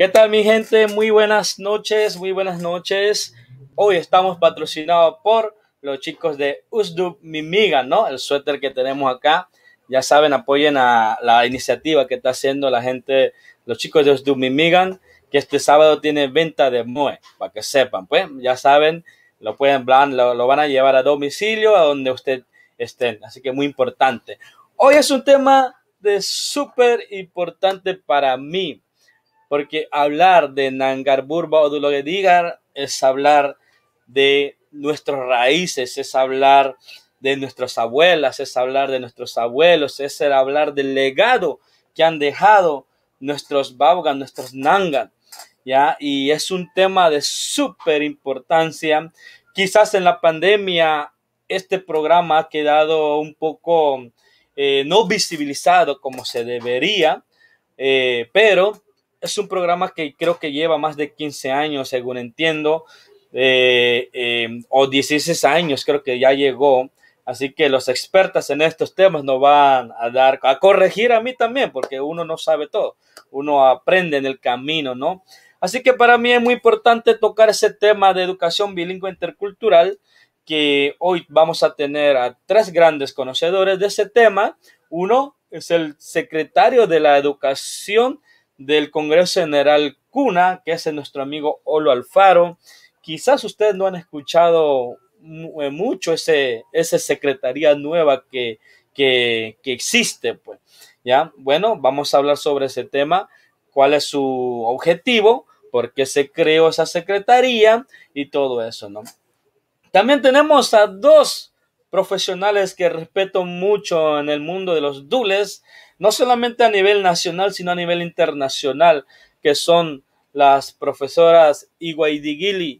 ¿Qué tal, mi gente? Muy buenas noches, muy buenas noches. Hoy estamos patrocinados por los chicos de Usdub Mimigan, ¿no? El suéter que tenemos acá. Ya saben, apoyen a la iniciativa que está haciendo la gente, los chicos de Usdub Mimigan, que este sábado tiene venta de Moe, para que sepan, pues, ya saben, lo van a llevar a domicilio, a donde usted esté. Así que muy importante. Hoy es un tema de súper importante para mí, porque hablar de Nangarburba o Dulogedigar es hablar de nuestras raíces, es hablar de nuestras abuelas, es hablar de nuestros abuelos, es hablar del legado que han dejado nuestros Baugan, nuestros Nangan, ¿ya? Y es un tema de súper importancia. Quizás en la pandemia este programa ha quedado un poco no visibilizado como se debería, pero es un programa que creo que lleva más de 15 años, según entiendo, o 16 años creo que ya llegó. Así que los expertos en estos temas nos van a corregir a mí también, porque uno no sabe todo, uno aprende en el camino, ¿no? Así que para mí es muy importante tocar ese tema de educación bilingüe intercultural, que hoy vamos a tener a tres grandes conocedores de ese tema. Uno es el secretario de la Educación del Congreso General CUNA, que es nuestro amigo Olo Alfaro. Quizás ustedes no han escuchado mucho esa secretaría nueva que existe, pues. ¿Ya? Bueno, vamos a hablar sobre ese tema, cuál es su objetivo, por qué se creó esa secretaría y todo eso, ¿no? También tenemos a dos profesionales que respeto mucho en el mundo de los dules, no solamente a nivel nacional, sino a nivel internacional, que son las profesoras Iguaidigili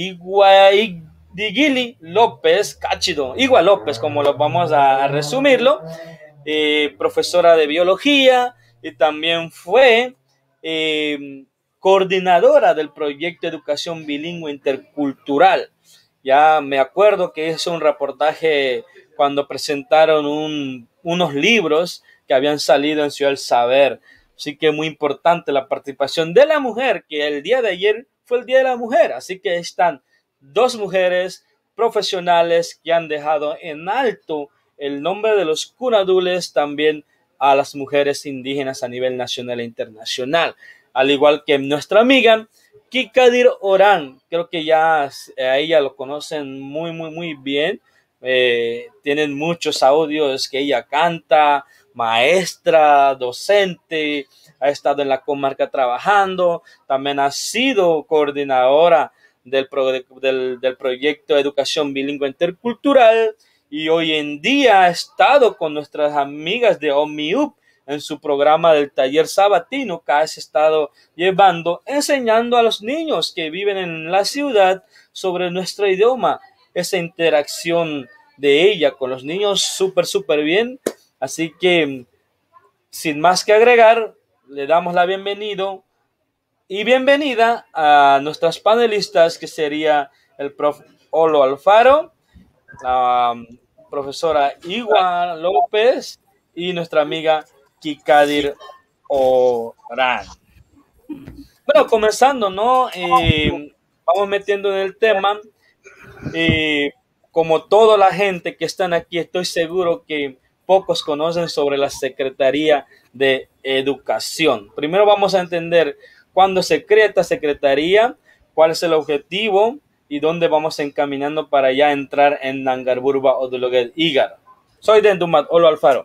López Cachido, Igua López, como lo vamos a resumirlo, profesora de biología, y también fue coordinadora del proyecto de educación bilingüe intercultural. Ya me acuerdo que hizo un reportaje cuando presentaron unos libros que habían salido en Ciudad del Saber. Así que muy importante la participación de la mujer, que el día de ayer fue el Día de la Mujer. Así que están dos mujeres profesionales que han dejado en alto el nombre de los cunadules, también a las mujeres indígenas a nivel nacional e internacional. Al igual que nuestra amiga Kikadir Orán, creo que ya a ella lo conocen muy bien. Tienen muchos audios que ella canta, maestra, docente, ha estado en la comarca trabajando, también ha sido coordinadora del proyecto de educación bilingüe intercultural, y hoy en día ha estado con nuestras amigas de OMIUP en su programa del taller sabatino que has estado llevando, enseñando a los niños que viven en la ciudad sobre nuestro idioma, esa interacción de ella con los niños súper bien. Así que, sin más que agregar, le damos la bienvenida a nuestras panelistas, que sería el prof. Olo Alfaro, la profesora Igua López y nuestra amiga Kikadir Orán. Bueno, comenzando, ¿no? Vamos metiendo en el tema. Como toda la gente que están aquí, estoy seguro que pocos conocen sobre la Secretaría de Educación. Primero vamos a entender cuándo se crea esta secretaría, cuál es el objetivo y dónde vamos encaminando para ya entrar en Nangarburba o Dulogedigar. Soy de Endumat, Olo Alfaro.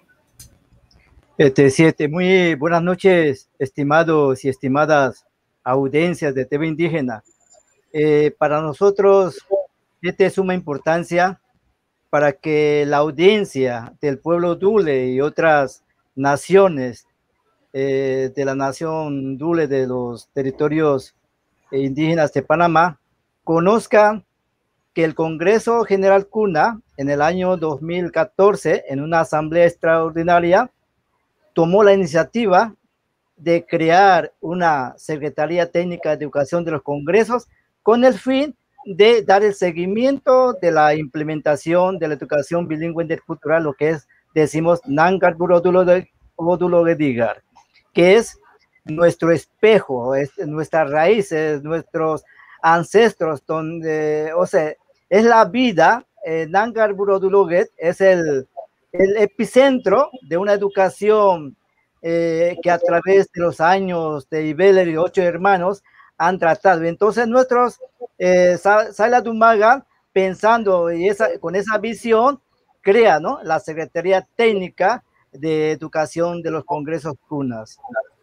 Muy buenas noches, estimados y estimadas audiencias de TV Indígena. Para nosotros, es suma importancia para que la audiencia del pueblo Dule y otras naciones de la nación Dule de los territorios indígenas de Panamá conozcan que el Congreso General CUNA en el año 2014, en una asamblea extraordinaria, tomó la iniciativa de crear una Secretaría Técnica de Educación de los Congresos con el fin de dar el seguimiento de la implementación de la educación bilingüe intercultural, lo que es, decimos, Nangarburba o Dulogedigar, que es nuestro espejo, nuestras raíces, nuestros ancestros, donde, o sea, es la vida. Nangar Buroduloget es el epicentro de una educación que a través de los años de Ibeler y 8 hermanos han tratado. Entonces nuestros Saila Dumaga, pensando y con esa visión, crea, ¿no?, la Secretaría Técnica de Educación de los Congresos CUNAS.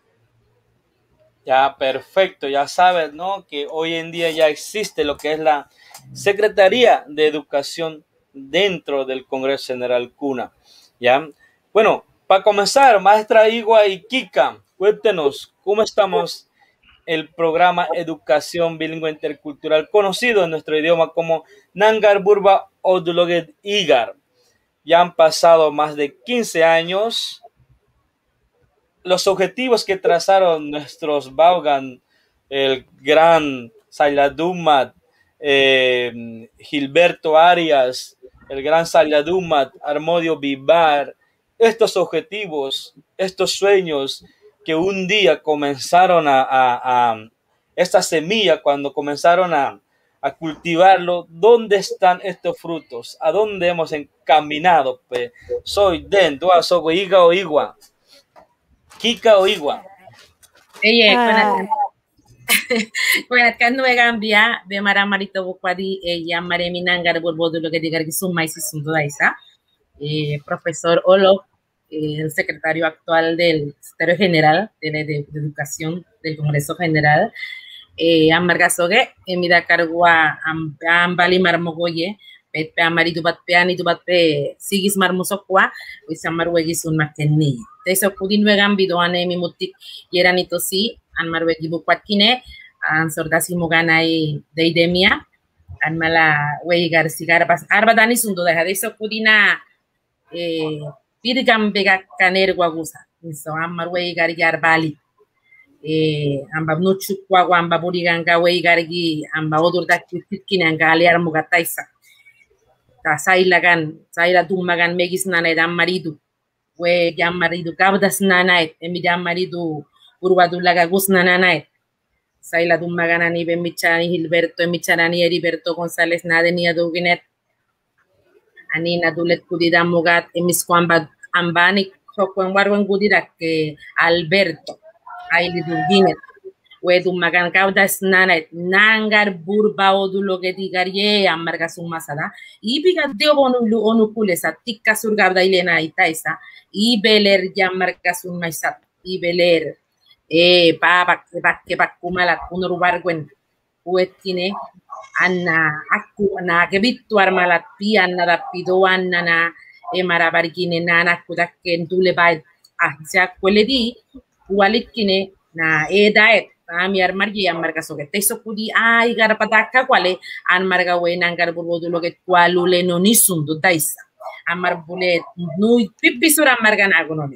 Ya, perfecto, ya sabes, ¿no?, que hoy en día ya existe lo que es la Secretaría de Educación dentro del Congreso General CUNA. Ya, bueno, para comenzar, maestra Igua y Kika, cuéntenos cómo estamos el programa Educación Bilingüe Intercultural, conocido en nuestro idioma como Nangar Burba Oduloget Igar. Ya han pasado más de 15 años. Los objetivos que trazaron nuestros Baugan, el gran Sayladumat, Gilberto Arias, el gran Sayladumat, Armodio Vivar, estos objetivos, estos sueños que un día comenzaron esta semilla, cuando comenzaron a cultivarlo, ¿dónde están estos frutos? ¿A dónde hemos encaminado? Pues soy dentro, soy Iga o Igua. Kika o Igua. Kan no Gambia, be mara marito bukwadi ya mare minangar borbodo lo que diga que suma y sundo daisa. Profesor Olo, el secretario actual del Secretario General de Educación del Congreso General, Amargasoge, Emida Cargua, Ambali Marmogoye, Pepe Amaritu Batpeani, tu Batpe, Sigis Marmusokwa, Wisamarwegis un Makeni. Teso Pudin Vegambido Anemi Mutik, Yeranito Si, Anmarwegi Bukwakine, Ansordasi Muganai Deidemia, Anmala Weigar Sigarbas, Arbadani Sundo de Hadeso Pudina. Pirgam bega caner guagusa, so amarway gargar bali, amba nuchu guagua amba buriganga way gargi amba odur da kitkinanga aliar mugataisa. Ta sailagan, saila dumagan megis nana dan marido, we jam marido gabdas nanaet, emi jam marido urwadulaga gus nanaet. Saila dumagan ani bemichani Gilberto, emichanani Heriberto González Nadeni aduginet. Anina dulet kudida mugat emis kwamba ambani kokwen warwen gudirak Alberto aili dugine wedu magan kaudas nanet nangar burba odulo gedigar ye amarga sumasada ibiga deobonu onu kulesa tikka surgabda ilena itaisa ibeler yamarga sumaisat ibeler baba ke bakumala kunur warwen uetine Anna aku na gebittu armalat pi anna rapido anna na marabargine nana kudakken dule bay ja kweledi walikine na daet ami armargi amarga soge teso kudi ai garapataka kwale an marga we nangar burbodu loget kwalule no nisundu daisa amar bule muy pipisura amarga nagononi.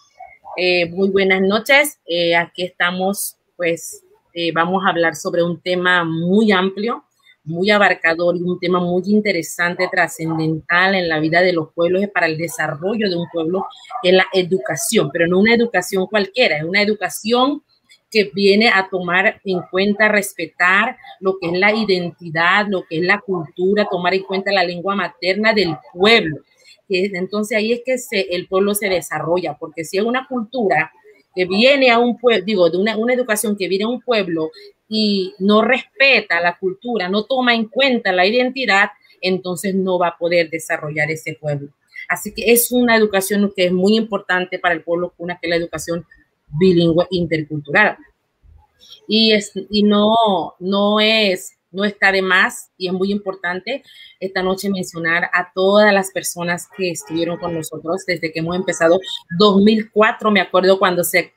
Muy buenas noches, aquí estamos, pues vamos a hablar sobre un tema muy amplio, muy abarcador y un tema muy interesante, trascendental en la vida de los pueblos y para el desarrollo de un pueblo, que es la educación, pero no una educación cualquiera, es una educación que viene a tomar en cuenta, respetar lo que es la identidad, lo que es la cultura, tomar en cuenta la lengua materna del pueblo. Entonces ahí es que el pueblo se desarrolla, porque si es una cultura que viene a un pueblo, digo, de una educación que viene a un pueblo y no respeta la cultura, no toma en cuenta la identidad, entonces no va a poder desarrollar ese pueblo. Así que es una educación que es muy importante para el pueblo cuna, que es la educación bilingüe intercultural. Y no está de más, y es muy importante esta noche mencionar a todas las personas que estuvieron con nosotros desde que hemos empezado. 2004, me acuerdo cuando se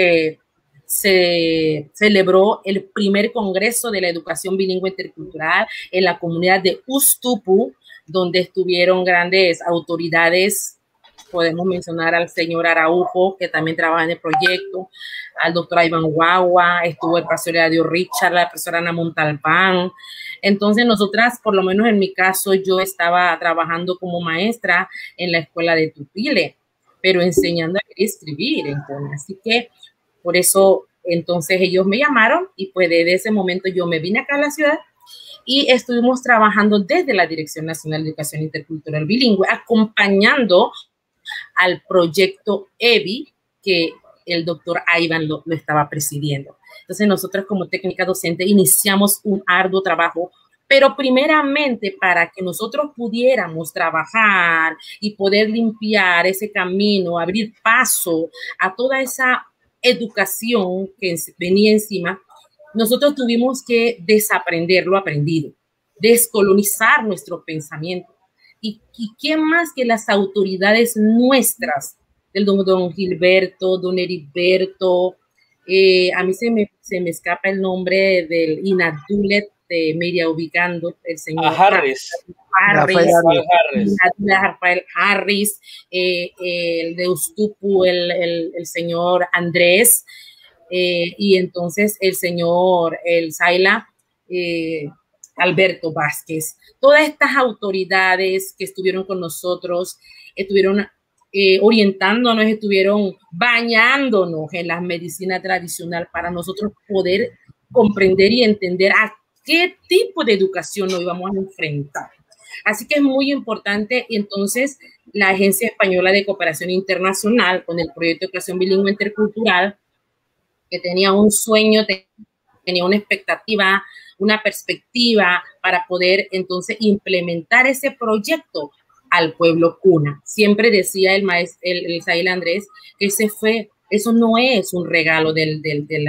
celebró el primer Congreso de la Educación Bilingüe Intercultural en la comunidad de Ustupu, donde estuvieron grandes autoridades. Podemos mencionar al señor Araujo, que también trabaja en el proyecto, al doctor Iván Guagua, estuvo el profesor Eladio Richard, la profesora Ana Montalbán. Entonces nosotras, por lo menos en mi caso, yo estaba trabajando como maestra en la escuela de Tupile, pero enseñando a escribir. Entonces, así que por eso Entonces ellos me llamaron y pues desde ese momento yo me vine acá a la ciudad y estuvimos trabajando desde la Dirección Nacional de Educación Intercultural Bilingüe, acompañando al proyecto EBI que el doctor Ivan lo estaba presidiendo. Entonces nosotros como técnica docente iniciamos un arduo trabajo, pero primeramente para que nosotros pudiéramos trabajar y poder limpiar ese camino, abrir paso a toda esa educación que venía encima, nosotros tuvimos que desaprender lo aprendido, descolonizar nuestro pensamiento. ¿Y quién más que las autoridades nuestras, del don Gilberto, don Heriberto, a mí se me escapa el nombre del Inadulet de Media Ubicando, el señor Harris. Rafael Harris, el de Ustupu, el señor Andrés, y entonces el señor, el Saila, Alberto Vázquez. Todas estas autoridades que estuvieron con nosotros, estuvieron orientándonos, estuvieron bañándonos en la medicina tradicional para nosotros poder comprender y entender a qué tipo de educación nos íbamos a enfrentar. Así que es muy importante. Entonces, la Agencia Española de Cooperación Internacional, con el proyecto de educación bilingüe intercultural, que tenía un sueño, tenía una expectativa, una perspectiva para poder entonces implementar ese proyecto al pueblo cuna. Siempre decía el maestro, el Sail Andrés, que eso no es un regalo de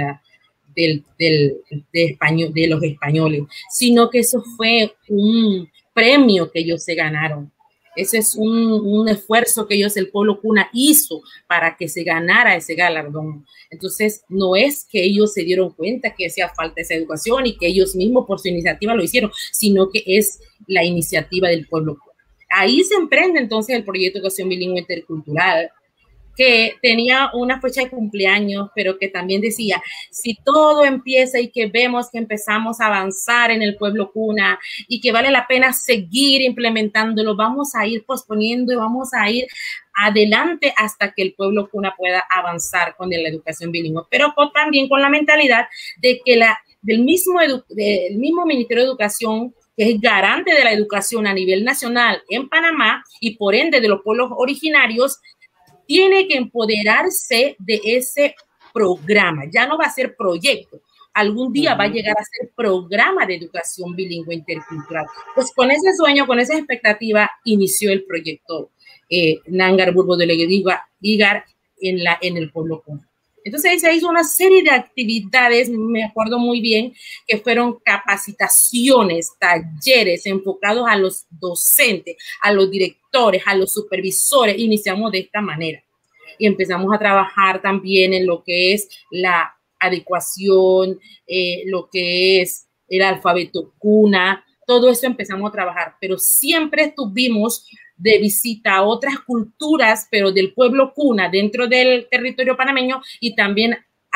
los españoles, sino que eso fue un premio que ellos se ganaron. Ese es un esfuerzo que el pueblo cuna hizo para que se ganara ese galardón. Entonces, no es que ellos se dieron cuenta que hacía falta esa educación y que ellos mismos por su iniciativa lo hicieron, sino que es la iniciativa del pueblo cuna. Ahí se emprende entonces el proyecto de educación bilingüe intercultural, que tenía una fecha de cumpleaños, pero que también decía, si todo empieza y que vemos que empezamos a avanzar en el pueblo cuna y que vale la pena seguir implementándolo, vamos a ir posponiendo y vamos a ir adelante hasta que el pueblo cuna pueda avanzar con la educación bilingüe, pero también con la mentalidad de que del mismo Ministerio de Educación, que es garante de la educación a nivel nacional en Panamá y por ende de los pueblos originarios, tiene que empoderarse de ese programa. Ya no va a ser proyecto. Algún día va a llegar a ser programa de educación bilingüe intercultural. Pues con ese sueño, con esa expectativa, inició el proyecto Nangar Burbo de Leguigar en el pueblo cuna. Entonces se hizo una serie de actividades, me acuerdo muy bien, que fueron capacitaciones, talleres enfocados a los docentes, a los directores, a los supervisores. Iniciamos de esta manera y empezamos a trabajar también en lo que es la adecuación, lo que es el alfabeto cuna, todo eso empezamos a trabajar, pero siempre estuvimos de visita a otras culturas, pero del pueblo cuna dentro del territorio panameño, y también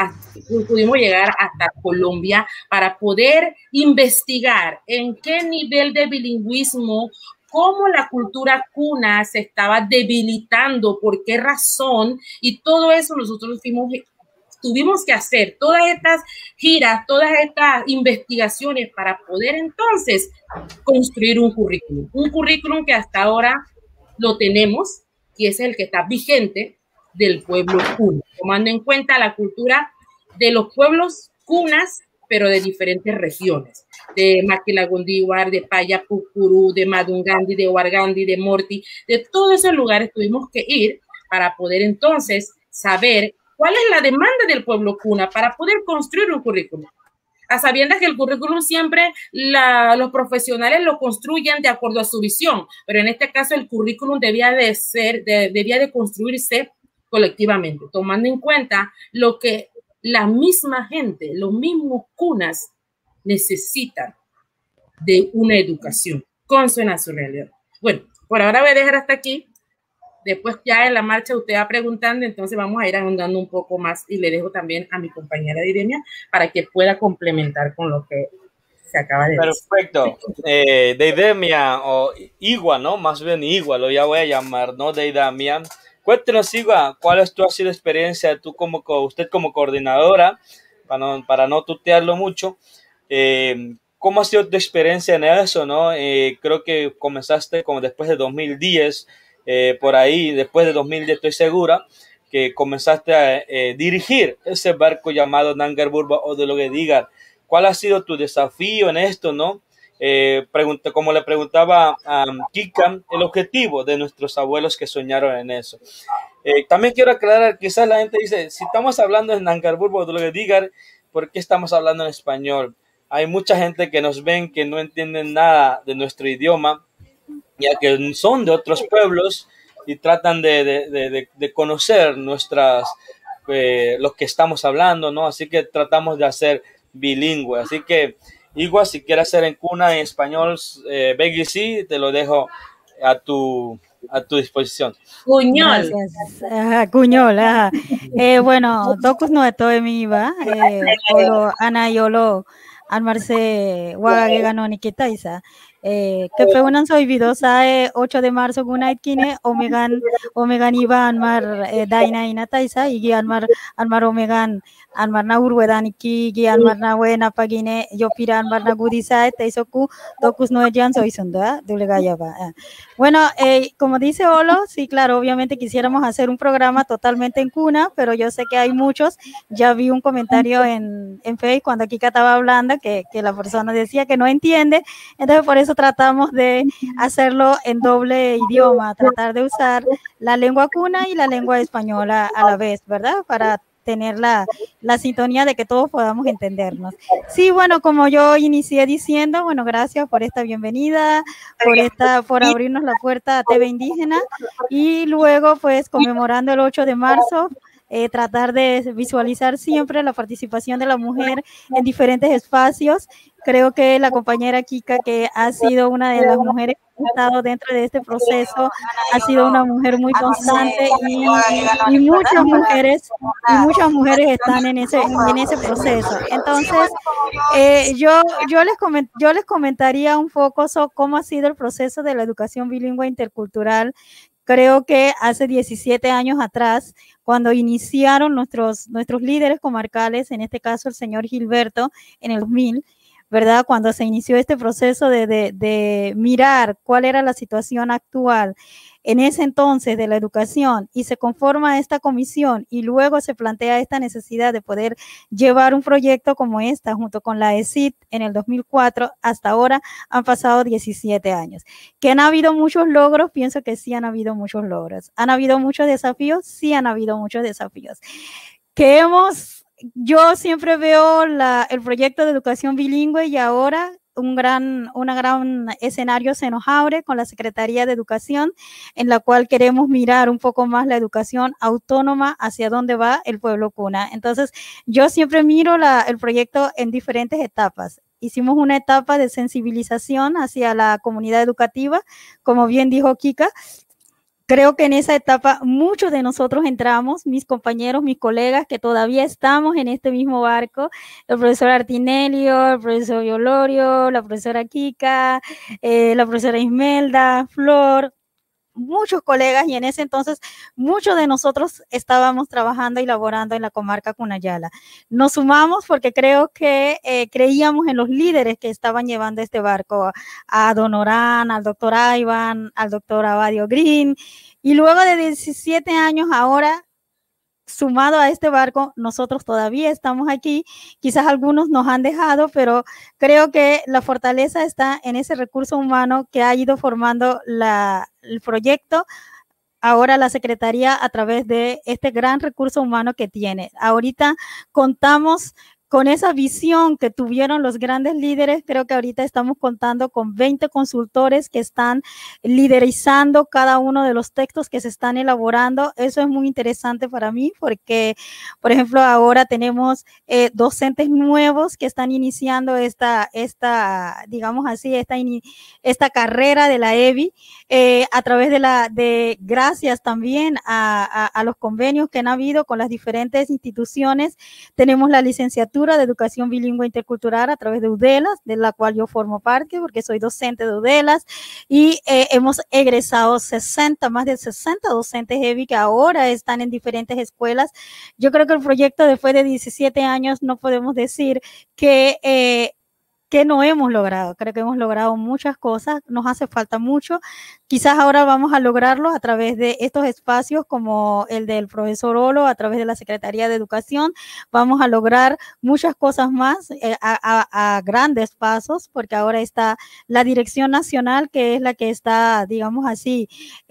pudimos llegar hasta Colombia para poder investigar en qué nivel de bilingüismo, cómo la cultura cuna se estaba debilitando, por qué razón, y todo eso nosotros tuvimos que hacer todas estas giras, todas estas investigaciones para poder entonces construir un currículum que hasta ahora lo tenemos y es el que está vigente del pueblo cuna, tomando en cuenta la cultura de los pueblos cunas, pero de diferentes regiones, de Maquilagondívar, de Payapucurú, de Madungandi, de Huargandi, de Morti, de todos esos lugares tuvimos que ir para poder entonces saber cuál es la demanda del pueblo cuna para poder construir un currículum. A sabiendas que el currículum siempre los profesionales lo construyen de acuerdo a su visión, pero en este caso el currículum debía de construirse colectivamente, tomando en cuenta lo que la misma gente, los mismos cunas necesitan de una educación consona a su realidad. Bueno, por ahora voy a dejar hasta aquí. Después ya en la marcha usted va preguntando, entonces vamos a ir ahondando un poco más y le dejo también a mi compañera Deidemia para que pueda complementar con lo que se acaba de decir. Perfecto. Deidemia o Igua, ¿no? Más bien Igua, lo ya voy a llamar, ¿no? Deidemia. Cuéntenos, Igua, ¿cuál es tu así de experiencia, usted como coordinadora para no tutearlo mucho. ¿Cómo ha sido tu experiencia en eso, no? Creo que comenzaste como después de 2010, por ahí, después de 2010 estoy segura, que comenzaste a dirigir ese barco llamado Nangar Burba o de lo que digan. ¿Cuál ha sido tu desafío en esto, no? Como le preguntaba a Kika, el objetivo de nuestros abuelos que soñaron en eso. También quiero aclarar, quizás la gente dice, si estamos hablando en Nangar Burba o de lo que digan, ¿por qué estamos hablando en español? Hay mucha gente que nos ven que no entienden nada de nuestro idioma, ya que son de otros pueblos y tratan de conocer lo que estamos hablando, ¿no? Así que tratamos de hacer bilingüe. Así que, igual, si quieres hacer en cuna en español, Beggy, sí, te lo dejo a tu disposición. Cuñol. Gracias. Cuñol. Bueno, tokus no estoy mi iba. Olo ana yolo almarse wagage ganó ni quitaisa. Que fue una soy vidosa 8 de marzo gunaitkine omegan iba almar daina ina taisa y almar omegan almar na urwedan ki almar na wena pagine yo pira almar na gudisa taisoku tokus no jan soy sunda dulegaya ba. Bueno, como dice Olo, sí, claro, obviamente quisiéramos hacer un programa totalmente en cuna, pero yo sé que hay muchos. Ya vi un comentario en Facebook cuando Kika estaba hablando que la persona decía que no entiende, entonces por eso tratamos de hacerlo en doble idioma, tratar de usar la lengua cuna y la lengua española a la vez, ¿verdad? Para tener la sintonía de que todos podamos entendernos. Sí, bueno, como yo inicié diciendo, bueno, gracias por esta bienvenida, por abrirnos la puerta a TV Indígena y luego pues conmemorando el 8 de marzo, tratar de visualizar siempre la participación de la mujer en diferentes espacios. Creo que la compañera Kika, que ha sido una de las mujeres que ha estado dentro de este proceso, ha sido una mujer muy constante y muchas mujeres están en ese proceso. Entonces, yo les comentaría un poco sobre cómo ha sido el proceso de la educación bilingüe intercultural. Creo que hace 17 años atrás, cuando iniciaron nuestros líderes comarcales, en este caso el señor Gilberto, en el 2000, ¿verdad? Cuando se inició este proceso de mirar cuál era la situación actual en ese entonces de la educación y se conforma esta comisión y luego se plantea esta necesidad de poder llevar un proyecto como esta junto con la ESIT en el 2004, hasta ahora han pasado 17 años. ¿Que han habido muchos logros? Pienso que sí han habido muchos logros. ¿Han habido muchos desafíos? Sí han habido muchos desafíos. Yo siempre veo el proyecto de educación bilingüe y ahora un gran escenario se nos abre con la Secretaría de Educación, en la cual queremos mirar un poco más la educación autónoma hacia dónde va el pueblo cuna. Entonces, yo siempre miro el proyecto en diferentes etapas. Hicimos una etapa de sensibilización hacia la comunidad educativa, como bien dijo Kika. Creo que en esa etapa muchos de nosotros entramos, mis compañeros, mis colegas, que todavía estamos en este mismo barco, el profesor Artinelio, el profesor Violorio, la profesora Kika, la profesora Ismelda, Flor, muchos colegas, y en ese entonces muchos de nosotros estábamos trabajando y laborando en la comarca Cunayala. Nos sumamos porque creo que creíamos en los líderes que estaban llevando este barco, a Don Orán, al doctor Ivan, al doctor Abadio Green, y luego de 17 años ahora, sumado a este barco, nosotros todavía estamos aquí. Quizás algunos nos han dejado, pero creo que la fortaleza está en ese recurso humano que ha ido formando el proyecto. Ahora la Secretaría a través de este gran recurso humano que tiene. Ahorita contamos con esa visión que tuvieron los grandes líderes. Creo que ahorita estamos contando con 20 consultores que están liderizando cada uno de los textos que se están elaborando. Eso es muy interesante para mí porque, por ejemplo, ahora tenemos docentes nuevos que están iniciando digamos así, esta carrera de la EBI a través gracias también a los convenios que han habido con las diferentes instituciones. Tenemos la licenciatura Cultura de Educación Bilingüe Intercultural a través de UDELAS, de la cual yo formo parte porque soy docente de UDELAS, y hemos egresado más de 60 docentes EBI que ahora están en diferentes escuelas. Yo creo que el proyecto, después de 17 años, no podemos decir que no hemos logrado. Creo que hemos logrado muchas cosas, nos hace falta mucho. Quizás ahora vamos a lograrlo a través de estos espacios como el del profesor Olo, a través de la Secretaría de Educación. Vamos a lograr muchas cosas más a grandes pasos, porque ahora está la Dirección Nacional, que es la que está, digamos así,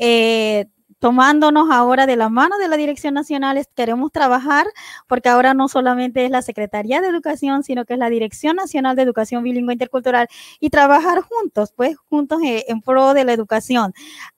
tomándonos ahora de la mano de la Dirección Nacional. Queremos trabajar, porque ahora no solamente es la Secretaría de Educación, sino que es la Dirección Nacional de Educación Bilingüe Intercultural, y trabajar juntos, pues juntos en pro de la educación.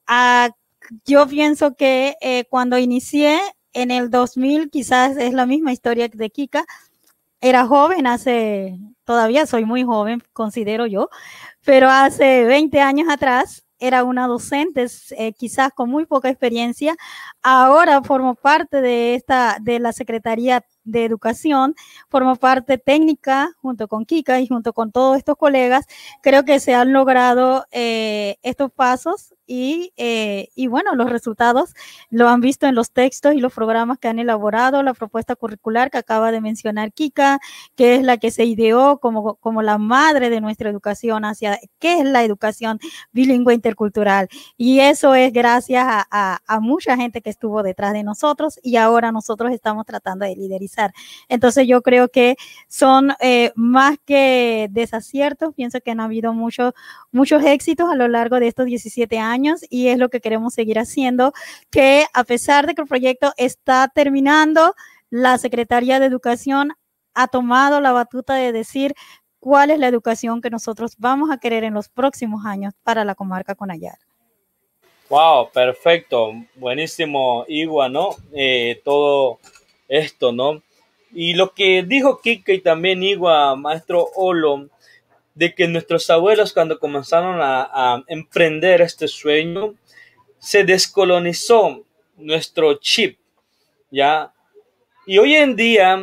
Yo pienso que cuando inicié en el 2000, quizás es la misma historia de Kika, era joven, todavía soy muy joven, considero yo, pero hace 20 años atrás, era una docente, quizás con muy poca experiencia. Ahora formo parte de la Secretaría de Educación, formo parte técnica junto con Kika y junto con todos estos colegas. Creo que se han logrado estos pasos y bueno, los resultados lo han visto en los textos y los programas que han elaborado, la propuesta curricular que acaba de mencionar Kika, que es la que se ideó como la madre de nuestra educación hacia qué es la educación bilingüe intercultural. Y eso es gracias a mucha gente que estuvo detrás de nosotros, y ahora nosotros estamos tratando de liderizar. Entonces yo creo que son más que desaciertos, pienso que han habido muchos éxitos a lo largo de estos 17 años, y es lo que queremos seguir haciendo, que a pesar de que el proyecto está terminando, la Secretaría de Educación ha tomado la batuta de decir cuál es la educación que nosotros vamos a querer en los próximos años para la comarca Cunayala. Wow, perfecto, buenísimo, Igua, ¿no? Todo esto, ¿no? Y lo que dijo Kika y también Igua, maestro Olo, de que nuestros abuelos, cuando comenzaron a emprender este sueño, se descolonizó nuestro chip, ¿ya? Y hoy en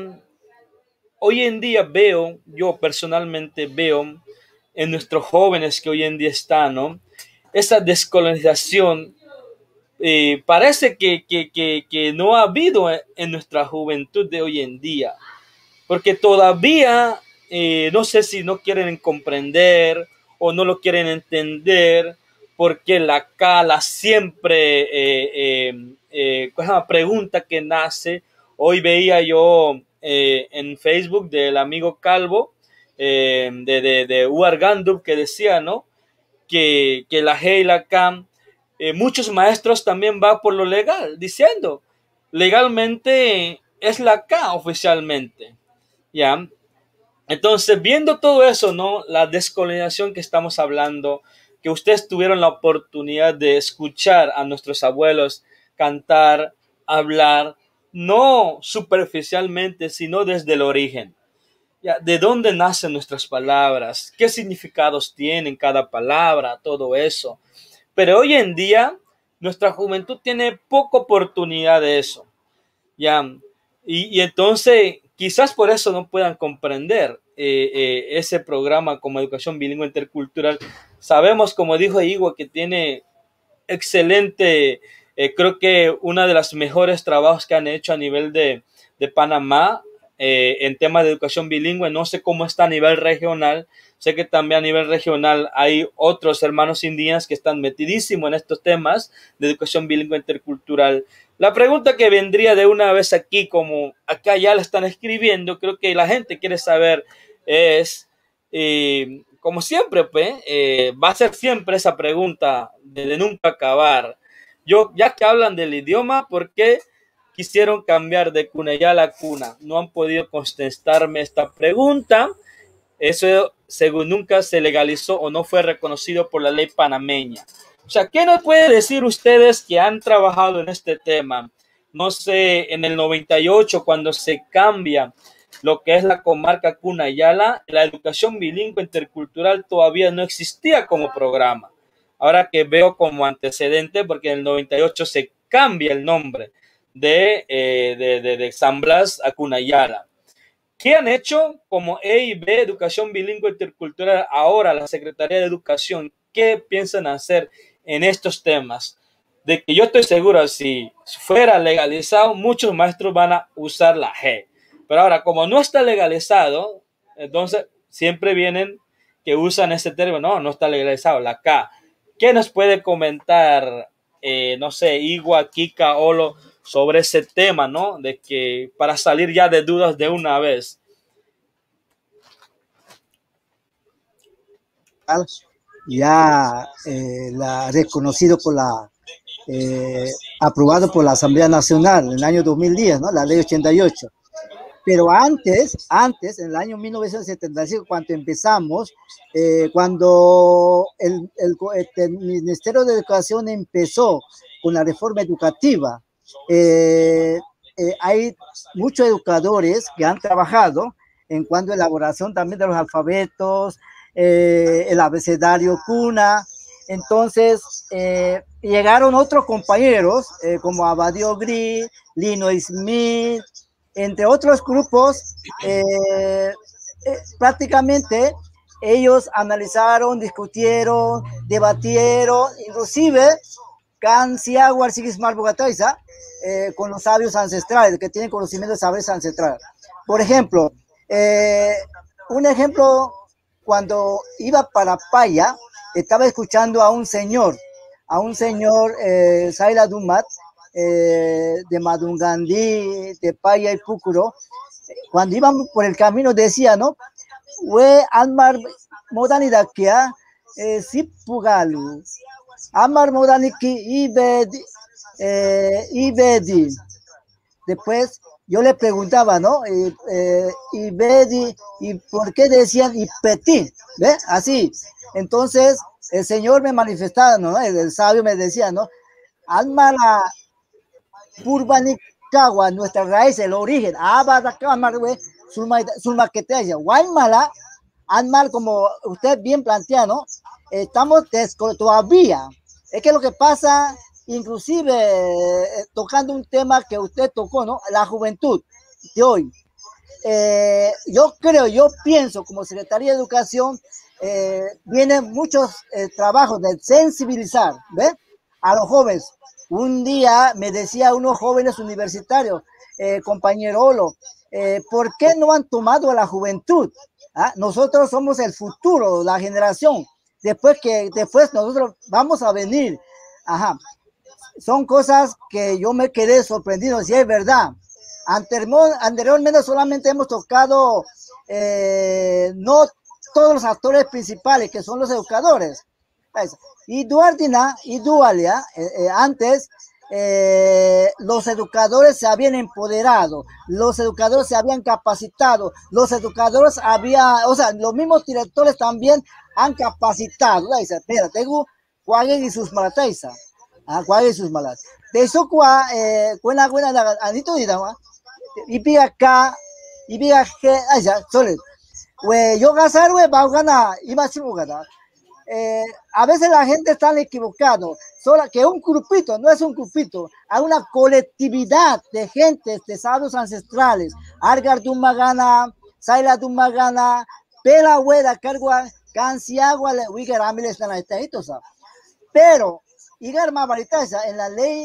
día yo personalmente veo en nuestros jóvenes que hoy en día están, ¿no? Esa descolonización parece que no ha habido en nuestra juventud de hoy en día, porque todavía no sé si no quieren comprender o no lo quieren entender, porque la siempre pregunta que nace. Hoy veía yo en Facebook del amigo Calvo de Uargandub, que decía, ¿no? Que la G y la CAM, muchos maestros también van por lo legal, diciendo, legalmente es la K oficialmente, ¿ya? Entonces, viendo todo eso, ¿no? La descolonización que estamos hablando, que ustedes tuvieron la oportunidad de escuchar a nuestros abuelos cantar, hablar, no superficialmente, sino desde el origen. ¿Ya? ¿De dónde nacen nuestras palabras? ¿Qué significados tienen cada palabra? Todo eso. Pero hoy en día, nuestra juventud tiene poca oportunidad de eso, ¿ya? Y entonces, quizás por eso no puedan comprender ese programa como Educación Bilingüe Intercultural. Sabemos, como dijo Igua, que tiene excelente, creo que una de las mejores trabajos que han hecho a nivel de Panamá en temas de educación bilingüe. No sé cómo está a nivel regional. Sé que también a nivel regional hay otros hermanos indígenas que están metidísimos en estos temas de educación bilingüe intercultural. La pregunta que vendría de una vez aquí, como acá ya la están escribiendo, creo que la gente quiere saber es, como siempre, pues, va a ser siempre esa pregunta de nunca acabar. Ya que hablan del idioma, ¿por qué quisieron cambiar de Cunayala a Cuna? No han podido contestarme esta pregunta. Eso, según nunca se legalizó o no fue reconocido por la ley panameña. O sea, ¿qué nos pueden decir ustedes que han trabajado en este tema? No sé, en el 98, cuando se cambia lo que es la comarca Cunayala, la educación bilingüe intercultural todavía no existía como programa. Ahora que veo como antecedente, porque en el 98 se cambia el nombre de San Blas a Cunayala. ¿Qué han hecho como EIB, Educación Bilingüe Intercultural, ahora la Secretaría de Educación? ¿Qué piensan hacer en estos temas? De que yo estoy seguro, si fuera legalizado, muchos maestros van a usar la G. Pero ahora, como no está legalizado, entonces siempre vienen que usan ese término, no, no está legalizado, la K. ¿Qué nos puede comentar, no sé, Igua, Kika, Olo, sobre ese tema, ¿no? De que para salir ya de dudas de una vez. Ya reconocido por aprobado por la Asamblea Nacional en el año 2010, ¿no? La ley 88. Pero antes, en el año 1975, cuando empezamos, cuando el Ministerio de Educación empezó con la reforma educativa, hay muchos educadores que han trabajado en cuanto a elaboración también de los alfabetos, el abecedario cuna. Entonces, llegaron otros compañeros como Abadio Gris, Lino Smith, entre otros grupos. Prácticamente ellos analizaron, discutieron, debatieron, inclusive con los sabios ancestrales, que tienen conocimiento de saberes ancestrales. Por ejemplo, un ejemplo, cuando iba para Paya, estaba escuchando a un señor, Saila Dumat, de Madungandí, de Paya y Pucuro. Cuando íbamos por el camino decía, ¿no? We Almar Modanidakia, Sipugalu, Amar Modaniki Ibedi. Después yo le preguntaba, ¿no? Ibedi, ¿y por qué decían Ipeti? ¿Ve? Así. Entonces el Señor me manifestaba, ¿no? El sabio me decía, ¿no? Almara Purbanikawa, nuestra raíz, el origen. Sulmaqueteya. Guaymala, Almar, como usted bien plantea, ¿no? Estamos todavía. Es que lo que pasa, inclusive tocando un tema que usted tocó, ¿no? La juventud de hoy. Yo pienso, como Secretaría de Educación, vienen muchos trabajos de sensibilizar, ¿ves? A los jóvenes. Un día me decía unos jóvenes universitarios, compañero Olo, ¿por qué no han tomado a la juventud? ¿Ah? Nosotros somos el futuro, la generación. Después nosotros vamos a venir. Ajá. Son cosas que yo me quedé sorprendido, si es verdad. Anteriormente solamente hemos tocado no todos los actores principales, que son los educadores. Y Dualia, antes los educadores se habían empoderado, los educadores se habían capacitado, los educadores los mismos directores también han capacitado. Espera, tengo cuáles y sus malataisa. ¿Cuáles sus malas? De eso buena anito didama. Y piga acá, y piga que allá, solo. Yo gasar, va a ganar, y más chingada. A veces la gente está equivocado, que un grupito, no es un grupito, hay una colectividad de gentes, de sabios ancestrales, Argar Dumagana, Saila Dumagana, Pela Hueda, Cargua, Canciagua, Wigar Amiles, pero, Igar Mabaritaza, en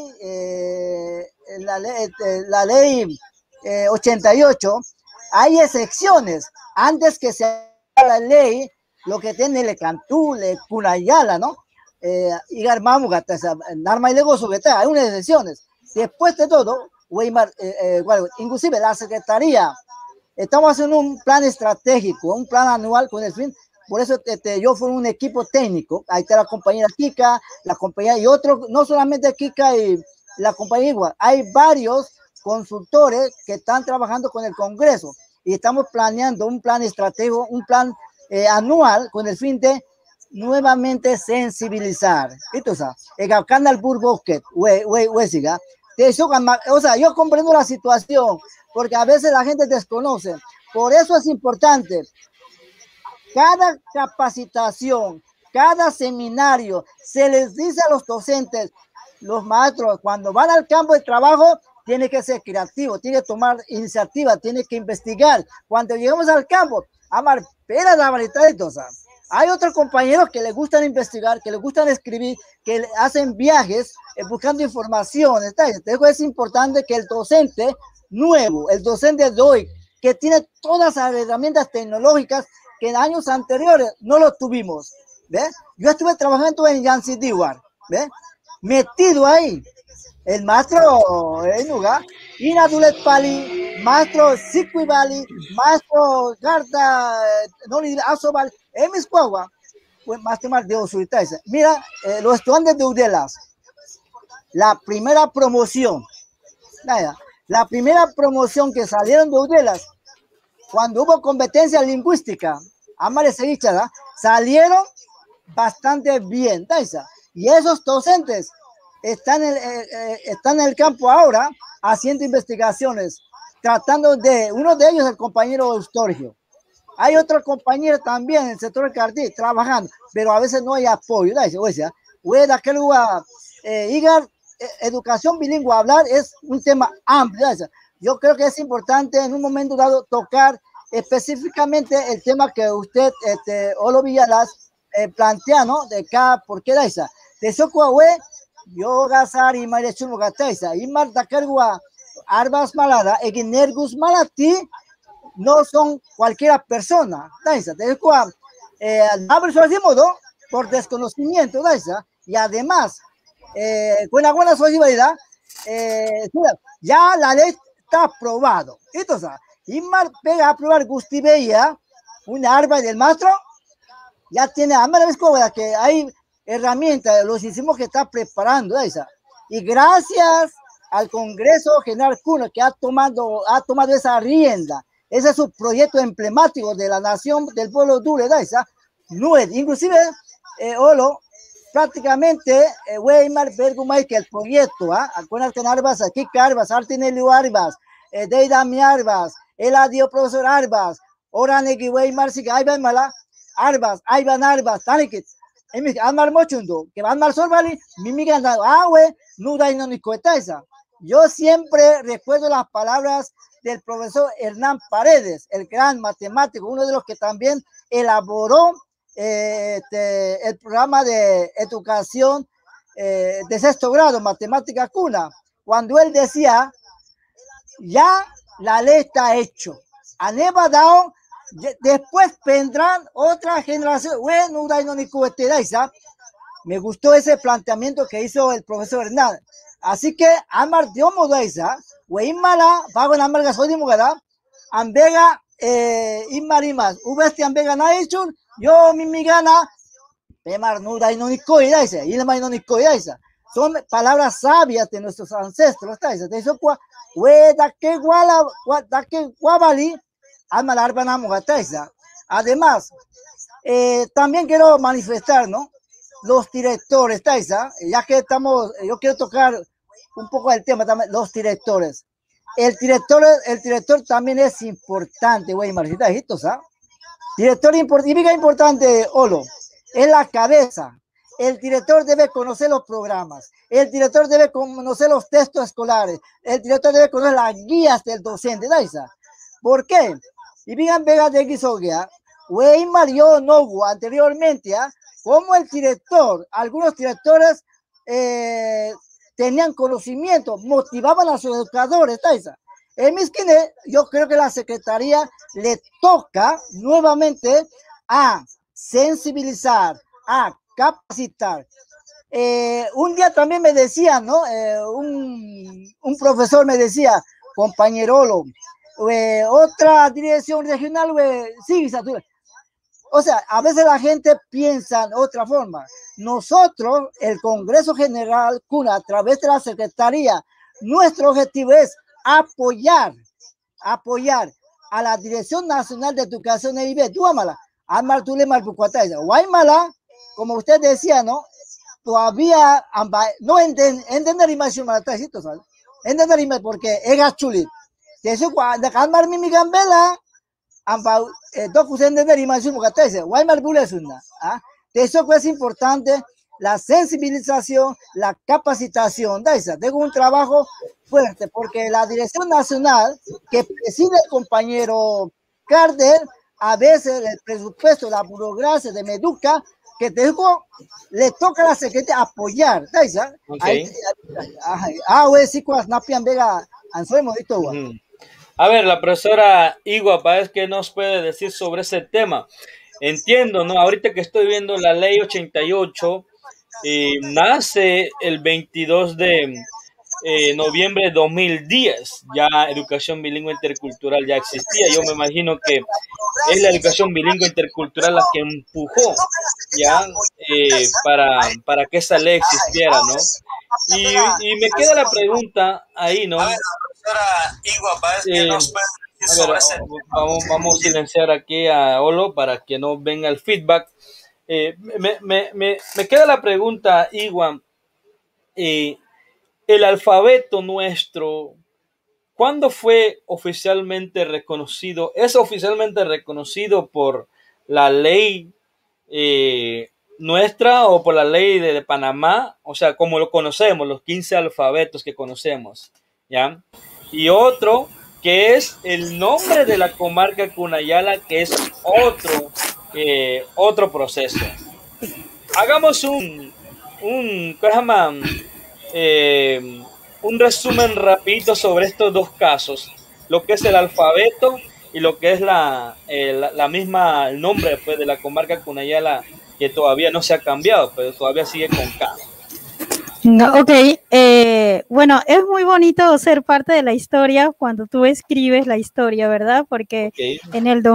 la ley 88, hay excepciones, antes que se haga la ley, lo que tiene le Cantú, le Cunayala, ¿no? Igar Mamugata, Narma y Legoso, hay unas excepciones. Después de todo, inclusive la Secretaría, estamos haciendo un plan estratégico, un plan anual con el fin. Por eso yo formé un equipo técnico. Ahí está la compañera Kika, la compañera y otro, no solamente Kika y la compañía Igua, hay varios consultores que están trabajando con el Congreso y estamos planeando un plan estratégico, un plan anual con el fin de nuevamente sensibilizar. O sea, yo comprendo la situación porque a veces la gente desconoce. Por eso es importante cada capacitación, cada seminario, se les dice a los docentes, los maestros, cuando van al campo de trabajo, tiene que ser creativo, tiene que tomar iniciativa, tiene que investigar. Cuando llegamos al campo, amar, espera la varita de tosa. Hay otros compañeros que les gustan investigar, que les gustan escribir, que hacen viajes buscando información. Es importante que el docente nuevo, el docente de hoy, que tiene todas las herramientas tecnológicas que en años anteriores no lo tuvimos. ¿Ve? Yo estuve trabajando en Yancy Diwar, ¿ve? Metido ahí. El maestro Enuga, Inadulet Pali, maestro Sikwi Bali, maestro Garda Noli Asobal, Emis Cuagua, pues maestro de Osuritaisa. Mira, los estudiantes de Udelas, la primera promoción, la primera promoción que salieron de Udelas, cuando hubo competencia lingüística, salieron bastante bien, Taisa. Y esos docentes están en el campo ahora haciendo investigaciones, tratando de, uno de ellos el compañero Eustorgio. Hay otro compañero también en el sector Cardí trabajando, pero a veces no hay apoyo. Educación bilingüe, hablar es un tema amplio. Yo creo que es importante en un momento dado tocar específicamente el tema que usted, Olo Villalas, plantea, ¿no? De acá, ¿por qué da esa? De eso, yo gasar y me chulo gataisa y mar takargua arbas malada eginergus malati no son cualquier persona daisa de cual de modo por desconocimiento daisa y además con alguna solidaridad ya la ley está aprobado entonces y mar pega a aprobar Gustibeya una arma del maestro ya tiene a vez que hay herramientas, los hicimos que está preparando esa. Y gracias al Congreso General Cuna que ha tomado esa rienda. Ese es su proyecto emblemático de la nación del pueblo dure esa. Inclusive, Olo, prácticamente, Weimar Bergumay que el proyecto, acuérdate en Arbas, aquí Arbas, Artinelio Arbas, Deidami Arbas, Eladio Profesor Arbas, Oranegi Weimar, si hay mala, Arbas, Ayban Arbas, Tanikit. Amar Mochundo, que van mal Sorbali, Mimiga, no da no ni coetaisa. Yo siempre recuerdo las palabras del profesor Hernán Paredes, el gran matemático, uno de los que también elaboró el programa de educación de sexto grado, matemática cuna, cuando él decía, ya la ley está hecho. A Nevadao, después vendrán otra generación. Bueno, me gustó ese planteamiento que hizo el profesor Hernán. Así que, Amar Diomo Daisa, Weimala, Pago en Amarga Sodi Mugada, Ambega, Imarimas, Ubesti Ambega Naichun, yo Mimigana, Pemar Nuda y Nonicoi Daisa, Ilma y Nonicoi Daisa. Son palabras sabias de nuestros ancestros, Daisa. De eso, da que Guabali, además, también quiero manifestar, ¿no? Los directores, Taisa, ya que estamos, yo quiero tocar un poco el tema también, los directores. El director también es importante, güey, Marcita, ¿sabes? Director importante, Olo, es la cabeza. El director debe conocer los programas. El director debe conocer los textos escolares. El director debe conocer las guías del docente, Taisa. ¿Por qué? Y digan Vega de Guisogia, Wey Mario Nogu anteriormente, como el director, algunos directores tenían conocimiento, motivaban a sus educadores, Taisa. En Misquine, yo creo que la Secretaría le toca nuevamente a sensibilizar, a capacitar. Un día también me decía, ¿no? Un profesor me decía, compañerolo, otra dirección regional, sí, o sea, a veces la gente piensa en otra forma. Nosotros, el Congreso General CUNA, a través de la Secretaría, nuestro objetivo es apoyar a la Dirección Nacional de Educación EIB, Duamala, Guaymala, como usted decía, ¿no? Todavía no entender más entender porque es chuli. Eso cuando calmar mi gambela, ambao dos entender más Guaymala bulesunda. Eso es importante, la sensibilización, la capacitación. Tengo un trabajo fuerte, porque la dirección nacional que preside el compañero Carter, a veces el presupuesto, la burocracia de Meduca, que te digo, le toca a la secretaria apoyar. Okay. A ver, la profesora Igua Páez, ¿qué nos puede decir sobre ese tema? Entiendo, ¿no? Ahorita que estoy viendo la ley 88, nace el 22 de noviembre de 2010, ya educación bilingüe intercultural ya existía. Yo me imagino que es la educación bilingüe intercultural la que empujó ya para que esa ley existiera, ¿no? Y me queda la pregunta ahí, ¿no? A ver, la profesora Igua Páez, ¿qué nos puede decir sobre ese tema? Vamos a silenciar aquí a Olo para que no venga el feedback. Me queda la pregunta, Igua, el alfabeto nuestro, ¿cuándo fue oficialmente reconocido? ¿Es oficialmente reconocido por la ley nuestra o por la ley de Panamá? O sea, como lo conocemos, los 15 alfabetos que conocemos, ¿ya? Y otro, que es el nombre de la comarca Cunayala, que es otro proceso. Hagamos ¿qué se llama? Un resumen rapidito sobre estos dos casos, lo que es el alfabeto y lo que es el nombre pues, de la comarca Cunayala, que todavía no se ha cambiado, pero todavía sigue con K. Ok, bueno, es muy bonito ser parte de la historia cuando tú escribes la historia, ¿verdad? Porque en el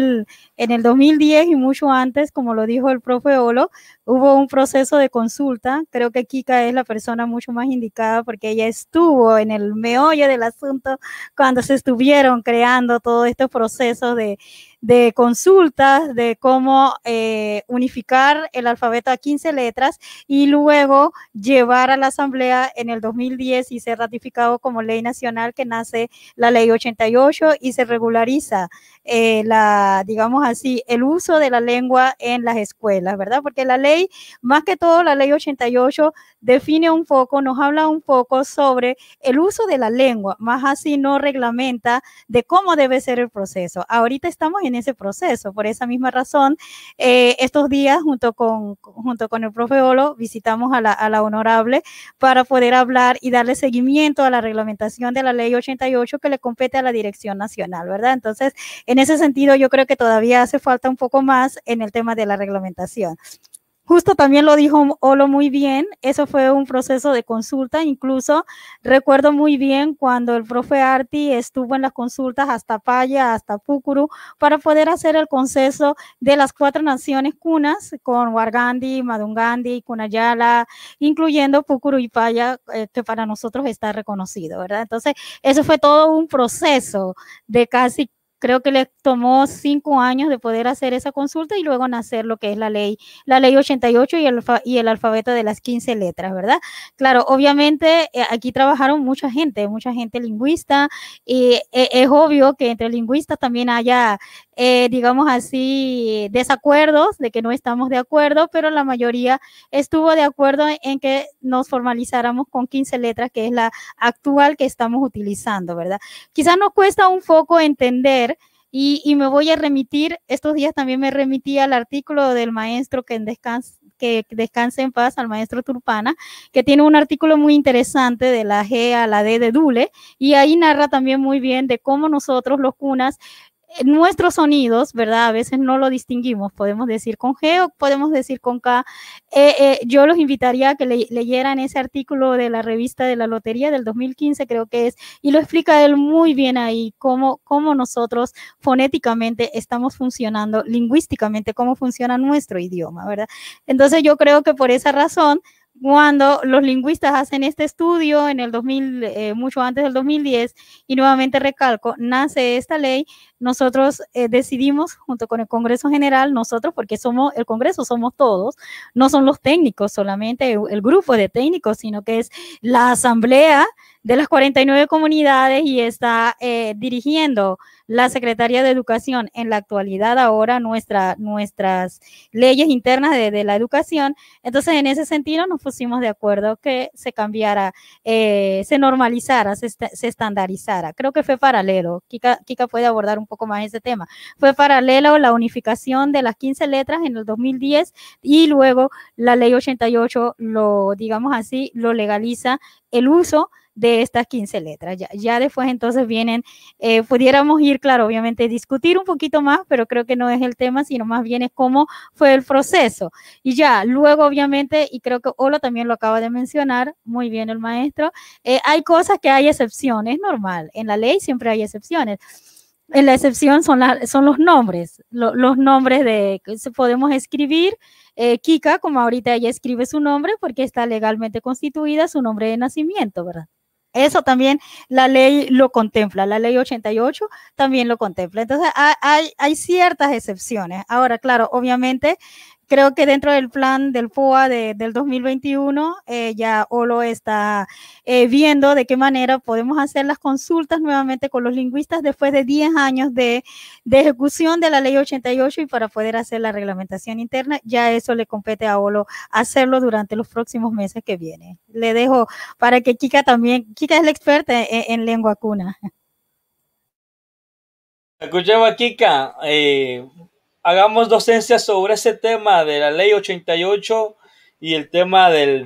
2010 y mucho antes, como lo dijo el profe Olo, hubo un proceso de consulta. Creo que Kika es la persona mucho más indicada porque ella estuvo en el meollo del asunto cuando se estuvieron creando todos estos procesos de consultas, de cómo unificar el alfabeto a 15 letras y luego llevar a la Asamblea en el 2010 y ser ratificado como ley nacional, que nace la ley 88 y se regulariza digamos así, el uso de la lengua en las escuelas, ¿verdad? Porque la ley, más que todo la ley 88, define un poco, nos habla un poco sobre el uso de la lengua, más así no reglamenta de cómo debe ser el proceso. Ahorita estamos en ese proceso, por esa misma razón, estos días junto con el profe Olo visitamos a la honorable para poder hablar y darle seguimiento a la reglamentación de la ley 88 que le compete a la Dirección Nacional, ¿verdad? Entonces, en ese sentido, yo creo que todavía hace falta un poco más en el tema de la reglamentación. Justo también lo dijo Olo muy bien, eso fue un proceso de consulta, incluso recuerdo muy bien cuando el profe Arti estuvo en las consultas hasta Paya, hasta Púcuru, para poder hacer el consenso de las 4 naciones cunas, con Wargandi, Madungandi, Cunayala, incluyendo Púcuru y Paya, que para nosotros está reconocido, ¿verdad? Entonces, eso fue todo un proceso de casi, creo que le tomó 5 años de poder hacer esa consulta y luego nacer lo que es la ley 88 y el alfabeto de las 15 letras, ¿verdad? Claro, obviamente aquí trabajaron mucha gente lingüista, y es obvio que entre lingüistas también haya, digamos así, desacuerdos, de que no estamos de acuerdo, pero la mayoría estuvo de acuerdo en que nos formalizáramos con 15 letras, que es la actual que estamos utilizando, ¿verdad? Quizás nos cuesta un poco entender. Y me voy a remitir, estos días también me remití al artículo del maestro que descanse en paz, al maestro Turpana, que tiene un artículo muy interesante de la G a la D de Dule, y ahí narra también muy bien de cómo nosotros los cunas, nuestros sonidos, ¿verdad? A veces no lo distinguimos, podemos decir con G o podemos decir con K. Yo los invitaría a que leyeran ese artículo de la revista de la Lotería del 2015, creo que es, y lo explica él muy bien ahí, cómo nosotros fonéticamente estamos funcionando, lingüísticamente, cómo funciona nuestro idioma, ¿verdad? Entonces yo creo que por esa razón, cuando los lingüistas hacen este estudio en el 2000, mucho antes del 2010, y nuevamente recalco, nace esta ley, nosotros decidimos junto con el Congreso General, nosotros, porque somos el Congreso, somos todos, no son los técnicos solamente, el grupo de técnicos, sino que es la Asamblea de las 49 comunidades y está dirigiendo la Secretaría de Educación en la actualidad ahora nuestras leyes internas de la educación. Entonces, en ese sentido nos pusimos de acuerdo que se cambiara, se normalizara, se estandarizara. Creo que fue paralelo. Kika puede abordar un poco más ese tema. Fue paralelo la unificación de las 15 letras en el 2010 y luego la ley 88 lo, digamos así, lo legaliza el uso de estas 15 letras. Ya después entonces vienen, pudiéramos ir, claro, obviamente discutir un poquito más, pero creo que no es el tema, sino más bien es cómo fue el proceso. Y ya, luego obviamente, y creo que Olo también lo acaba de mencionar, muy bien el maestro, hay cosas que hay excepciones, es normal, en la ley siempre hay excepciones. En la excepción son los nombres, los nombres de que podemos escribir. Kika, como ahorita ella escribe su nombre porque está legalmente constituida su nombre de nacimiento, ¿verdad? Eso también la ley lo contempla, la ley 88 también lo contempla. Entonces hay ciertas excepciones. Ahora, claro, obviamente, creo que dentro del plan del POA del 2021 ya Olo está viendo de qué manera podemos hacer las consultas nuevamente con los lingüistas después de 10 años de ejecución de la ley 88 y para poder hacer la reglamentación interna. Ya eso le compete a Olo hacerlo durante los próximos meses que vienen. Le dejo para que Kika también, Kika es la experta en lengua cuna. Escuchemos, Kika, hagamos docencia sobre ese tema de la ley 88 y el tema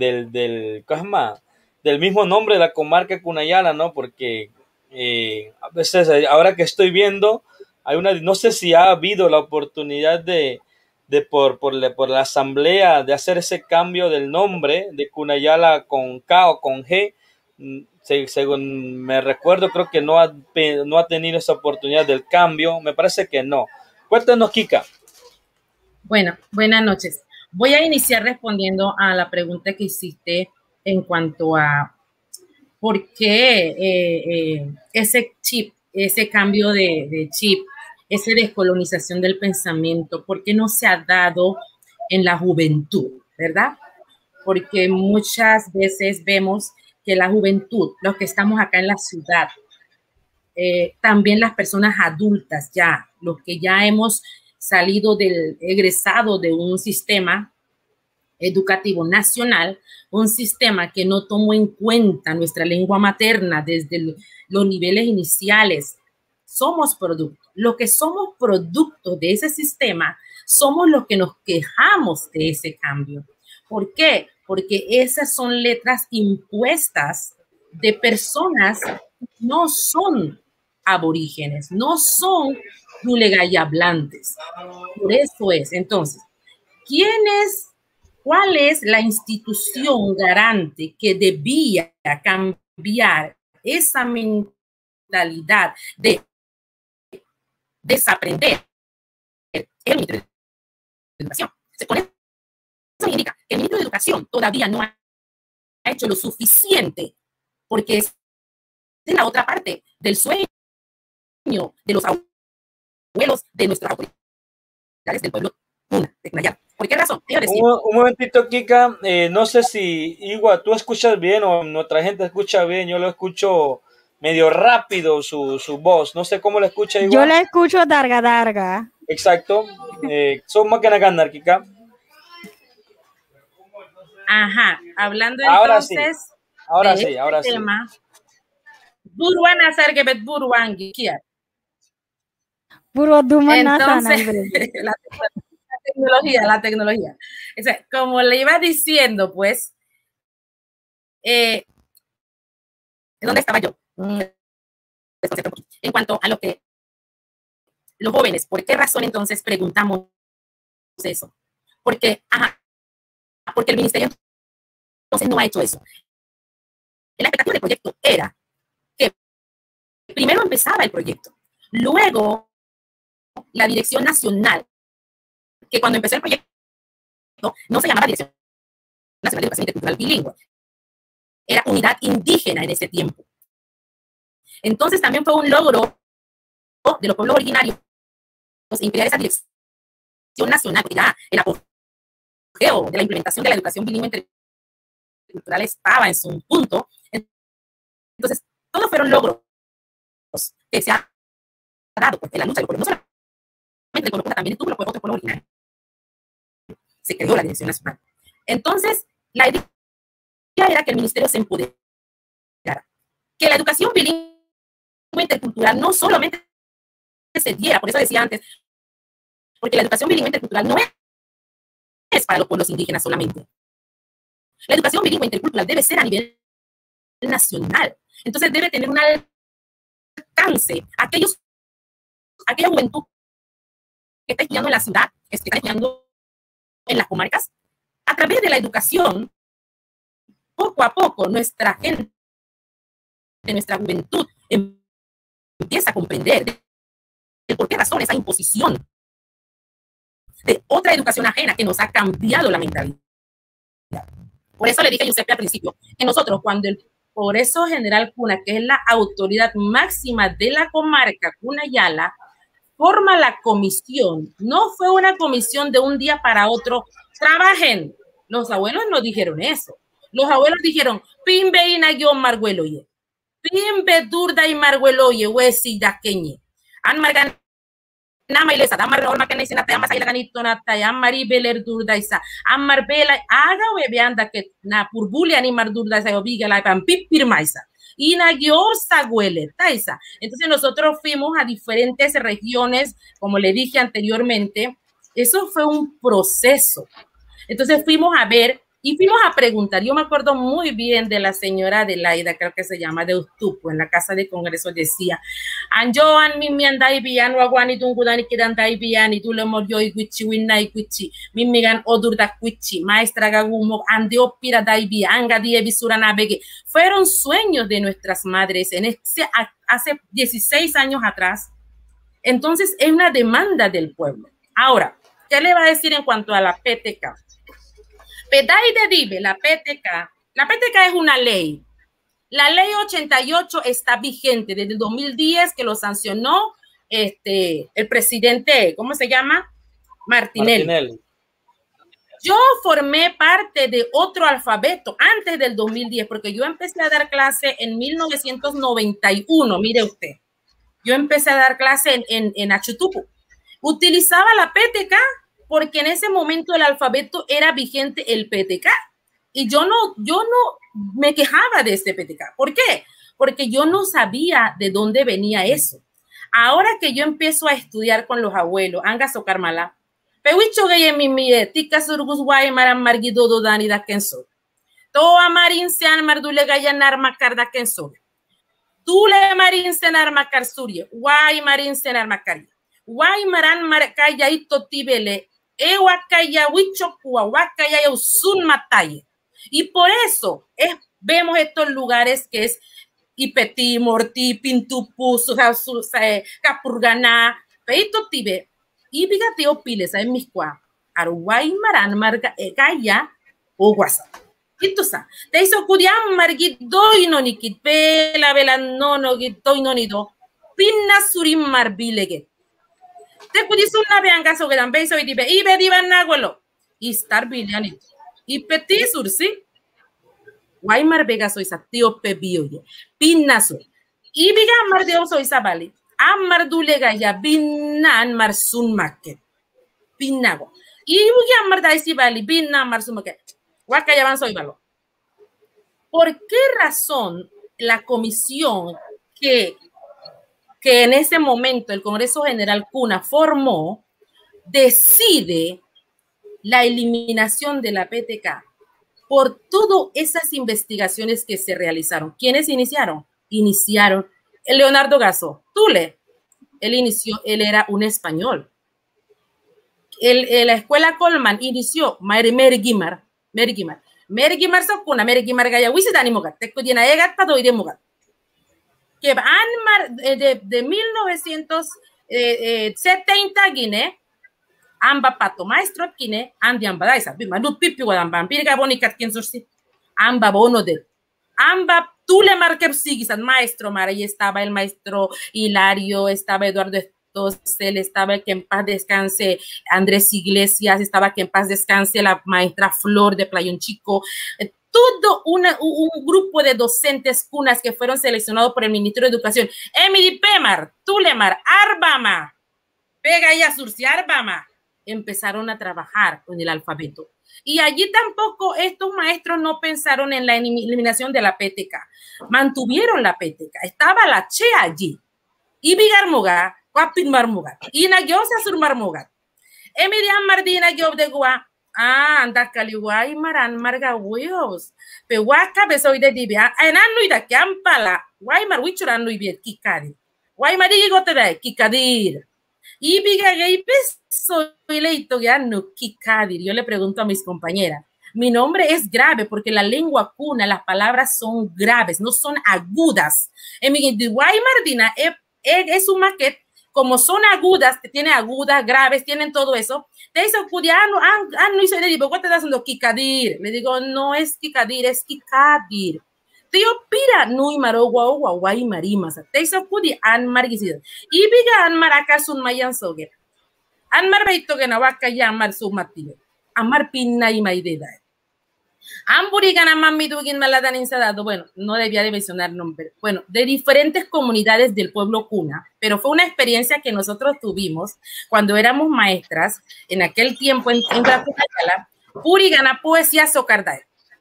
del mismo nombre de la comarca Cunayala, ¿no? Porque a veces, ahora que estoy viendo, no sé si ha habido la oportunidad por la asamblea de hacer ese cambio del nombre de Cunayala con K o con G. Según me recuerdo, creo que no ha tenido esa oportunidad del cambio. Me parece que no. Cuéntanos, Kika. Bueno, buenas noches. Voy a iniciar respondiendo a la pregunta que hiciste en cuanto a por qué ese chip, ese cambio de chip, esa descolonización del pensamiento, por qué no se ha dado en la juventud, ¿verdad? Porque muchas veces vemos que la juventud, los que estamos acá en la ciudad, también las personas adultas ya, los que ya hemos egresado de un sistema educativo nacional, un sistema que no tomó en cuenta nuestra lengua materna desde los niveles iniciales. Somos productos. Los que somos productos de ese sistema somos los que nos quejamos de ese cambio. ¿Por qué? Porque esas son letras impuestas de personas que no son aborígenes, no son nulegay hablantes. Por eso es. Entonces, ¿cuál es la institución garante que debía cambiar esa mentalidad de desaprender el Ministerio de Educación? Con eso significa que el Ministro de Educación todavía no ha hecho lo suficiente, porque es la otra parte del sueño de los abuelos de nuestras autoridades del pueblo de Cunayala. ¿Por qué razón? Un momentito, Kika. No sé si, igual, tú escuchas bien o nuestra gente escucha bien. Yo lo escucho medio rápido su voz. No sé cómo la escucha igual. Yo la escucho darga. Exacto. Son más que ganar, Kika. Ajá. Hablando ahora entonces sí. Ahora de sí, ahora tema, sí. Buruan hacer que bet buruan guiar. Entonces, la tecnología. O sea, como le iba diciendo, pues, ¿dónde estaba yo? En cuanto a lo que los jóvenes, ¿por qué razón entonces preguntamos eso? Porque el ministerio entonces no ha hecho eso. La expectativa del proyecto era que primero empezaba el proyecto, luego la Dirección Nacional, que cuando empezó el proyecto no se llamaba Dirección Nacional de Educación Intercultural Bilingüe, era Unidad Indígena en ese tiempo. Entonces también fue un logro de los pueblos originarios en crear esa Dirección Nacional, porque ya el apogeo de la implementación de la educación bilingüe intercultural estaba en su punto. Entonces, todos fueron logros que se han dado porque la lucha del pueblo, no solamente el pueblo también tuvo otro pueblo original. Se creó la Dirección Nacional. Entonces, la idea era que el ministerio se empoderara, que la educación bilingüe intercultural no solamente se diera, por eso decía antes, porque la educación bilingüe intercultural no es para los pueblos indígenas solamente. La educación bilingüe intercultural debe ser a nivel nacional. Entonces debe tener un alcance. Aquella juventud que está estudiando en la ciudad, que está estudiando en las comarcas, a través de la educación, poco a poco nuestra gente, nuestra juventud, empieza a comprender de por qué razón esa imposición de otra educación ajena que nos ha cambiado la mentalidad. Por eso le dije a Giuseppe al principio, que nosotros cuando el Progreso General Cuna, que es la autoridad máxima de la comarca Cunayala, forma la comisión, no fue una comisión de un día para otro, trabajen. Los abuelos no dijeron eso. Los abuelos dijeron, pimbe inayo margueloye, pimbe durda y margueloye, huesi da keñe. An margan nama ilesa, damar norma que necesita, amas ahí la ganito nata, amari beler durda isa, amar bela, haga webeanda que na purbule animar durda isa, obiga la pampip pirmaisa. Y Nagyorsa huele, taisa. Entonces nosotros fuimos a diferentes regiones, como le dije anteriormente, eso fue un proceso. Entonces fuimos a ver y fuimos a preguntar. Yo me acuerdo muy bien de la señora Adelaida, creo que se llama, de Ustupo, en la Casa de Congreso, decía, Anjoan mimi andai bian wagwani tungudani kidandai bian y tú le morió y guichi winai guichi mimigan odurda guichi maestra gagumo andeo pira dai bianga die bisurana bege. Fueron sueños de nuestras madres hace 16 años atrás. Entonces es una demanda del pueblo. Ahora, ¿qué le va a decir en cuanto a la PTK? Pedai de Dive, la PTK es una ley. La ley 88 está vigente desde el 2010 que lo sancionó el presidente, ¿cómo se llama? Martinelli. Yo formé parte de otro alfabeto antes del 2010 porque yo empecé a dar clase en 1991, mire usted. Yo empecé a dar clase en Achutupu. Utilizaba la PTK porque en ese momento el alfabeto era vigente el PTK. Y yo no me quejaba de este PTK. ¿Por qué? Porque yo no sabía de dónde venía eso. Ahora que yo empiezo a estudiar con los abuelos, anga socarmala, pewicho gay en mi mire, tica surgus guay maran margido do dani da kenso. Toa marin sean mardule gayanar macarda kenso. Tule marin senar makar surye, guay marin senar makari. Guay maran marcaya ito tibele, ewakaya wichokua, wakaya usun mataye. Y por eso vemos estos lugares que es Ipetí, Mortí, Pintupu, Capurganá, Peito Tibe, y Bigateo Piles, en Miscua, Aruguay, Marán, Marga, Egaya, o WhatsApp. Entonces, te hizo Curiam, Margit, Doinonikit, Pela, Vela, Nono, Doinonido, Pinna Surim Marbileget. Te pudiste una veangazo que dan beso y dibe, y ve divan abuelo, y estar bilianit. Y Petit Sursi, Guaymar Vega soy sa tío Pebioye, Pinnaso, y Viga Mar de Oso Isabali, Amar Dulega ya, Binan Marsun Market, Pinago, y Viga Mar de Isabali, Binan Marsun Market, Guacayaban soy Valo. ¿Por qué razón la comisión que en ese momento el Congreso General Cuna formó decide la eliminación de la PTK por todas esas investigaciones que se realizaron? ¿Quiénes iniciaron? Iniciaron Leonardo Gasso, Tule. Él era un español. La escuela Colman inició Mary Guimar. Mary Guimar sokuna, Mary Guimar gaya wisidani mogat. Te kudina egat pado ide mogat. Que de 1970 Guinea, amba pato maestro kine andi amba daisa bima du pipi wadamba pirga bonikat kinsursi amba bono de amba tule marker sigisan maestro mara y estaba el maestro Hilario, estaba Eduardo Estosel, estaba que en paz descanse Andrés Iglesias, estaba que en paz descanse la maestra Flor de Playón Chico, todo un grupo de docentes cunas que fueron seleccionados por el Ministerio de Educación. Emily Pemar, Tulemar, Arbama, Pega y Azurci, Arbama, empezaron a trabajar con el alfabeto. Y allí tampoco estos maestros no pensaron en la eliminación de la PTK. Mantuvieron la PTK. Estaba la Che allí. Y Bigarmuga, Guapin Marmuga. Y Nagyosa Sur Marmuga. Emilian Mardina Yob de Gua. Anda Caliway Maran Marga Huevos. Pehuaca besoy de Dibia. Enano y da Campala. Guaymar Wichuran y Biet Kikadi. Guaymar y Gotere Kikadir. Y Bigagay soy leito ya no Kikadir. Yo le pregunto a mis compañeras. Mi nombre es grave porque la lengua cuna, las palabras son graves, no son agudas. En mi Guaymardina es un maquete. Como son agudas, tiene agudas, graves, tienen todo eso. Te hizo cudiano, no hizo de tipo, ¿qué te estás haciendo? Kikadir. Le digo, no es Kikadir, es Kikadir. Tío pira, no y maro, guay, marimas. Te hizo cudi, an margisido. Y biga an maracas un mayan soge. An marbeito que no va a callar mar su mativo. Amar pinna y maideda. Amburigana mami dugin maladan insadado. Bueno, no debía de mencionar nombre. Bueno, de diferentes comunidades del pueblo cuna, pero fue una experiencia que nosotros tuvimos cuando éramos maestras en aquel tiempo en Guatemala. Purigana poesía socardae.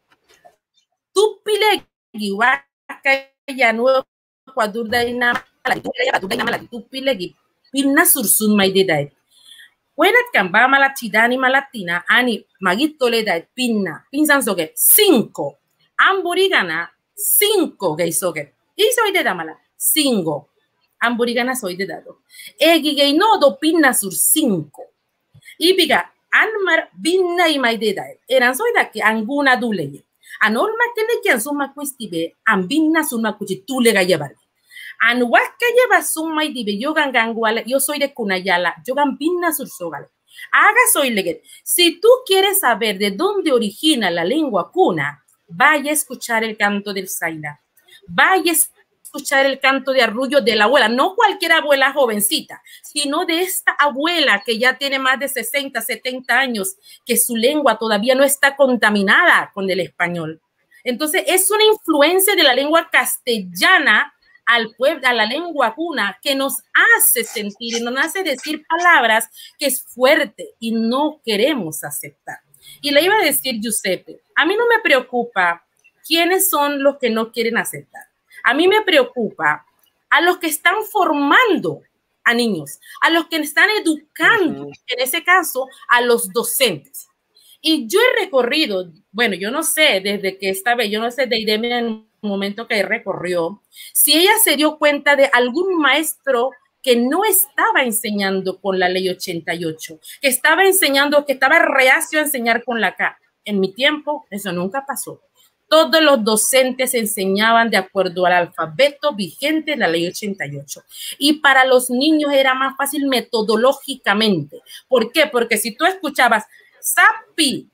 Tu pilegi waka ya nuevo cuadurda ina tu pilegi pinna sursun maidedae. Buenat kamba malachidani malatina ani magito le da pinna pinsan soge 5 amburigana 5 gay soge y soy de damala 5 amburigana soy de dado egi gay no do pinna sur 5 y piga anmar binna y maideda eran soy da que anguna duleye anorma tiene que ansuma cuestibe ambinna suma cuchi tule gayabar. Anuaka lleva suma y dibe yo ganganguala, yo soy de Cunayala, yo gambina sursogale. Haga soy leguet. Si tú quieres saber de dónde origina la lengua cuna, vaya a escuchar el canto del Zaina. Vaya a escuchar el canto de arrullo de la abuela, no cualquier abuela jovencita, sino de esta abuela que ya tiene más de 60, 70 años, que su lengua todavía no está contaminada con el español. Entonces es una influencia de la lengua castellana al pueblo, a la lengua cuna, que nos hace sentir y nos hace decir palabras que es fuerte y no queremos aceptar. Y le iba a decir, Giuseppe, a mí no me preocupa quiénes son los que no quieren aceptar. A mí me preocupa a los que están formando a niños, a los que están educando, en ese caso, a los docentes. Y yo he recorrido, bueno, yo no sé, desde que esta vez, yo no sé de Idemia en un momento que recorrió, si ella se dio cuenta de algún maestro que no estaba enseñando con la ley 88, que estaba enseñando, que estaba reacio a enseñar con la K. En mi tiempo, eso nunca pasó. Todos los docentes enseñaban de acuerdo al alfabeto vigente de la ley 88. Y para los niños era más fácil metodológicamente. ¿Por qué? Porque si tú escuchabas Sapi,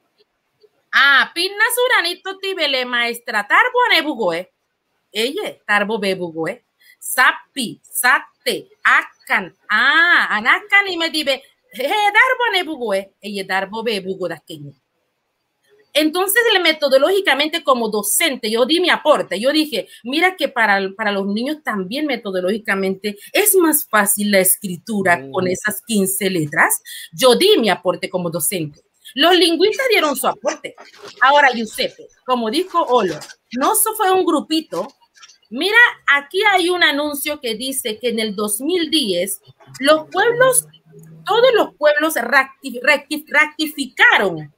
pinna suranito tibele maestra tarbo anebugoe, ella tarbo bebugoe, Sapi, sate, akan, anakan y me dibe, darbo anebugoe, ella darbo bebugo dasqueño. Entonces, metodológicamente como docente, yo di mi aporte. Yo dije, mira que para los niños también metodológicamente es más fácil la escritura con esas 15 letras. Yo di mi aporte como docente. Los lingüistas dieron su aporte. Ahora, Giuseppe, como dijo Olo, no fue un grupito. Mira, aquí hay un anuncio que dice que en el 2010 los pueblos, todos los pueblos rectificaron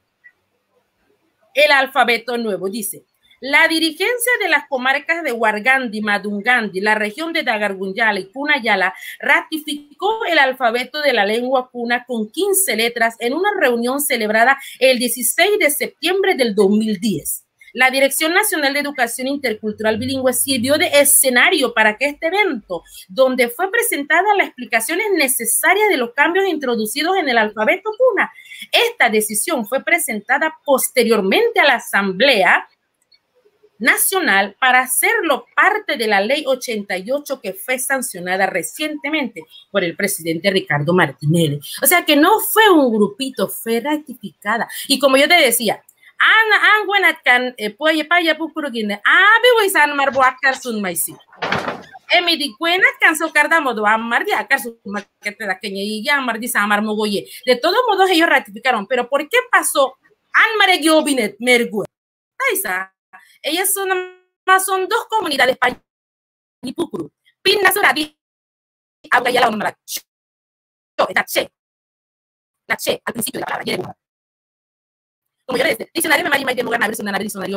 el alfabeto nuevo. Dice, la dirigencia de las comarcas de Huargandi, Madungandi, la región de Dagargunyala y Cunayala ratificó el alfabeto de la lengua cuna con 15 letras en una reunión celebrada el 16 de septiembre del 2010. La Dirección Nacional de Educación Intercultural Bilingüe sirvió de escenario para que este evento, donde fue presentada las explicaciones necesarias de los cambios introducidos en el alfabeto cuna. Esta decisión fue presentada posteriormente a la Asamblea Nacional para hacerlo parte de la Ley 88 que fue sancionada recientemente por el presidente Ricardo Martinelli. O sea que no fue un grupito, fue ratificada. Y como yo te decía, an gwenat kan poye paya pukurugine abe waisan mar buakar sun maisi emi di gwenat kan so cardamo do amar di akar sun maquete da kenya y ya amar di samar mogoye. De todos modos ellos ratificaron, pero ¿por qué pasó? An maregio binet mergu. Taisa, ellas son dos comunidades y pukuru. Pin nasoradi agua ya la una la che al principio de la palabra. Como yo le decía, diccionario me mari mai de mogar na diccionario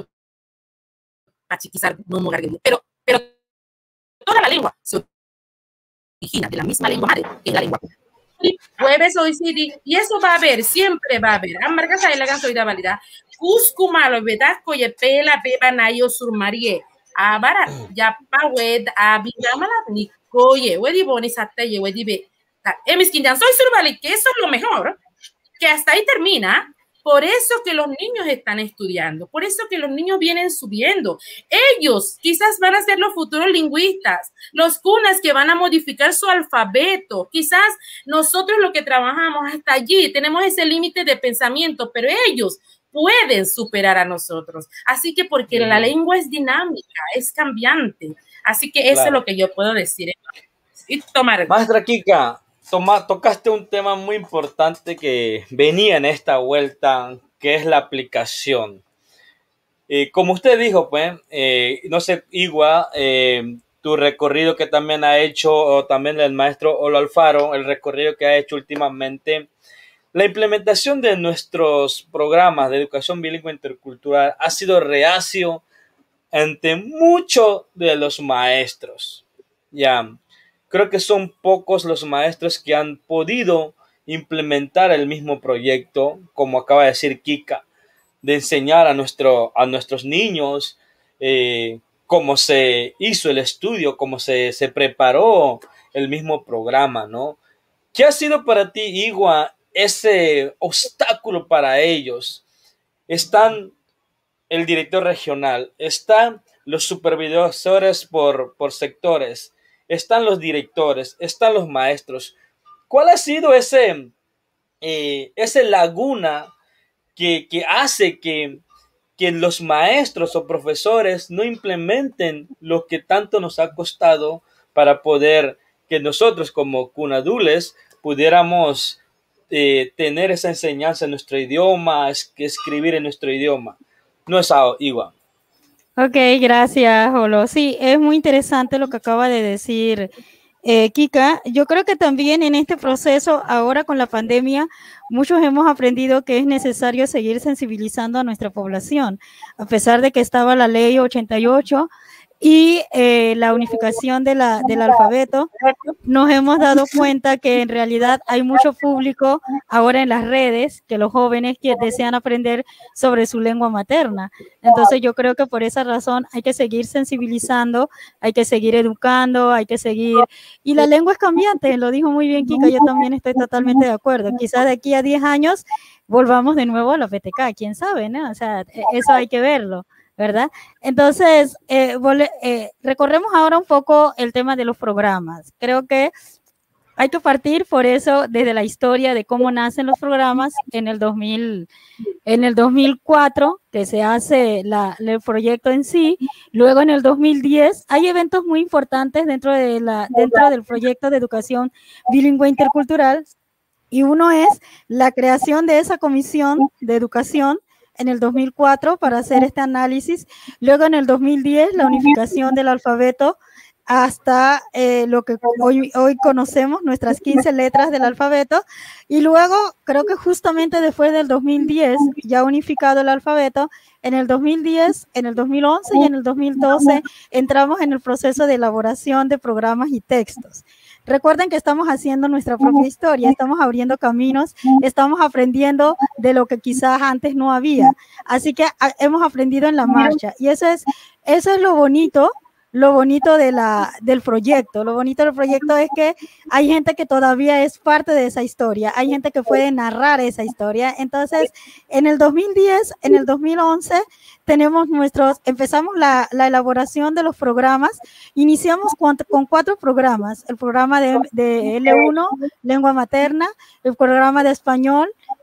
para chiquizar no mogar, pero toda la lengua se origina de la misma lengua madre, que es la lengua. Jueves hoy sí, y eso va a haber, siempre va a haber. Amarga y la gansoida válida. Cusco malo, vedasco y pela beba nayo surmarie. Abara ya pa wed abigamala ni coye, wedi boni sataye, wedi be. Emiskindan soy survali, que eso es lo mejor, que hasta ahí termina. Por eso que los niños están estudiando, por eso que los niños vienen subiendo. Ellos quizás van a ser los futuros lingüistas, los cunas que van a modificar su alfabeto. Quizás nosotros los que trabajamos hasta allí tenemos ese límite de pensamiento, pero ellos pueden superar a nosotros. Así que porque la lengua es dinámica, es cambiante. Así que eso es lo que yo puedo decir. Y tomar. Maestra Kika, tocaste un tema muy importante que venía en esta vuelta, que es la aplicación. Como usted dijo, pues, no sé, Igua, tu recorrido que también ha hecho, o también el maestro Olo Alfaro, el recorrido que ha hecho últimamente, la implementación de nuestros programas de educación bilingüe intercultural ha sido reacio ante muchos de los maestros. Ya. Creo que son pocos los maestros que han podido implementar el mismo proyecto, como acaba de decir Kika, de enseñar a nuestros niños cómo se hizo el estudio, cómo se preparó el mismo programa, ¿no? ¿Qué ha sido para ti, Igua, ese obstáculo para ellos? Están el director regional, están los supervisores por sectores, están los directores, están los maestros. ¿Cuál ha sido ese laguna que hace que los maestros o profesores no implementen lo que tanto nos ha costado para poder que nosotros como cunadules pudiéramos tener esa enseñanza en nuestro idioma, escribir en nuestro idioma? No es igual. Ok, gracias, Olo. Sí, es muy interesante lo que acaba de decir Kika. Yo creo que también en este proceso, ahora con la pandemia, muchos hemos aprendido que es necesario seguir sensibilizando a nuestra población, a pesar de que estaba la ley 88 y la unificación del alfabeto. Nos hemos dado cuenta que en realidad hay mucho público ahora en las redes, que los jóvenes que desean aprender sobre su lengua materna. Entonces yo creo que por esa razón hay que seguir sensibilizando, hay que seguir educando, hay que seguir... Y la lengua es cambiante, lo dijo muy bien Kika, yo también estoy totalmente de acuerdo. Quizás de aquí a 10 años volvamos de nuevo a la PTK, quién sabe, ¿no? O sea, eso hay que verlo, ¿verdad? Entonces, recorremos ahora un poco el tema de los programas. Creo que hay que partir por eso desde la historia de cómo nacen los programas en el 2004, que se hace el proyecto en sí. Luego en el 2010 hay eventos muy importantes dentro del proyecto de educación bilingüe intercultural, y uno es la creación de esa comisión de educación en el 2004 para hacer este análisis. Luego en el 2010 la unificación del alfabeto hasta lo que hoy conocemos, nuestras 15 letras del alfabeto. Y luego creo que justamente después del 2010, ya unificado el alfabeto, en el 2010, en el 2011 y en el 2012 entramos en el proceso de elaboración de programas y textos. Recuerden que estamos haciendo nuestra propia historia, estamos abriendo caminos, estamos aprendiendo de lo que quizás antes no había. Así que hemos aprendido en la marcha, y eso es lo bonito del proyecto. Lo bonito del proyecto es que hay gente que todavía es parte de esa historia, hay gente que puede narrar esa historia. Entonces, en el 2010, en el 2011, empezamos la elaboración de los programas. Iniciamos con 4 programas: el programa de L1, lengua materna, el programa de español,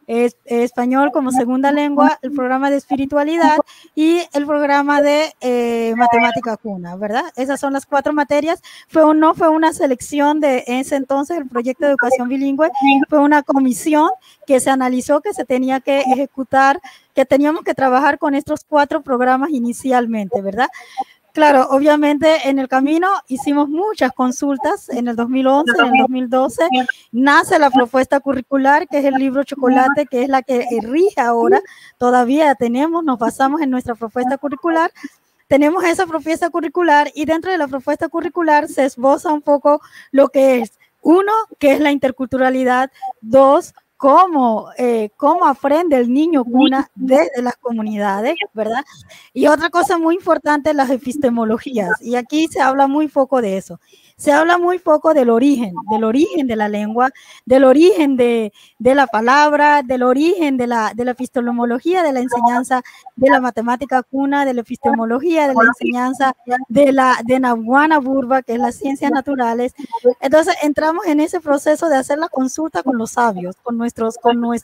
español como segunda lengua, el programa de espiritualidad y el programa de matemática cuna, ¿verdad? Esas son las 4 materias. No fue una selección de ese entonces, el proyecto de educación bilingüe, fue una comisión que se analizó que se tenía que ejecutar, que teníamos que trabajar con estos 4 programas inicialmente, ¿verdad? Claro, obviamente en el camino hicimos muchas consultas en el 2011, en el 2012, nace la propuesta curricular, que es el libro Chocolate, que es la que rige ahora, todavía nos basamos en nuestra propuesta curricular, tenemos esa propuesta curricular y dentro de la propuesta curricular se esboza un poco lo que es, 1, que es la interculturalidad, 2, cómo aprende el niño cuna desde las comunidades, ¿verdad? Y otra cosa muy importante, las epistemologías, y aquí se habla muy poco de eso. Se habla muy poco del origen de la lengua, del origen de la palabra, del origen de la epistemología de la enseñanza de la matemática cuna, de la epistemología de la enseñanza de Nahuana Burba, que es las ciencias naturales. Entonces entramos en ese proceso de hacer la consulta con los sabios, con nuestros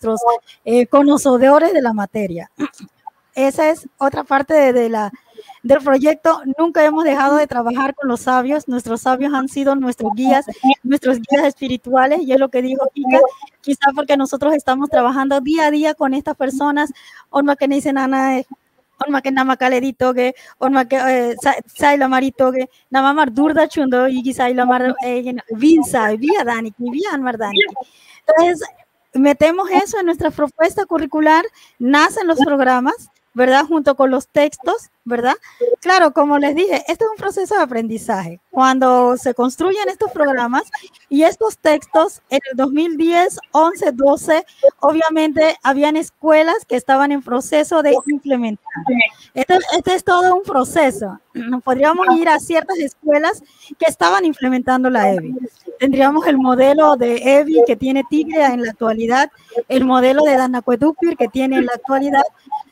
conocedores de la materia. Esa es otra parte del proyecto. Nunca hemos dejado de trabajar con los sabios. Nuestros sabios han sido nuestros guías espirituales, y es lo que dijo Kika, quizá porque nosotros estamos trabajando día a día con estas personas. Onma que dicen Ana, onma que namacaledito, que onma que saila marito, que namamar durda chundo y saila mar vinsa vía dani vía anmardani. Entonces metemos eso en nuestra propuesta curricular, nacen los programas, ¿verdad? Junto con los textos, ¿verdad? Claro, como les dije, este es un proceso de aprendizaje. Cuando se construyen estos programas y estos textos, en el 2010, 11, 12, obviamente habían escuelas que estaban en proceso de implementar. Este es todo un proceso. Podríamos ir a ciertas escuelas que estaban implementando la EBI. Tendríamos el modelo de EBI que tiene Tigre en la actualidad, el modelo de Danacuedupir que tiene en la actualidad,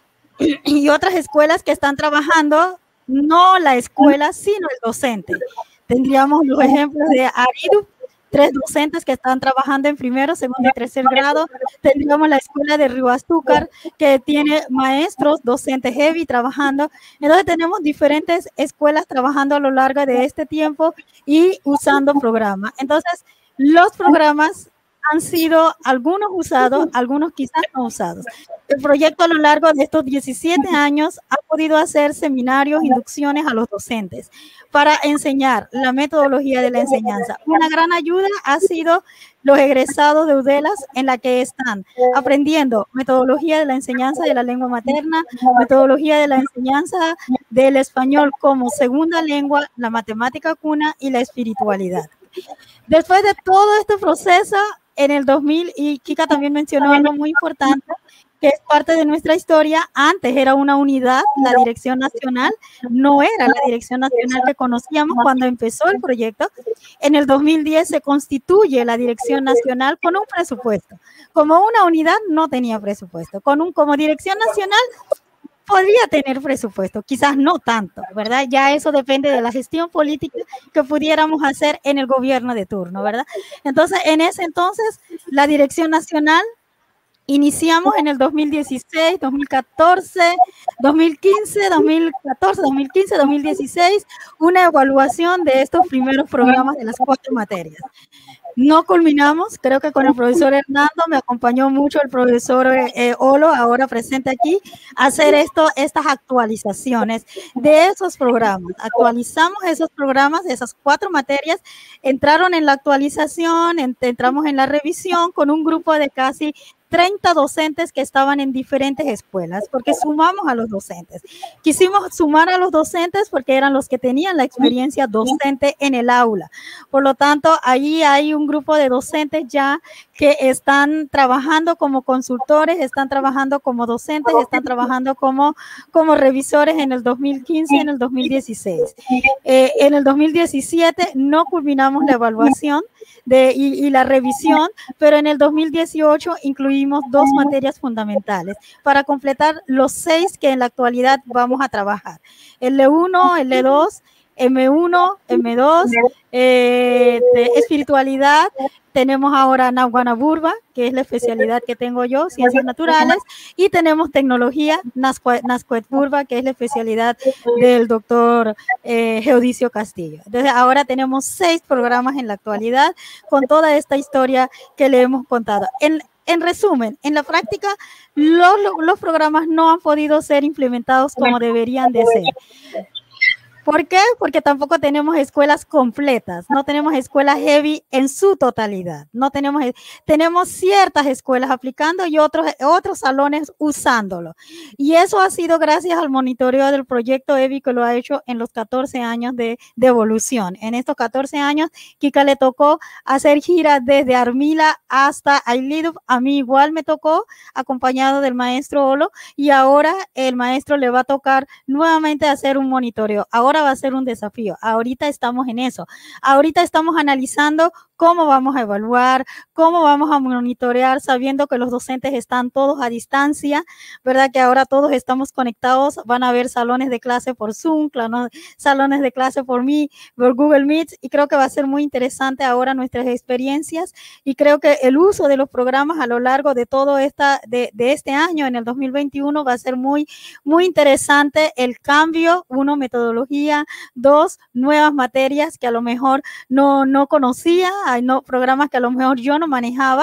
y otras escuelas que están trabajando, no la escuela, sino el docente. Tendríamos los ejemplos de Aridu, 3 docentes que están trabajando en primero, segundo y tercer grado. Tendríamos la escuela de Río Azúcar, que tiene maestros, docentes heavy trabajando. Entonces tenemos diferentes escuelas trabajando a lo largo de este tiempo y usando programas. Entonces, los programas han sido algunos usados, algunos quizás no usados. El proyecto a lo largo de estos 17 años ha podido hacer seminarios, inducciones a los docentes para enseñar la metodología de la enseñanza. Una gran ayuda ha sido los egresados de UDELAS, en la que están aprendiendo metodología de la enseñanza de la lengua materna, metodología de la enseñanza del español como segunda lengua, la matemática cuna y la espiritualidad. Después de todo este proceso, en el 2000, y Kika también mencionó algo muy importante, que es parte de nuestra historia. Antes era una unidad, la Dirección Nacional, no era la Dirección Nacional que conocíamos cuando empezó el proyecto. En el 2010 se constituye la Dirección Nacional con un presupuesto. Como una unidad no tenía presupuesto. Como Dirección Nacional podría tener presupuesto, quizás no tanto, ¿verdad? Ya eso depende de la gestión política que pudiéramos hacer en el gobierno de turno, ¿verdad? Entonces, en ese entonces, la Dirección Nacional iniciamos en el 2016, 2014, 2015, 2014, 2015, 2016, una evaluación de estos primeros programas de las 4 materias. No culminamos, creo que con el profesor Hernando, me acompañó mucho el profesor Olo, ahora presente aquí, a hacer estas actualizaciones de esos programas. Actualizamos esos programas, esas 4 materias, entraron en la actualización, entramos en la revisión con un grupo de casi 30 docentes que estaban en diferentes escuelas, porque sumamos a los docentes. Quisimos sumar a los docentes porque eran los que tenían la experiencia docente en el aula. Por lo tanto, ahí hay un grupo de docentes ya que están trabajando como consultores, están trabajando como docentes, están trabajando como revisores en el 2015 y en el 2016. En el 2017 no culminamos la evaluación y la revisión, pero en el 2018 incluimos 2 materias fundamentales para completar los 6 que en la actualidad vamos a trabajar. El E1, el E2, M1, M2, de espiritualidad. Tenemos ahora Naguanaburba, que es la especialidad que tengo yo, ciencias naturales, y tenemos tecnología, Nazcuetburba, que es la especialidad del doctor Geodicio Castillo. Entonces ahora tenemos 6 programas en la actualidad con toda esta historia que le hemos contado. En resumen, en la práctica, los programas no han podido ser implementados como deberían de ser. ¿Por qué? Porque tampoco tenemos escuelas completas, no tenemos escuelas heavy en su totalidad, no tenemos ciertas escuelas aplicando y otros salones usándolo. Y eso ha sido gracias al monitoreo del proyecto EVI que lo ha hecho en los 14 años de evolución. En estos 14 años, Kika le tocó hacer giras desde Armila hasta Ailidup. A mí igual me tocó, acompañado del maestro Olo, y ahora el maestro le va a tocar nuevamente hacer un monitoreo. Ahora va a ser un desafío. Ahorita estamos en eso. Ahorita estamos analizando cómo vamos a evaluar, cómo vamos a monitorear, sabiendo que los docentes están todos a distancia, ¿verdad? Que ahora todos estamos conectados. Van a haber salones de clase por Zoom, salones de clase por Google Meet, y creo que va a ser muy interesante ahora nuestras experiencias, y creo que el uso de los programas a lo largo de todo de este año, en el 2021, va a ser muy, muy interesante el cambio. 1, metodología. 2, nuevas materias que a lo mejor no conocía, hay programas que a lo mejor yo no manejaba,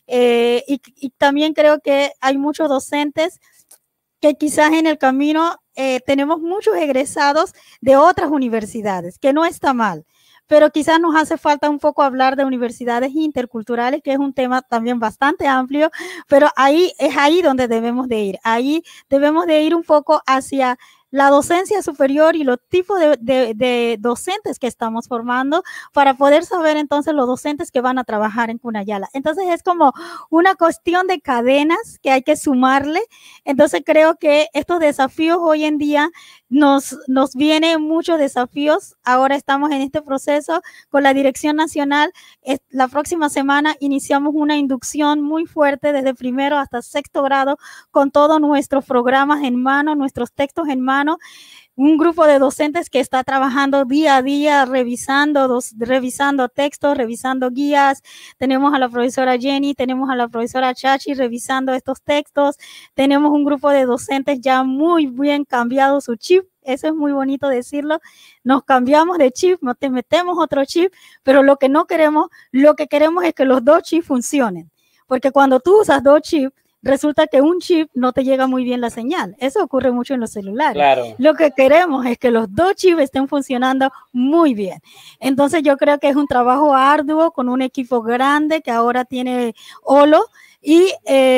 y también creo que hay muchos docentes que quizás en el camino tenemos muchos egresados de otras universidades, que no está mal, pero quizás nos hace falta un poco hablar de universidades interculturales, que es un tema también bastante amplio, pero es ahí donde debemos de ir. Ahí debemos de ir un poco hacia la docencia superior y los tipos de docentes que estamos formando para poder saber entonces los docentes que van a trabajar en Cunayala. Entonces es como una cuestión de cadenas que hay que sumarle. Entonces creo que estos desafíos hoy en día nos vienen muchos desafíos. Ahora estamos en este proceso con la Dirección Nacional. La próxima semana iniciamos una inducción muy fuerte desde primero hasta 6º grado con todos nuestros programas en mano, nuestros textos en mano. Un grupo de docentes que está trabajando día a día, revisando textos, revisando guías. Tenemos a la profesora Jenny, tenemos a la profesora Chachi revisando estos textos. Tenemos un grupo de docentes ya muy bien cambiado su chip. Eso es muy bonito decirlo. Nos cambiamos de chip, no te metemos otro chip, pero lo que queremos es que los 2 chips funcionen. Porque cuando tú usas 2 chips, resulta que un chip no te llega muy bien la señal. Eso ocurre mucho en los celulares. Claro. Lo que queremos es que los 2 chips estén funcionando muy bien. Entonces yo creo que es un trabajo arduo con un equipo grande que ahora tiene Olo, y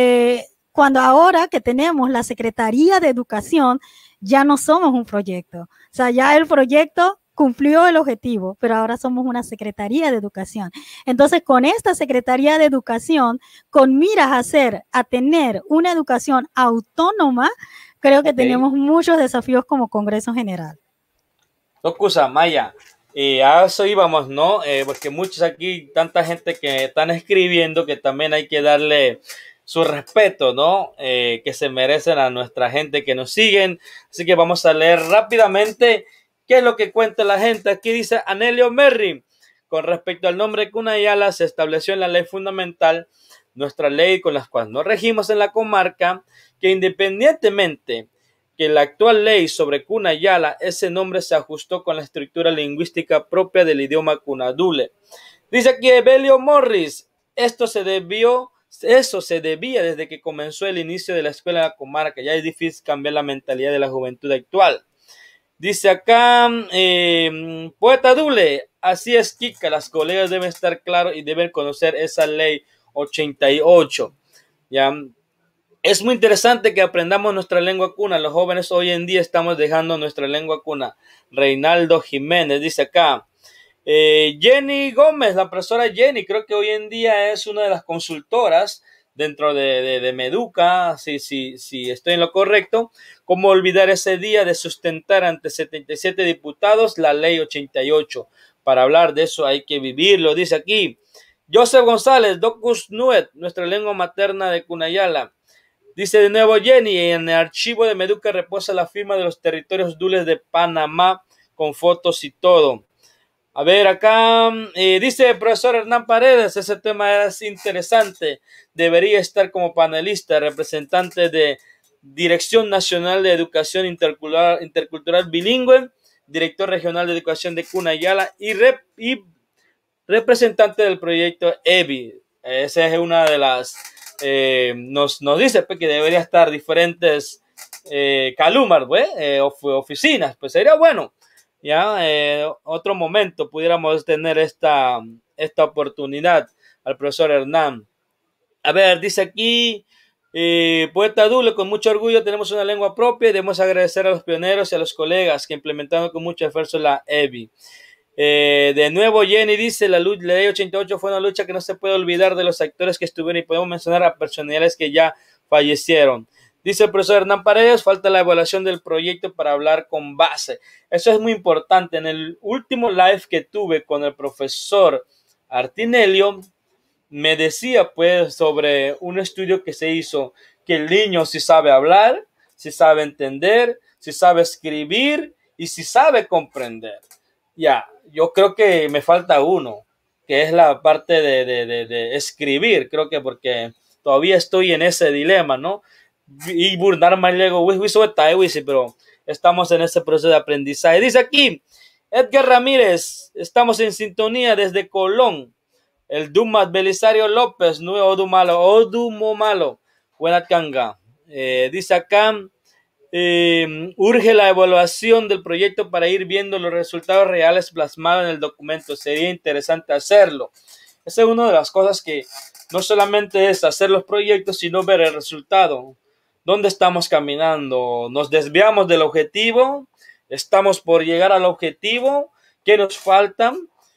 ahora que tenemos la Secretaría de Educación, ya no somos un proyecto. O sea, ya el proyecto cumplió el objetivo, pero ahora somos una Secretaría de Educación. Entonces, con esta Secretaría de Educación, con miras a tener una educación autónoma, creo que tenemos muchos desafíos como Congreso General. Dokusa, Maya, a eso íbamos, ¿no? Porque muchos aquí, tanta gente que están escribiendo, que también hay que darle su respeto, ¿no? Que se merecen a nuestra gente que nos siguen. Así que vamos a leer rápidamente qué es lo que cuenta la gente. Aquí dice Anelio Merry: con respecto al nombre Cunayala, se estableció en la ley fundamental, nuestra ley con las cuales nos regimos en la comarca, que independientemente que la actual ley sobre Cunayala, ese nombre se ajustó con la estructura lingüística propia del idioma cunadule. Dice aquí Evelio Morris: eso se debía desde que comenzó el inicio de la escuela en la comarca. Ya es difícil cambiar la mentalidad de la juventud actual. Dice acá Poeta Dule: así es, Kika, las colegas deben estar claros y deben conocer esa ley 88. Ya es muy interesante que aprendamos nuestra lengua cuna. Los jóvenes hoy en día estamos dejando nuestra lengua cuna. Reinaldo Jiménez dice acá. Jenny Gómez, la profesora Jenny, creo que hoy en día es una de las consultoras dentro de Meduca, si estoy en lo correcto. ¿Cómo olvidar ese día de sustentar ante 77 diputados la ley 88? Para hablar de eso hay que vivirlo. Dice aquí Joseph González: Docus Nuet, nuestra lengua materna de Cunayala. Dice de nuevo Jenny: en el archivo de Meduca reposa la firma de los territorios dules de Panamá con fotos y todo. A ver, acá dice el profesor Hernán Paredes, ese tema es interesante, debería estar como panelista, representante de Dirección Nacional de Educación Intercultural Bilingüe, director regional de educación de Cunayala y representante del proyecto EBI. Esa es una de las, nos dice pues, que debería estar diferentes calumar, oficinas, pues sería bueno. Ya, otro momento pudiéramos tener esta oportunidad al profesor Hernán. A ver, dice aquí, poeta Dule, con mucho orgullo tenemos una lengua propia y debemos agradecer a los pioneros y a los colegas que implementaron con mucho esfuerzo la EBI. De nuevo Jenny dice, la ley 88 fue una lucha que no se puede olvidar de los actores que estuvieron y podemos mencionar a personalidades que ya fallecieron. Dice el profesor Hernán Paredes, falta la evaluación del proyecto para hablar con base. Eso es muy importante. En el último live que tuve con el profesor Artinelio, me decía pues sobre un estudio que se hizo, que el niño si sabe hablar, si sabe entender, si sabe escribir y si sabe comprender. Ya, yo creo que me falta uno, que es la parte de escribir, creo que porque todavía estoy en ese dilema, ¿no? Y burlar más luego, pero estamos en ese proceso de aprendizaje. Dice aquí, Edgar Ramírez, estamos en sintonía desde Colón. El Dumas Belisario López, no Odumo Malo, buena canga. Dice acá, urge la evaluación del proyecto para ir viendo los resultados reales plasmados en el documento. Sería interesante hacerlo. Esa es una de las cosas que no solamente es hacer los proyectos, sino ver el resultado. ¿Dónde estamos caminando? ¿Nos desviamos del objetivo? ¿Estamos por llegar al objetivo? ¿Qué nos falta?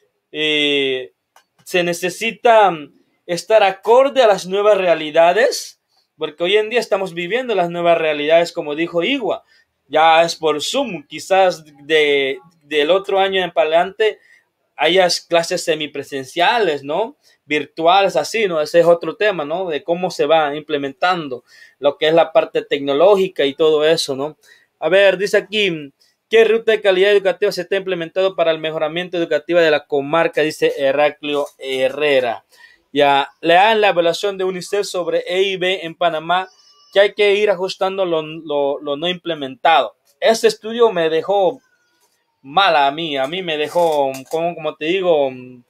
Se necesita estar acorde a las nuevas realidades, porque hoy en día estamos viviendo las nuevas realidades, como dijo Igua. Ya es por Zoom, quizás del otro año en adelante haya clases semipresenciales, ¿no? Virtuales, así, ¿no? Ese es otro tema, ¿no? De cómo se va implementando lo que es la parte tecnológica y todo eso, ¿no? A ver, dice aquí, ¿qué ruta de calidad educativa se está implementando para el mejoramiento educativo de la comarca? Dice Heraclio Herrera. Ya, lean la evaluación de UNICEF sobre EIB en Panamá, que hay que ir ajustando lo no implementado. Ese estudio me dejó mala a mí me dejó, como te digo,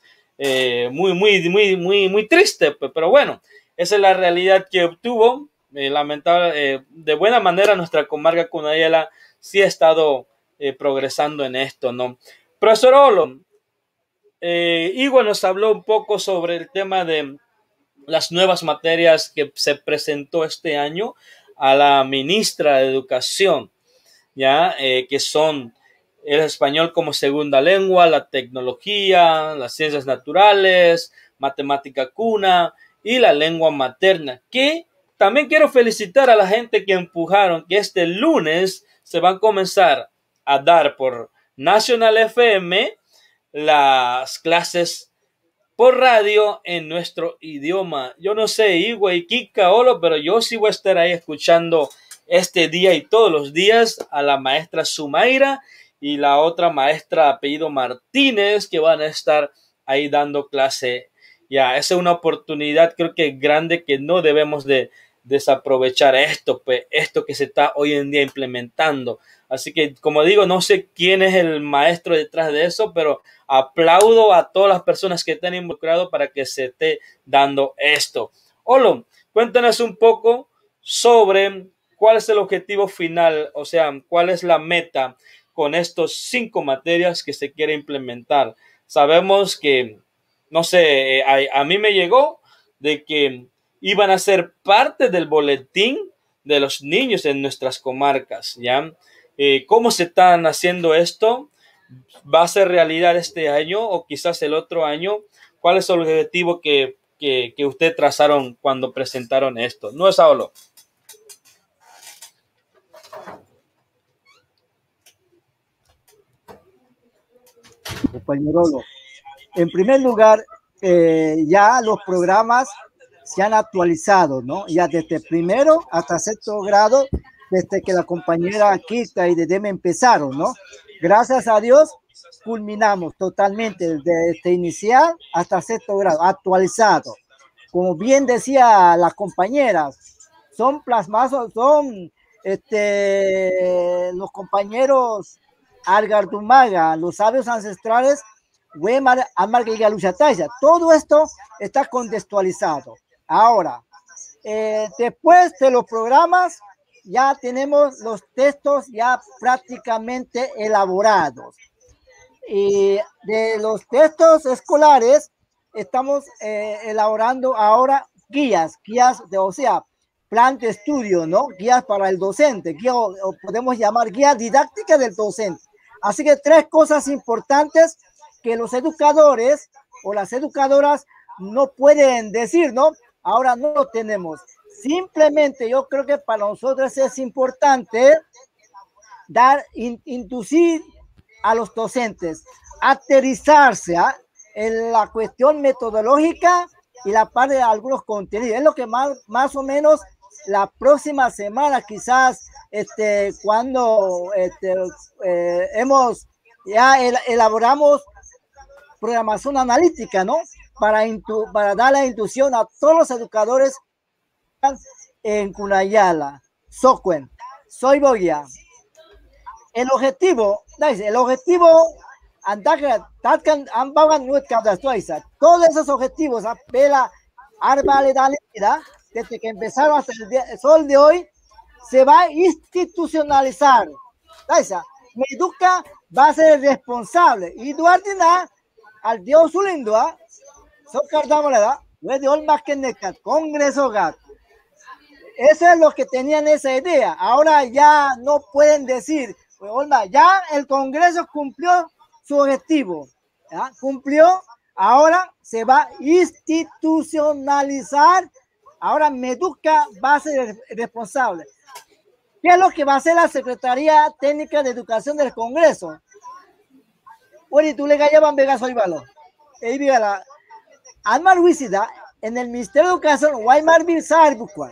muy triste, pero bueno, esa es la realidad que obtuvo. Lamentable, de buena manera nuestra comarca Cunayala sí ha estado progresando en esto, ¿no? Profesor Olo, Igua nos habló un poco sobre el tema de las nuevas materias que se presentó este año a la ministra de Educación, ya que son el español como segunda lengua, la tecnología, las ciencias naturales, matemática cuna y la lengua materna, que también quiero felicitar a la gente que empujaron que este lunes se van a comenzar a dar por National FM las clases por radio en nuestro idioma. Yo no sé, Igua y Kika Olo, pero yo sí voy a estar ahí escuchando este día y todos los días a la maestra Sumaira y la otra maestra apellido Martínez, que van a estar ahí dando clase. Ya, esa es una oportunidad creo que grande que no debemos de desaprovechar esto que se está hoy en día implementando. Así que, como digo, no sé quién es el maestro detrás de eso, pero aplaudo a todas las personas que están involucradas para que se esté dando esto. Olo, cuéntanos un poco sobre cuál es el objetivo final, o sea, cuál es la meta con estos 5 materias que se quiere implementar. Sabemos que, no sé, a mí me llegó de que iban a ser parte del boletín de los niños en nuestras comarcas, ¿ya? ¿Cómo se están haciendo esto? ¿Va a ser realidad este año o quizás el otro año? ¿Cuál es el objetivo que ustedes trazaron cuando presentaron esto? No es solo. Compañero, en primer lugar, ya los programas se han actualizado, ¿no? Ya desde primero hasta sexto grado, desde que la compañera Kika y Dedeme empezaron, ¿no? Gracias a Dios, culminamos totalmente desde inicial hasta sexto grado, actualizado. Como bien decía la compañera, son plasmados, son los compañeros Argardumaga, los sabios ancestrales, Weimar, Amarga y Galushataya. Todo esto está contextualizado. Ahora, después de los programas, ya tenemos los textos ya prácticamente elaborados. Y de los textos escolares, estamos elaborando ahora guías de, o sea, plan de estudio, ¿no? Guías para el docente, guía, o podemos llamar guía didáctica del docente. Así que 3 cosas importantes que los educadores o las educadoras no pueden decir, ¿no? Ahora no lo tenemos. Simplemente yo creo que para nosotros es importante inducir a los docentes, aterrizarse en la cuestión metodológica y la parte de algunos contenidos. Es lo que más o menos la próxima semana, quizás cuando elaboramos programación analítica, ¿no? Para dar la inducción a todos los educadores en Cunayala, Socuen, Soyboya. El objetivo, todos esos objetivos, desde que empezaron hasta el sol de hoy, se va a institucionalizar. Meduca va a ser el responsable. Y Duarte al Dios Ulindua, Socardamoleda, más que Necat, Congreso Gat. Eso es lo que tenían esa idea. Ahora ya no pueden decir, ya el Congreso cumplió su objetivo, ¿ya? Cumplió, ahora se va a institucionalizar. Ahora Meduca va a ser el responsable. ¿Qué es lo que va a hacer la Secretaría Técnica de Educación del Congreso? Oye, tú le gallaban Vegas hoy balo. Almar Wisida, en el Ministerio de Educación, Guaymar Bilsar Bucuar.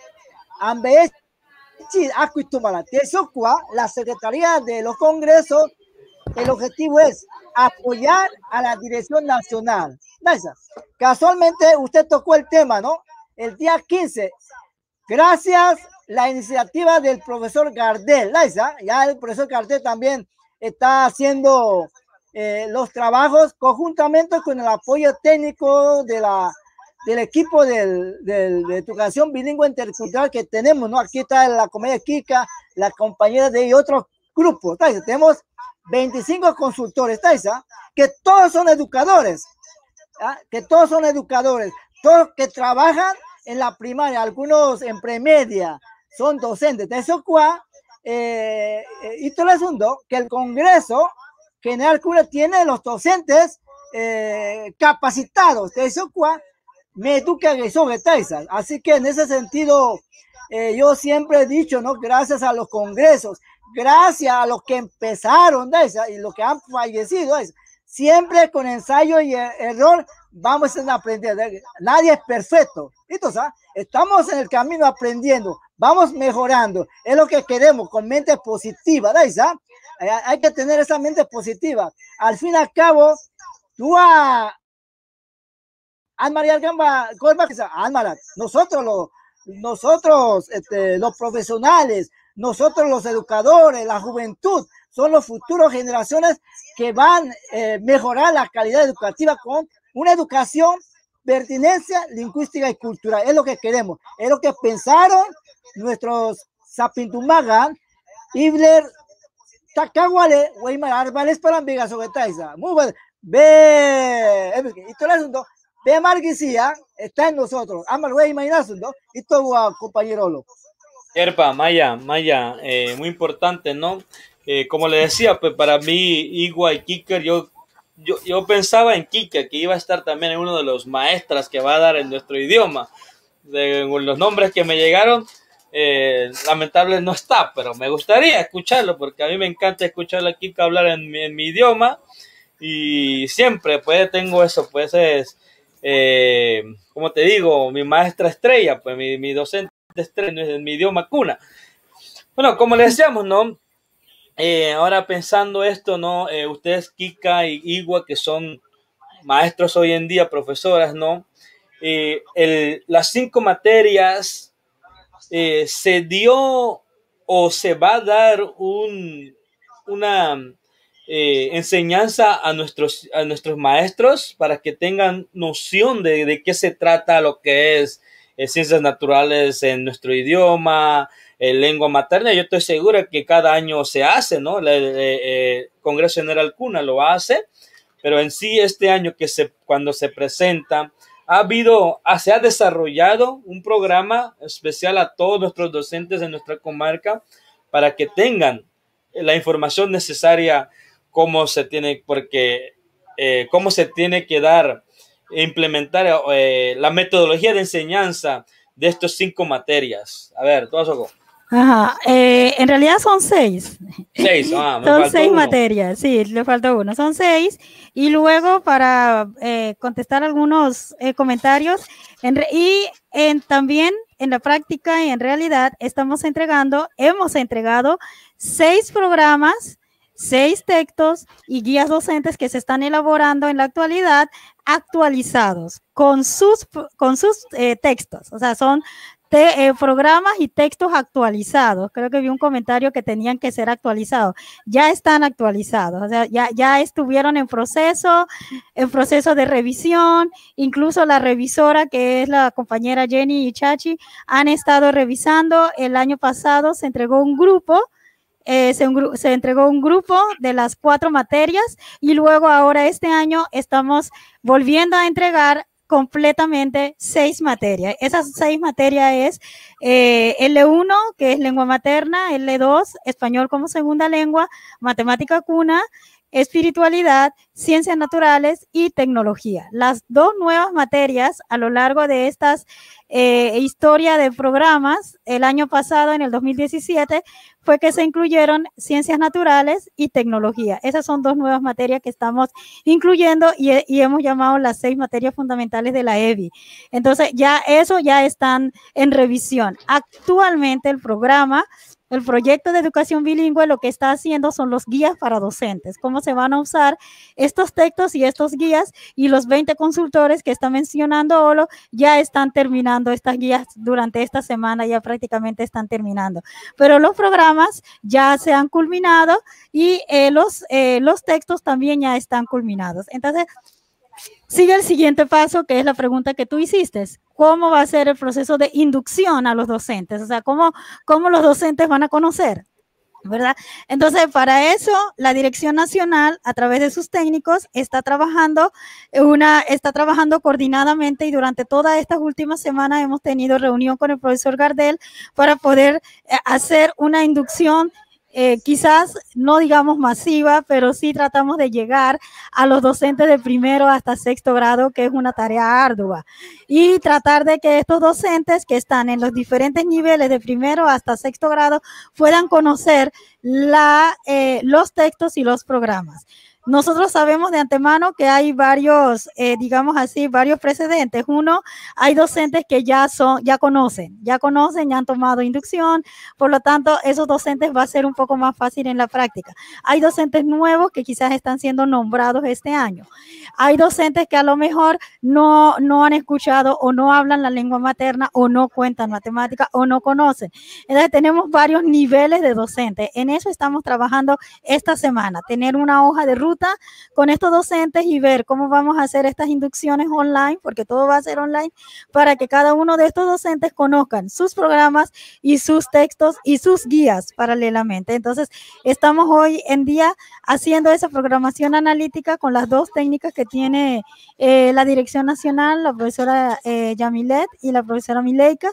La Secretaría de los Congresos, el objetivo es apoyar a la Dirección Nacional. Casualmente, usted tocó el tema, ¿no? El día 15, gracias a la iniciativa del profesor Gardel, ya el profesor Gardel también está haciendo los trabajos conjuntamente con el apoyo técnico del equipo de educación bilingüe intercultural que tenemos, ¿no? Aquí está la comedia Kika, la compañera de otros grupos, tenemos 25 consultores, que todos son educadores, todos que trabajan en la primaria, algunos en premedia, son docentes. De eso y todo el asunto, que el Congreso General Cura tiene los docentes capacitados. De eso me educa que son etaisas. Así que en ese sentido, yo siempre he dicho, ¿no? Gracias a los congresos, gracias a los que empezaron y los que han fallecido, siempre con ensayo y error vamos a aprender. Nadie es perfecto. Entonces, estamos en el camino aprendiendo, vamos mejorando. Es lo que queremos, con mente positiva. Hay que tener esa mente positiva. Al fin y al cabo, tú nosotros los profesionales, nosotros los educadores, la juventud, son las futuras generaciones que van a mejorar la calidad educativa con una educación, pertinencia lingüística y cultural. Es lo que queremos, es lo que pensaron nuestros Sapintumagan, Ibler, Takawale, Weimar Arbales para Vega Soguetaiza. Muy bueno. Y todo el asunto, ve Marguisía, está en nosotros. Amar Weimar Asunto, y todo compañero. Yerpa, Maya, muy importante, ¿no? Como le decía, pues para mí, Igua y Kiker, yo pensaba en Kiker, que iba a estar también en uno de los maestras que va a dar en nuestro idioma. De los nombres que me llegaron, lamentable no está, pero me gustaría escucharlo, porque a mí me encanta escuchar a Kiker hablar en mi idioma, y siempre, pues, tengo eso, pues, es, como te digo, mi maestra estrella, pues, mi docente estrella en mi idioma cuna. Bueno, como le decíamos, ¿no? ahora pensando esto, ¿no? Ustedes, Kika y Igua, que son maestros hoy en día, profesoras, ¿no? Las 5 materias se dio o se va a dar una enseñanza a nuestros maestros para que tengan noción de qué se trata lo que es ciencias naturales en nuestro idioma, lengua materna. Yo estoy seguro que cada año se hace, ¿no? El Congreso General Cuna lo hace, pero en sí este año cuando se presenta, se ha desarrollado un programa especial a todos nuestros docentes de nuestra comarca para que tengan la información necesaria cómo se tiene que dar, implementar la metodología de enseñanza de estos 5 materias. A ver, todo. Ajá, en realidad son 6. 6, son 6 materias, sí, le falta uno, son 6. Y luego para contestar algunos comentarios, también en la práctica y en realidad hemos entregado 6 programas, 6 textos y guías docentes que se están elaborando en la actualidad, actualizados con sus textos, o sea, son programas y textos actualizados. Creo que vi un comentario que tenían que ser actualizados. Ya están actualizados, o sea, ya estuvieron en proceso de revisión. Incluso la revisora, que es la compañera Jenny y Chachi, han estado revisando. El año pasado se entregó un grupo. Se entregó un grupo de las 4 materias y luego ahora este año estamos volviendo a entregar completamente 6 materias. Esas 6 materias es L1, que es lengua materna, L2, español como segunda lengua, matemática cuna, espiritualidad, ciencias naturales y tecnología. Las 2 nuevas materias a lo largo de estas historia de programas, el año pasado, en el 2017, fue que se incluyeron ciencias naturales y tecnología. Esas son 2 nuevas materias que estamos incluyendo y hemos llamado las 6 materias fundamentales de la EBI. Entonces, ya están en revisión. Actualmente el proyecto de educación bilingüe lo que está haciendo son los guías para docentes, cómo se van a usar estos textos y estos guías, y los 20 consultores que está mencionando Olo ya están terminando estas guías durante esta semana, ya prácticamente están terminando. Pero los programas ya se han culminado y los textos también ya están culminados. Entonces, sigue el siguiente paso, que es la pregunta que tú hiciste. ¿Cómo va a ser el proceso de inducción a los docentes? O sea, ¿cómo los docentes van a conocer? ¿Verdad? Entonces, para eso, la Dirección Nacional, a través de sus técnicos, está trabajando coordinadamente, y durante todas estas últimas semanas hemos tenido reunión con el profesor Gardel para poder hacer una inducción quizás no digamos masiva, pero sí tratamos de llegar a los docentes de primero hasta 6º grado, que es una tarea ardua, y tratar de que estos docentes que están en los diferentes niveles de primero hasta 6º grado puedan conocer los textos y los programas. Nosotros sabemos de antemano que hay varios, digamos así, varios precedentes. Uno, hay docentes que ya conocen, ya han tomado inducción, por lo tanto, esos docentes va a ser un poco más fácil en la práctica. Hay docentes nuevos que quizás están siendo nombrados este año. Hay docentes que a lo mejor no han escuchado o no hablan la lengua materna o no cuentan matemática o no conocen. Entonces, tenemos varios niveles de docentes. En eso estamos trabajando esta semana, tener una hoja de ruta con estos docentes y ver cómo vamos a hacer estas inducciones online, porque todo va a ser online, para que cada uno de estos docentes conozcan sus programas y sus textos y sus guías paralelamente. Entonces, estamos hoy en día haciendo esa programación analítica con las 2 técnicas que tiene la Dirección Nacional, la profesora Yamilet y la profesora Mileika.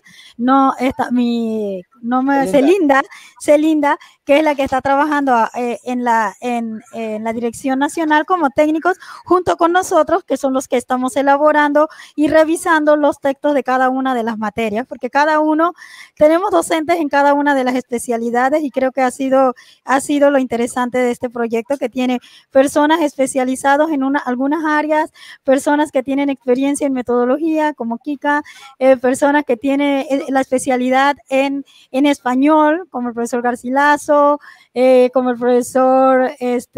Celinda, que es la que está trabajando en la Dirección Nacional como técnicos, junto con nosotros, que son los que estamos elaborando y revisando los textos de cada una de las materias, porque tenemos docentes en cada una de las especialidades, y creo que ha sido lo interesante de este proyecto, que tiene personas especializadas en algunas áreas, personas que tienen experiencia en metodología, como Kika, personas que tienen la especialidad en en español, como el profesor Garcilaso, como el profesor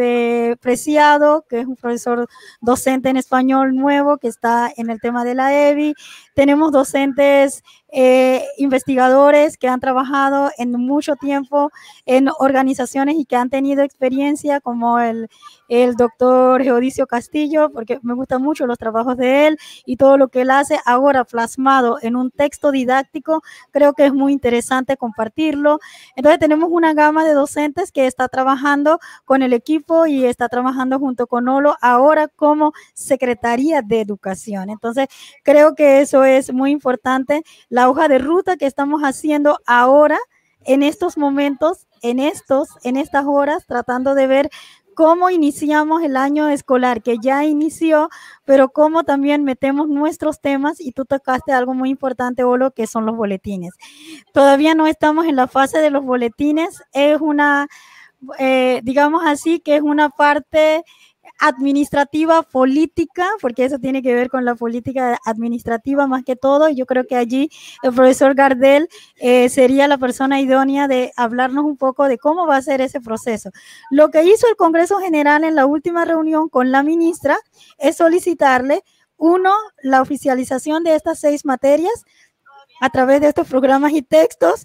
Preciado, que es un profesor docente en español nuevo que está en el tema de la EBI. Tenemos docentes investigadores que han trabajado en mucho tiempo en organizaciones y que han tenido experiencia, como el doctor Geodicio Castillo, porque me gustan mucho los trabajos de él y todo lo que él hace ahora plasmado en un texto didáctico. Creo que es muy interesante compartirlo. Entonces tenemos una gama de docentes que está trabajando con el equipo y está trabajando junto con Olo ahora como Secretaría de Educación. Entonces creo que eso es muy importante, la hoja de ruta que estamos haciendo ahora en estos momentos, en estas horas, tratando de ver cómo iniciamos el año escolar, que ya inició, pero cómo también metemos nuestros temas, y tú tocaste algo muy importante, Olo, que son los boletines. Todavía no estamos en la fase de los boletines, es una, digamos así, que es una parte administrativa, política, porque eso tiene que ver con la política administrativa más que todo. Yo creo que allí el profesor Gardel sería la persona idónea de hablarnos un poco de cómo va a ser ese proceso. Lo que hizo el Congreso General en la última reunión con la ministra es solicitarle, uno, la oficialización de estas 6 materias a través de estos programas y textos,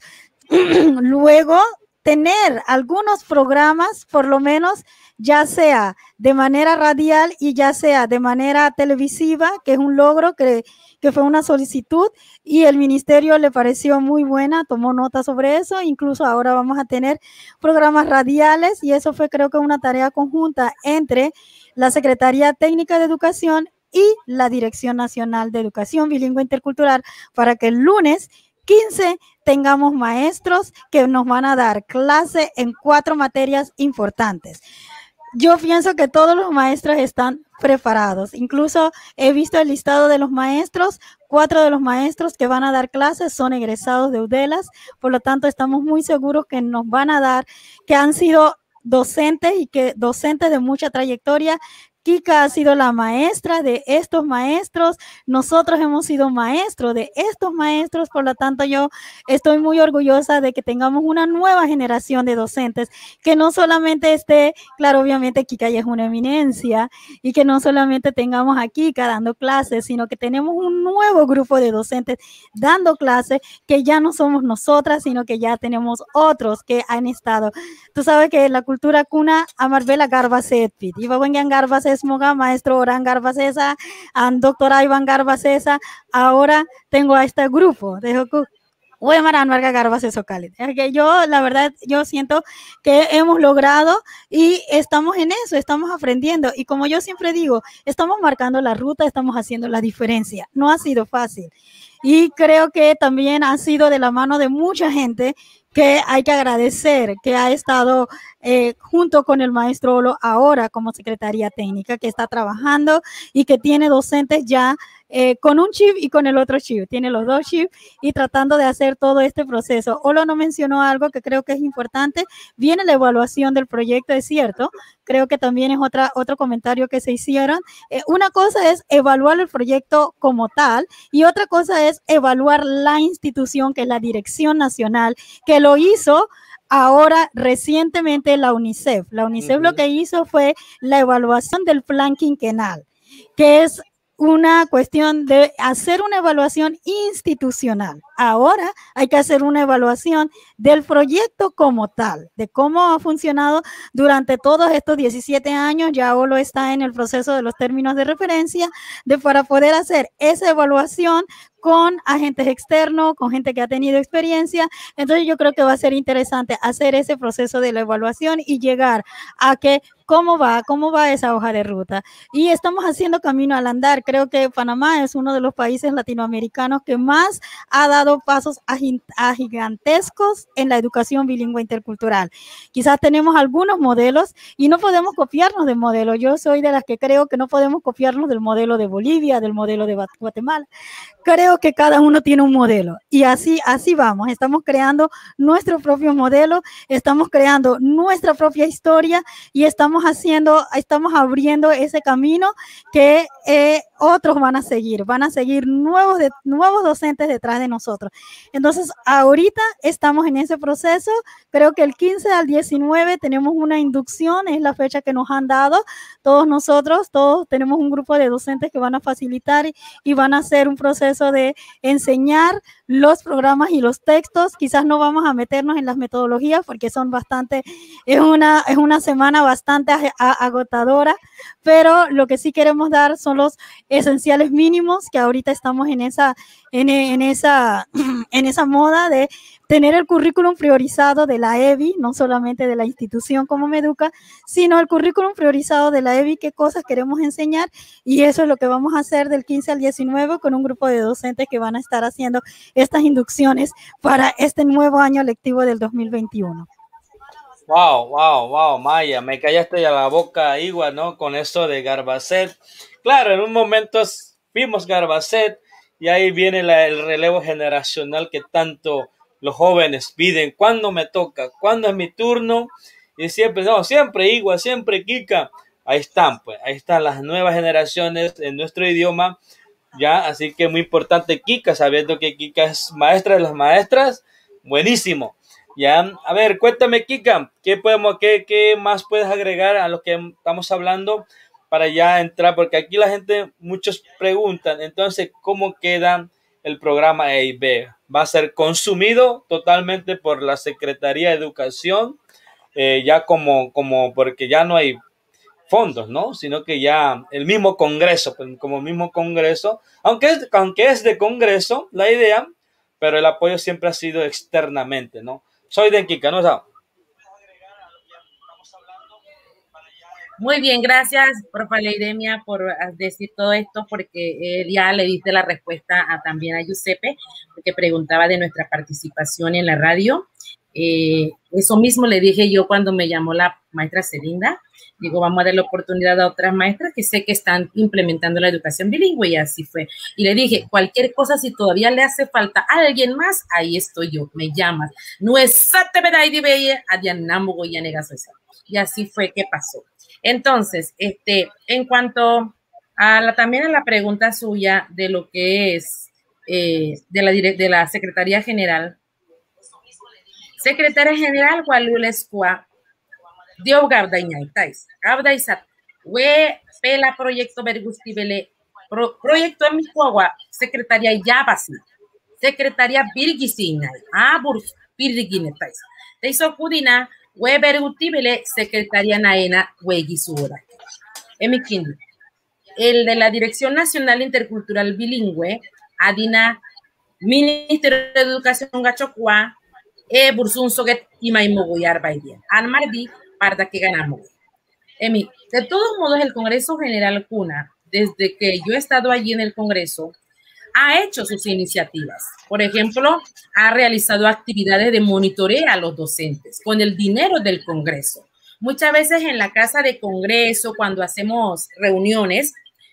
luego tener algunos programas, por lo menos, ya sea de manera radial y ya sea de manera televisiva, que es un logro que fue una solicitud y el ministerio le pareció muy buena, tomó nota sobre eso. Incluso ahora vamos a tener programas radiales, y eso fue, creo que, una tarea conjunta entre la Secretaría Técnica de Educación y la Dirección Nacional de Educación Bilingüe Intercultural, para que el lunes 15 tengamos maestros que nos van a dar clase en 4 materias importantes. Yo pienso que todos los maestros están preparados. Incluso he visto el listado de los maestros. 4 de los maestros que van a dar clases son egresados de UDELAS. Por lo tanto, estamos muy seguros que nos van a dar, que han sido docentes y que docentes de mucha trayectoria. Kika ha sido la maestra de estos maestros, nosotros hemos sido maestros de estos maestros, por lo tanto yo estoy muy orgullosa de que tengamos una nueva generación de docentes, que no solamente esté, claro, obviamente Kika ya es una eminencia, y que no solamente tengamos a Kika dando clases, sino que tenemos un nuevo grupo de docentes dando clases, que ya no somos nosotras, sino que ya tenemos otros que han estado. Tú sabes que la cultura cuna Amarbela Garbasetpit, y Bawengan Garbaset Moga, maestro Orán Garbacesa, doctor Iván Garbacesa. Ahora tengo a este grupo de yo, la verdad, yo siento que hemos logrado y estamos en eso, estamos aprendiendo. Y como yo siempre digo, estamos marcando la ruta, estamos haciendo la diferencia. No ha sido fácil. Y creo que también ha sido de la mano de mucha gente que hay que agradecer, que ha estado junto con el maestro Olo ahora como Secretaría Técnica, que está trabajando y que tiene docentes ya con un chip y con el otro chip, tiene los 2 chips y tratando de hacer todo este proceso. Olo no mencionó algo que creo que es importante, viene la evaluación del proyecto, es cierto, creo que también es otro comentario que se hicieron. Una cosa es evaluar el proyecto como tal y otra cosa es evaluar la institución, que es la Dirección Nacional, que lo hizo ahora recientemente la UNICEF. La UNICEF lo que hizo fue la evaluación del plan quinquenal, que es una cuestión de hacer una evaluación institucional. Ahora hay que hacer una evaluación del proyecto como tal, de cómo ha funcionado durante todos estos 17 años. Ya Olo está en el proceso de los términos de referencia para poder hacer esa evaluación con agentes externos, con gente que ha tenido experiencia. Entonces yo creo que va a ser interesante hacer ese proceso de la evaluación y llegar a que cómo va esa hoja de ruta. Y estamos haciendo camino al andar. Creo que Panamá es uno de los países latinoamericanos que más ha dado pasos gigantescos en la educación bilingüe intercultural. Quizás tenemos algunos modelos y no podemos copiarnos del modelo. Yo soy de las que creo que no podemos copiarnos del modelo de Bolivia, del modelo de Guatemala. Creo que cada uno tiene un modelo y así vamos. Estamos creando nuestro propio modelo, estamos creando nuestra propia historia y estamos abriendo ese camino que otros van a seguir nuevos docentes detrás de nosotros. Entonces, ahorita estamos en ese proceso. Creo que el 15 al 19 tenemos una inducción, es la fecha que nos han dado. Todos tenemos un grupo de docentes que van a facilitar y van a hacer un proceso de enseñar los programas y los textos. Quizás no vamos a meternos en las metodologías porque son bastante, es una semana bastante agotadora, pero lo que sí queremos dar son los esenciales mínimos, que ahorita estamos en esa moda de tener el currículum priorizado de la EBI, no solamente de la institución como Meduca, sino el currículum priorizado de la EBI, qué cosas queremos enseñar, y eso es lo que vamos a hacer del 15 al 19 con un grupo de docentes que van a estar haciendo estas inducciones para este nuevo año lectivo del 2021. Wow, Maya, me callaste ya la boca, igual, ¿no? Con eso de Garbacet. Claro, en un momento vimos Garbacet y ahí viene el relevo generacional que tanto los jóvenes piden. ¿Cuándo me toca? ¿Cuándo es mi turno? Y siempre, no, siempre igual, siempre Kika. Ahí están, pues, ahí están las nuevas generaciones en nuestro idioma, ya, así que muy importante Kika, sabiendo que Kika es maestra de las maestras, buenísimo. Ya, a ver, cuéntame, Kika, ¿qué más puedes agregar a lo que estamos hablando para ya entrar? Porque aquí la gente, muchos preguntan, entonces, ¿cómo queda el programa EIB? ¿Va a ser consumido totalmente por la Secretaría de Educación? Ya porque ya no hay fondos, ¿no? Sino que ya el mismo Congreso, como mismo Congreso, aunque es de Congreso la idea, pero el apoyo siempre ha sido externamente, ¿no? Soy de Kika, ¿no? Muy bien, gracias, profe Leidemia, por decir todo esto, porque ya le diste la respuesta también a Giuseppe, que preguntaba de nuestra participación en la radio. Eso mismo le dije yo cuando me llamó la maestra Celinda. Digo, vamos a dar la oportunidad a otras maestras que sé que están implementando la educación bilingüe, y así fue. Y le dije, cualquier cosa, si todavía le hace falta a alguien más, ahí estoy yo, me llamas. No es y así fue que pasó. Entonces, en cuanto a también a la pregunta suya de lo que es de la Secretaría General. Secretaria General, Gualulescua, Dio Gabdañaitais, Gabdaisat, we pela proyecto Bergustibele, proyecto en Micuagua, Secretaría Yabasi, Secretaría Birgisinay, Burs Birginetais. Te hizo Kudina, we Bergustibele, Secretaría Naena, we Gisura. Emikindi. El de la Dirección Nacional Intercultural Bilingüe, Adina, Ministerio de Educación Gachocua, Bursun Soget y Maimogoyar Baidien. Anmardi, para que ganamos. De todos modos, el Congreso General CUNA, desde que yo he estado allí en el Congreso, ha hecho sus iniciativas. Por ejemplo, ha realizado actividades de monitoreo a los docentes con el dinero del Congreso. Muchas veces en la casa de Congreso, cuando hacemos reuniones,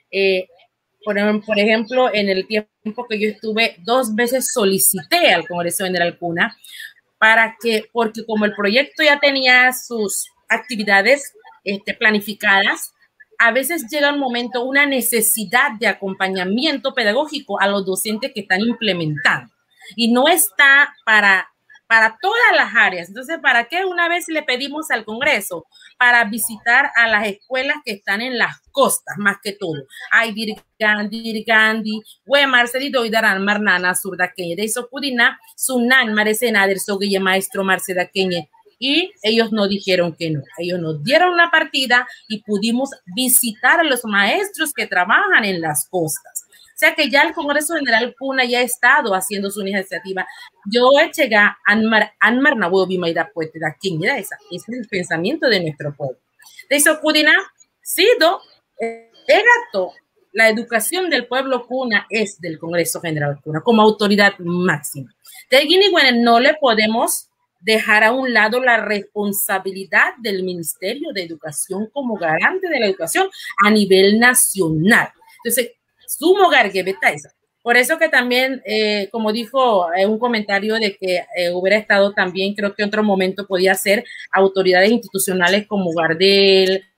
por ejemplo, en el tiempo que yo estuve, 2 veces solicité al Congreso General CUNA porque como el proyecto ya tenía sus actividades planificadas, a veces llega un momento, una necesidad de acompañamiento pedagógico a los docentes que están implementando. Y no está para todas las áreas. Entonces, ¿para qué una vez le pedimos al Congreso? Para visitar a las escuelas que están en las costas, más que todo. Ay, dirigandi, we Marcelito y Daran Marnana, surdaqueña, de eso pudina, sunan, marecena, del soguille maestro marcedaqueña. Y ellos no dijeron que no. Ellos nos dieron la partida y pudimos visitar a los maestros que trabajan en las costas. O sea que ya el Congreso General CUNA ya ha estado haciendo su iniciativa. Yo llegué a Anmar Nahuobi Maida Puente de aquí, mira, ese es el pensamiento de nuestro pueblo. De eso Pudina, sido gato, la educación del pueblo CUNA es del Congreso General CUNA como autoridad máxima. De Guinea, bueno, no le podemos dejar a un lado la responsabilidad del Ministerio de Educación como garante de la educación a nivel nacional. Entonces, sumo garguebetaisa. Por eso que también, como dijo un comentario de que hubiera estado también, creo que en otro momento podía ser autoridades institucionales como Gardel,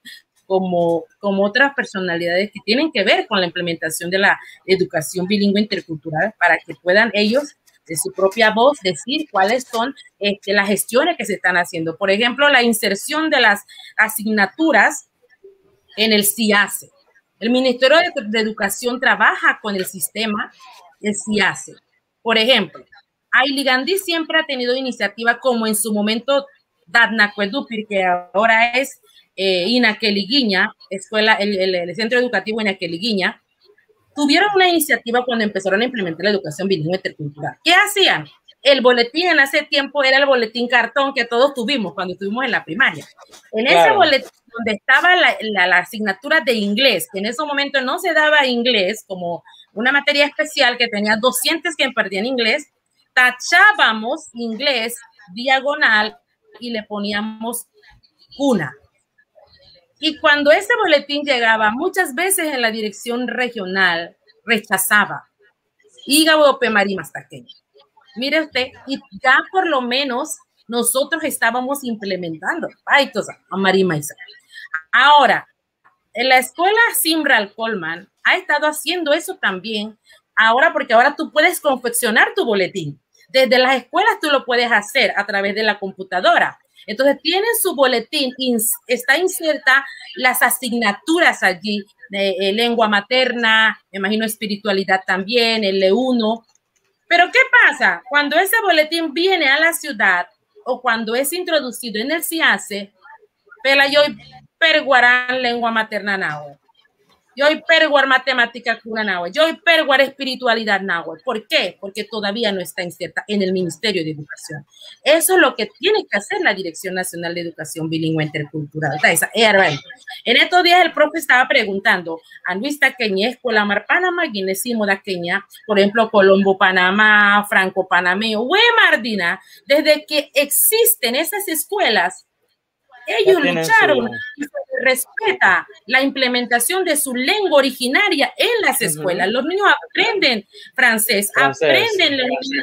como otras personalidades que tienen que ver con la implementación de la educación bilingüe intercultural para que puedan ellos de su propia voz decir cuáles son las gestiones que se están haciendo. Por ejemplo, la inserción de las asignaturas en el CIACE. El Ministerio de Educación trabaja con el sistema del CIACE. Por ejemplo, Ailigandí siempre ha tenido iniciativa como en su momento Dadnacuedupir, que ahora es Inaqueliguiña, escuela, el centro educativo Inaqueliguiña, tuvieron una iniciativa cuando empezaron a implementar la educación bilingüe intercultural. ¿Qué hacían? El boletín en ese tiempo era el boletín cartón que todos tuvimos cuando estuvimos en la primaria. En ese boletín donde estaba la asignatura de inglés, que en ese momento no se daba inglés como una materia especial que tenía 200 que perdían inglés, tachábamos inglés diagonal y le poníamos cuna. Y cuando ese boletín llegaba, muchas veces en la dirección regional rechazaba. Ígabo Marimastaqueño. Mire usted, y ya por lo menos nosotros estábamos implementando. Ahora, en la escuela Simral Coleman ha estado haciendo eso también. Ahora, porque ahora tú puedes confeccionar tu boletín. Desde las escuelas tú lo puedes hacer a través de la computadora. Entonces, tienen su boletín, está inserta las asignaturas allí, de lengua materna, me imagino espiritualidad también, el E1. Pero, ¿qué pasa? Cuando ese boletín viene a la ciudad o cuando es introducido en el CIACE, pela yo perguarán lengua materna náhuatl. Yo perguar matemática cuna náhuatl. Yo perguar espiritualidad náhuatl. ¿Por qué? Porque todavía no está inserta en el Ministerio de Educación. Eso es lo que tiene que hacer la Dirección Nacional de Educación Bilingüe Intercultural. En estos días el profe estaba preguntando a Luis Taqueña, Escuela Mar Panamá, Guinesimo Taqueña, por ejemplo, Colombo Panamá, Franco Panameo, Mardina, desde que existen esas escuelas, ellos lucharon y se respeta la implementación de su lengua originaria en las escuelas. Los niños aprenden francés. Aprenden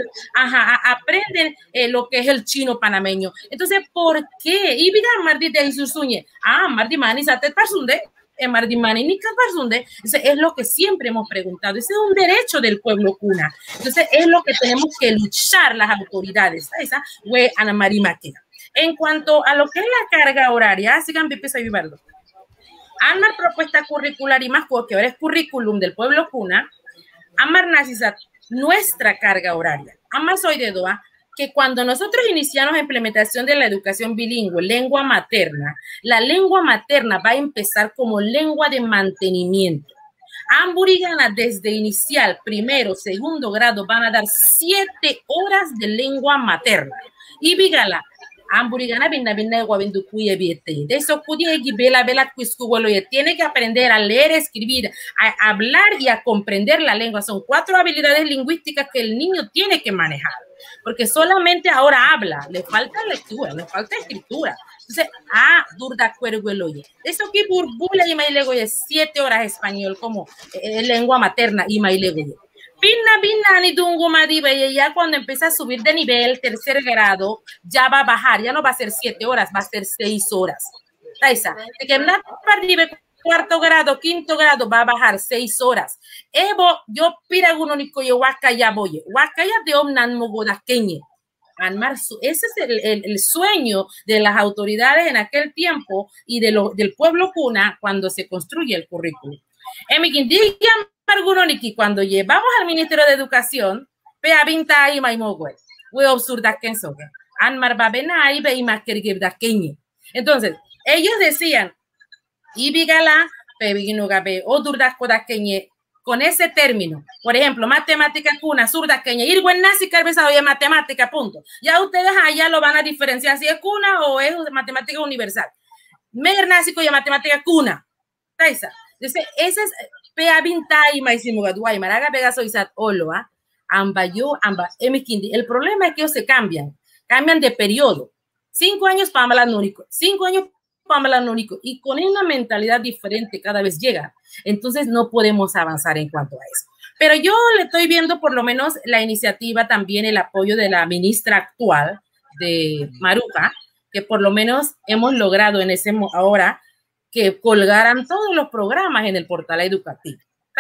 lo que es el chino panameño. Entonces, ¿por qué? Y vida Mardi de Isusuñe. Mardi Mani Satet Parsunde. Mardi Mani Nika Parsunde. Es lo que siempre hemos preguntado. Ese es un derecho del pueblo cuna. Entonces, es lo que tenemos que luchar las autoridades. Esa fue Ana María Maquena. En cuanto a lo que es la carga horaria, sigan empieza a vivirlo. Amar propuesta curricular y más porque ahora es currículum del pueblo cuna. Amar Nazisa, nuestra carga horaria. Amar soy de Doa, que cuando nosotros iniciamos la implementación de la educación bilingüe, lengua materna, la lengua materna va a empezar como lengua de mantenimiento. Amburigana desde inicial, primero, segundo grado, van a dar 7 horas de lengua materna. Y Bigala, Amburigana binna guabenducuye biete. De eso pudiegi bela tiene que aprender a leer, escribir, a hablar y a comprender la lengua. Son 4 habilidades lingüísticas que el niño tiene que manejar. Porque solamente ahora habla, le falta lectura, le falta escritura. Entonces, durda cuergueloye. Eso que burbula y mailegoye 7 horas español como lengua materna y mailegoye. Pinna ni dungo madiba, y ya cuando empieza a subir de nivel, 3er grado, ya va a bajar, ya no va a ser 7 horas, va a ser 6 horas. Taisa, de que para arriba, 4º grado, 5º grado, va a bajar 6 horas. Evo, yo piraguno ni coyo wakaya boye, wakaya de omnan mogodaqueñe. Ese es el sueño de las autoridades en aquel tiempo y del pueblo cuna cuando se construye el currículum. Cuando llevamos al Ministerio de Educación, entonces, ellos decían, con ese término, por ejemplo, matemática cuna, surdaqueña, irgüen nazi calvezado y matemática, punto. Ya ustedes allá lo van a diferenciar si es cuna o es matemática universal. Mer nazi y matemática cuna. Entonces, ese es el problema es que ellos se cambian de periodo. 5 años para Malanúnico, 5 años para Malanúnico, y con una mentalidad diferente cada vez llega. Entonces no podemos avanzar en cuanto a eso. Pero yo le estoy viendo por lo menos la iniciativa, también el apoyo de la ministra actual de Maruja, que por lo menos hemos logrado en ese ahora que colgaran todos los programas en el portal educativo.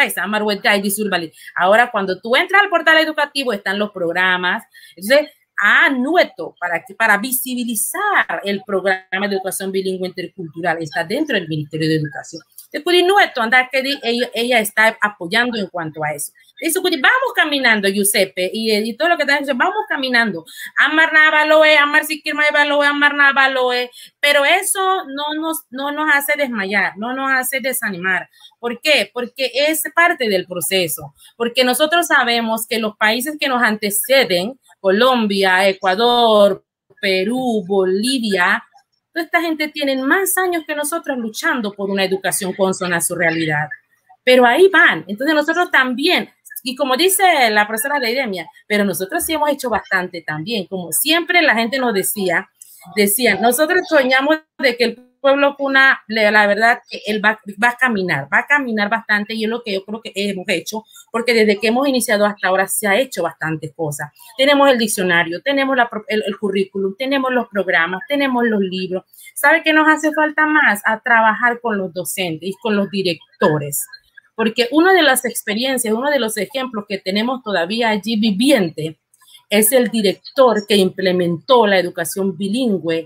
Ahora, cuando tú entras al portal educativo, están los programas. Entonces, Nueto, para visibilizar el programa de educación bilingüe intercultural, está dentro del Ministerio de Educación. Entonces, Nueto, ella está apoyando en cuanto a eso. Eso, vamos caminando, Giuseppe, y todo lo que está diciendo, vamos caminando. Amar Navaloe, Amar Sikirma Evaloe, Amar Navaloe, pero eso no nos hace desmayar, no nos hace desanimar. ¿Por qué? Porque es parte del proceso, porque nosotros sabemos que los países que nos anteceden, Colombia, Ecuador, Perú, Bolivia, toda esta gente tiene más años que nosotros luchando por una educación consona a su realidad. Pero ahí van. Entonces nosotros también, y como dice la profesora de Idemia, pero nosotros sí hemos hecho bastante también. Como siempre la gente nos decía, nosotros soñamos de que el pueblo cuna, la verdad que él va a caminar bastante, y es lo que yo creo que hemos hecho, porque desde que hemos iniciado hasta ahora se ha hecho bastantes cosas. Tenemos el diccionario, tenemos el currículum, tenemos los programas, tenemos los libros. ¿Sabe qué nos hace falta más? A trabajar con los docentes y con los directores, porque una de las experiencias, uno de los ejemplos que tenemos todavía allí viviente es el director que implementó la educación bilingüe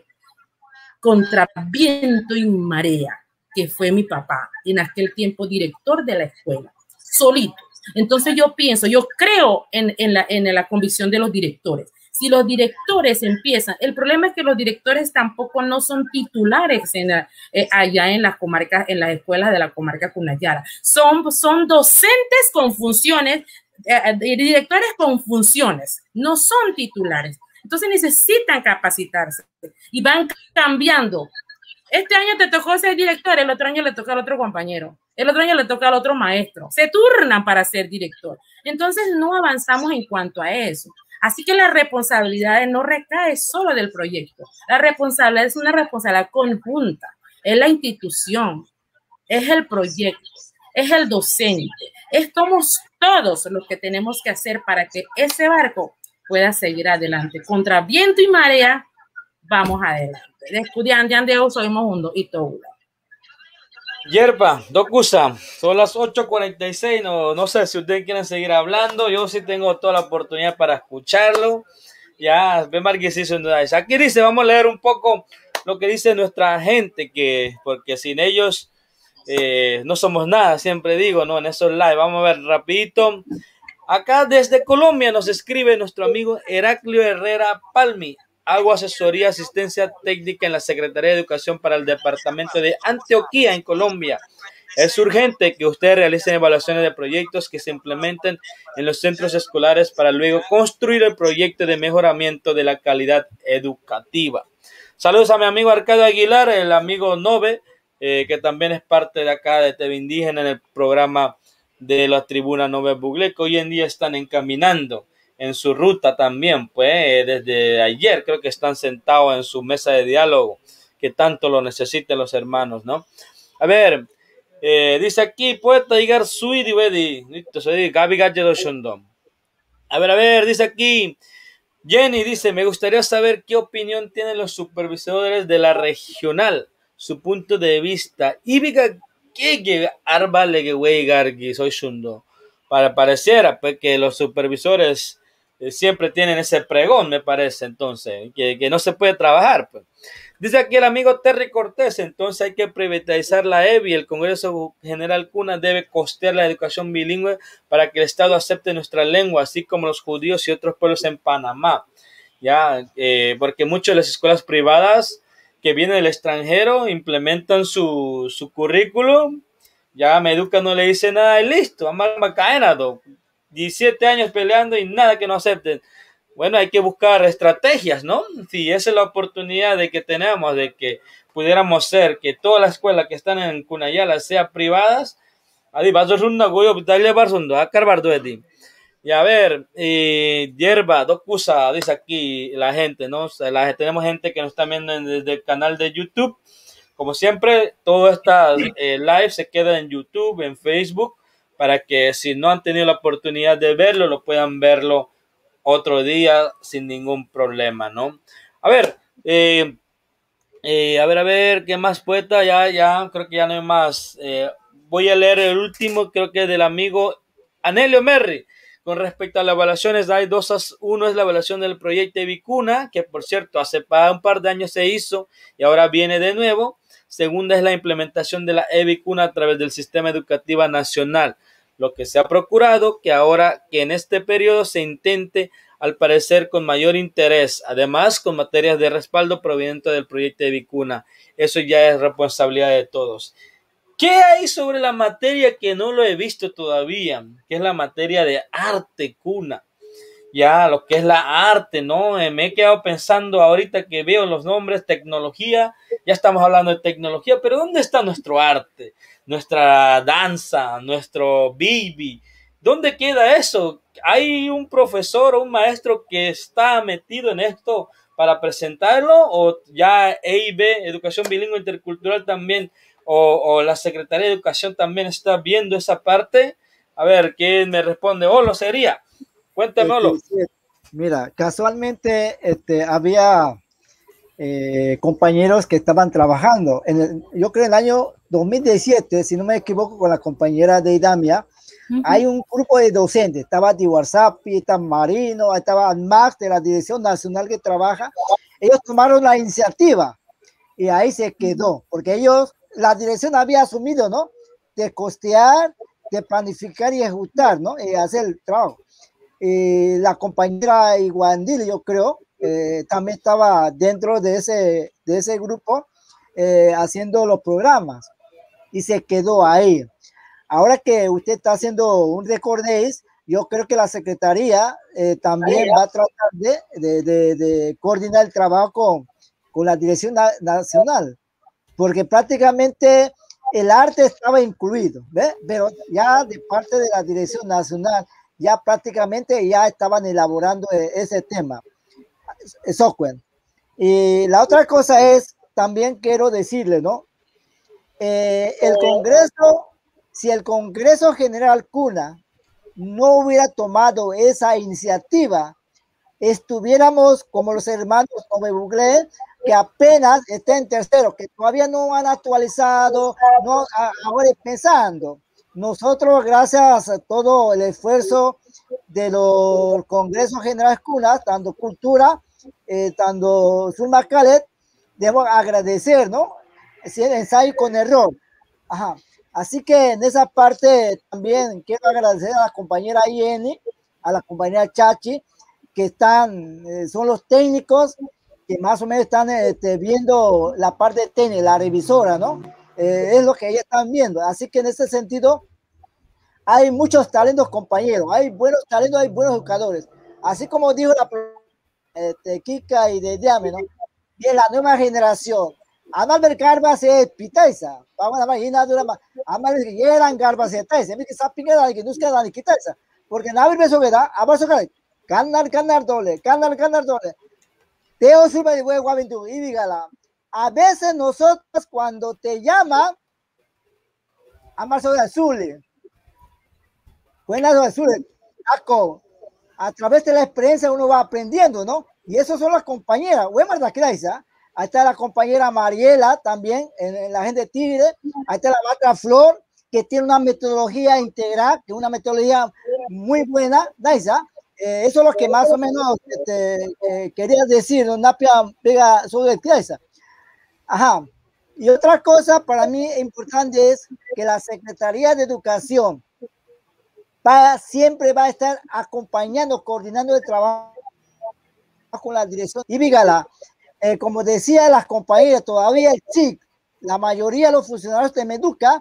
contra viento y marea, que fue mi papá, en aquel tiempo director de la escuela, solito. Entonces yo creo en la convicción de los directores. Si los directores empiezan, el problema es que los directores tampoco no son titulares allá en las comarcas, en las escuelas de la comarca Cunayala. Son docentes con funciones, directores con funciones, no son titulares. Entonces necesitan capacitarse y van cambiando. Este año te tocó ser director, el otro año le toca al otro compañero, el otro año le toca al otro maestro. Se turnan para ser director. Entonces no avanzamos en cuanto a eso. Así que la responsabilidad no recae solo del proyecto. La responsabilidad es una responsabilidad conjunta. Es la institución, es el proyecto, es el docente. Somos todos los que tenemos que hacer para que ese barco pueda seguir adelante. Contra viento y marea, vamos adelante. Estudiantes somos juntos y todo. Yerba, Dokusa, son las 8:46, no sé si ustedes quieren seguir hablando, yo sí tengo toda la oportunidad para escucharlo. Ya, ve Marquisito, aquí dice, vamos a leer un poco lo que dice nuestra gente, porque sin ellos no somos nada, siempre digo, ¿no? En esos live, vamos a ver rapidito. Acá desde Colombia nos escribe nuestro amigo Heraclio Herrera Palmi. Hago asesoría, asistencia técnica en la Secretaría de Educación para el departamento de Antioquia en Colombia. Es urgente que ustedes realicen evaluaciones de proyectos que se implementen en los centros escolares para luego construir el proyecto de mejoramiento de la calidad educativa. Saludos a mi amigo Arcadio Aguilar, el amigo Nove, que también es parte de acá de TV Indígena en el programa de la tribuna Nove Bugle, que hoy en día están encaminando en su ruta también, pues desde ayer creo que están sentados en su mesa de diálogo, que tanto lo necesitan los hermanos, ¿no? A ver, dice aquí, poeta Igar Suidi Wedi, Gabi Galledo Shondom. A ver, dice aquí, Jenny dice, me gustaría saber qué opinión tienen los supervisores de la regional, su punto de vista. Ibiga que arba leguey gargi soy shundo. Pareciera pues, que los supervisores siempre tienen ese pregón, me parece, entonces, que no se puede trabajar. Pues. Dice aquí el amigo Terry Cortés, entonces hay que privatizar la EBI, el Congreso General Cuna debe costear la educación bilingüe para que el Estado acepte nuestra lengua, así como los judíos y otros pueblos en Panamá. Ya, porque muchas de las escuelas privadas que vienen del extranjero implementan su currículum, ya Meduca no le dice nada y listo, Amar Macaenado, 17 años peleando y nada que no acepten. Bueno, hay que buscar estrategias, ¿no? Sí, esa es la oportunidad de que tenemos, de que pudiéramos ser, que todas las escuelas que están en Cunayala sean privadas. Y a ver, Yerba, Dokusa, dice aquí la gente, ¿no? Tenemos gente que nos está viendo desde el canal de YouTube. Como siempre, todo esta live se queda en YouTube, en Facebook, para que si no han tenido la oportunidad de verlo, lo puedan verlo otro día sin ningún problema, ¿no? A ver, A ver, ¿qué más poeta? Ya, creo que ya no hay más. Voy a leer el último, creo que es del amigo Anelio Merri. Con respecto a las evaluaciones, hay dos. Uno es la evaluación del proyecto Vicuna, que por cierto hace un par de años se hizo y ahora viene de nuevo. Segunda es la implementación de la Vicuna a través del sistema educativo nacional. Lo que se ha procurado que en este periodo se intente, al parecer, con mayor interés, además con materias de respaldo provenientes del proyecto de Vicuna. Eso ya es responsabilidad de todos. ¿Qué hay sobre la materia que no lo he visto todavía? Que es la materia de arte cuna. Ya, lo que es la arte, ¿no? Me he quedado pensando ahorita que veo los nombres, tecnología, ya estamos hablando de tecnología, pero ¿dónde está nuestro arte? Nuestra danza, nuestro baby. ¿Dónde queda eso? ¿Hay un profesor o un maestro que está metido en esto para presentarlo? ¿O ya EIB, Educación Bilingüe Intercultural también, o la Secretaría de Educación también está viendo esa parte? A ver, ¿quién me responde? Oh, lo sería. Cuéntamelo. Sí, mira, casualmente había compañeros que estaban trabajando. Yo creo en el año 2017, si no me equivoco, con la compañera de Idamia, hay un grupo de docentes. Estaba Diwarsapi, estaba Marino, estaba Max de la Dirección Nacional que trabaja. Ellos tomaron la iniciativa y ahí se quedó, porque la dirección había asumido, ¿no? De costear, de planificar y ejecutar, ¿no? Y hacer el trabajo. La compañera Iguandil, yo creo, también estaba dentro de ese grupo haciendo los programas y se quedó ahí. Ahora que usted está haciendo un recordéis, yo creo que la Secretaría también va a tratar de coordinar el trabajo con la Dirección Nacional, porque prácticamente el arte estaba incluido, ¿ve? Pero ya de parte de la Dirección Nacional ya prácticamente ya estaban elaborando ese tema, software. Y la otra cosa es, también quiero decirle, ¿no? El Congreso, si el Congreso General Cuna no hubiera tomado esa iniciativa, estuviéramos como los hermanos Buglé, que apenas está en tercero, que todavía no han actualizado, no, ahora pensando. Nosotros, gracias a todo el esfuerzo de los congresos generales cunas, tanto cultura, tanto Zulmacalet, debo agradecer, ¿no? Es el ensayo con error. Ajá. Así que en esa parte también quiero agradecer a la compañera Ieni, a la compañera Chachi, que son los técnicos que más o menos están viendo la parte técnica, la revisora, ¿no? Es lo que ellos están viendo. Así que en ese sentido, hay muchos talentos, compañeros. Hay buenos talentos, hay buenos educadores. Así como dijo la Kika y de Diame, ¿no? Y la nueva generación. Amal Bergarba se pitaisa. Vamos a ver, y nada más. Amal Bergarba se pitaisa. Me dice, sapinga da que nos queda ni quitaisa. Porque nada me beso que da, abajo que ganar doble. Teo Silva de Guavintu y Vigala. A veces nosotros cuando te llama, Amal sobre azul. Buenas azules, a través de la experiencia uno va aprendiendo, ¿no? Y esos son las compañeras. Ahí está la compañera Mariela también, en la gente de Tigre. Ahí está la maestra Flor, que tiene una metodología integral, que es una metodología muy buena. Eso es lo que más o menos quería decir, ¿no? Napia pega sobre el Tiaisa. Ajá. Y otra cosa para mí importante es que la Secretaría de Educación siempre va a estar acompañando, coordinando el trabajo con la dirección. Y Vigala, como decía las compañeras, todavía el SIC, la mayoría de los funcionarios de Meduca,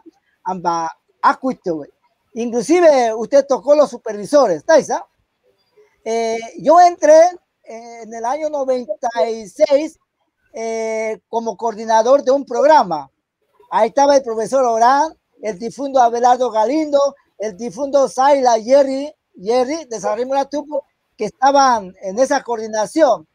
inclusive usted tocó los supervisores, ¿está? Yo entré en el año 96 como coordinador de un programa. Ahí estaba el profesor Orán, el difunto Abelardo Galindo, el difunto Saila Jerry de Sarrimura Tupo, que estaban en esa coordinación.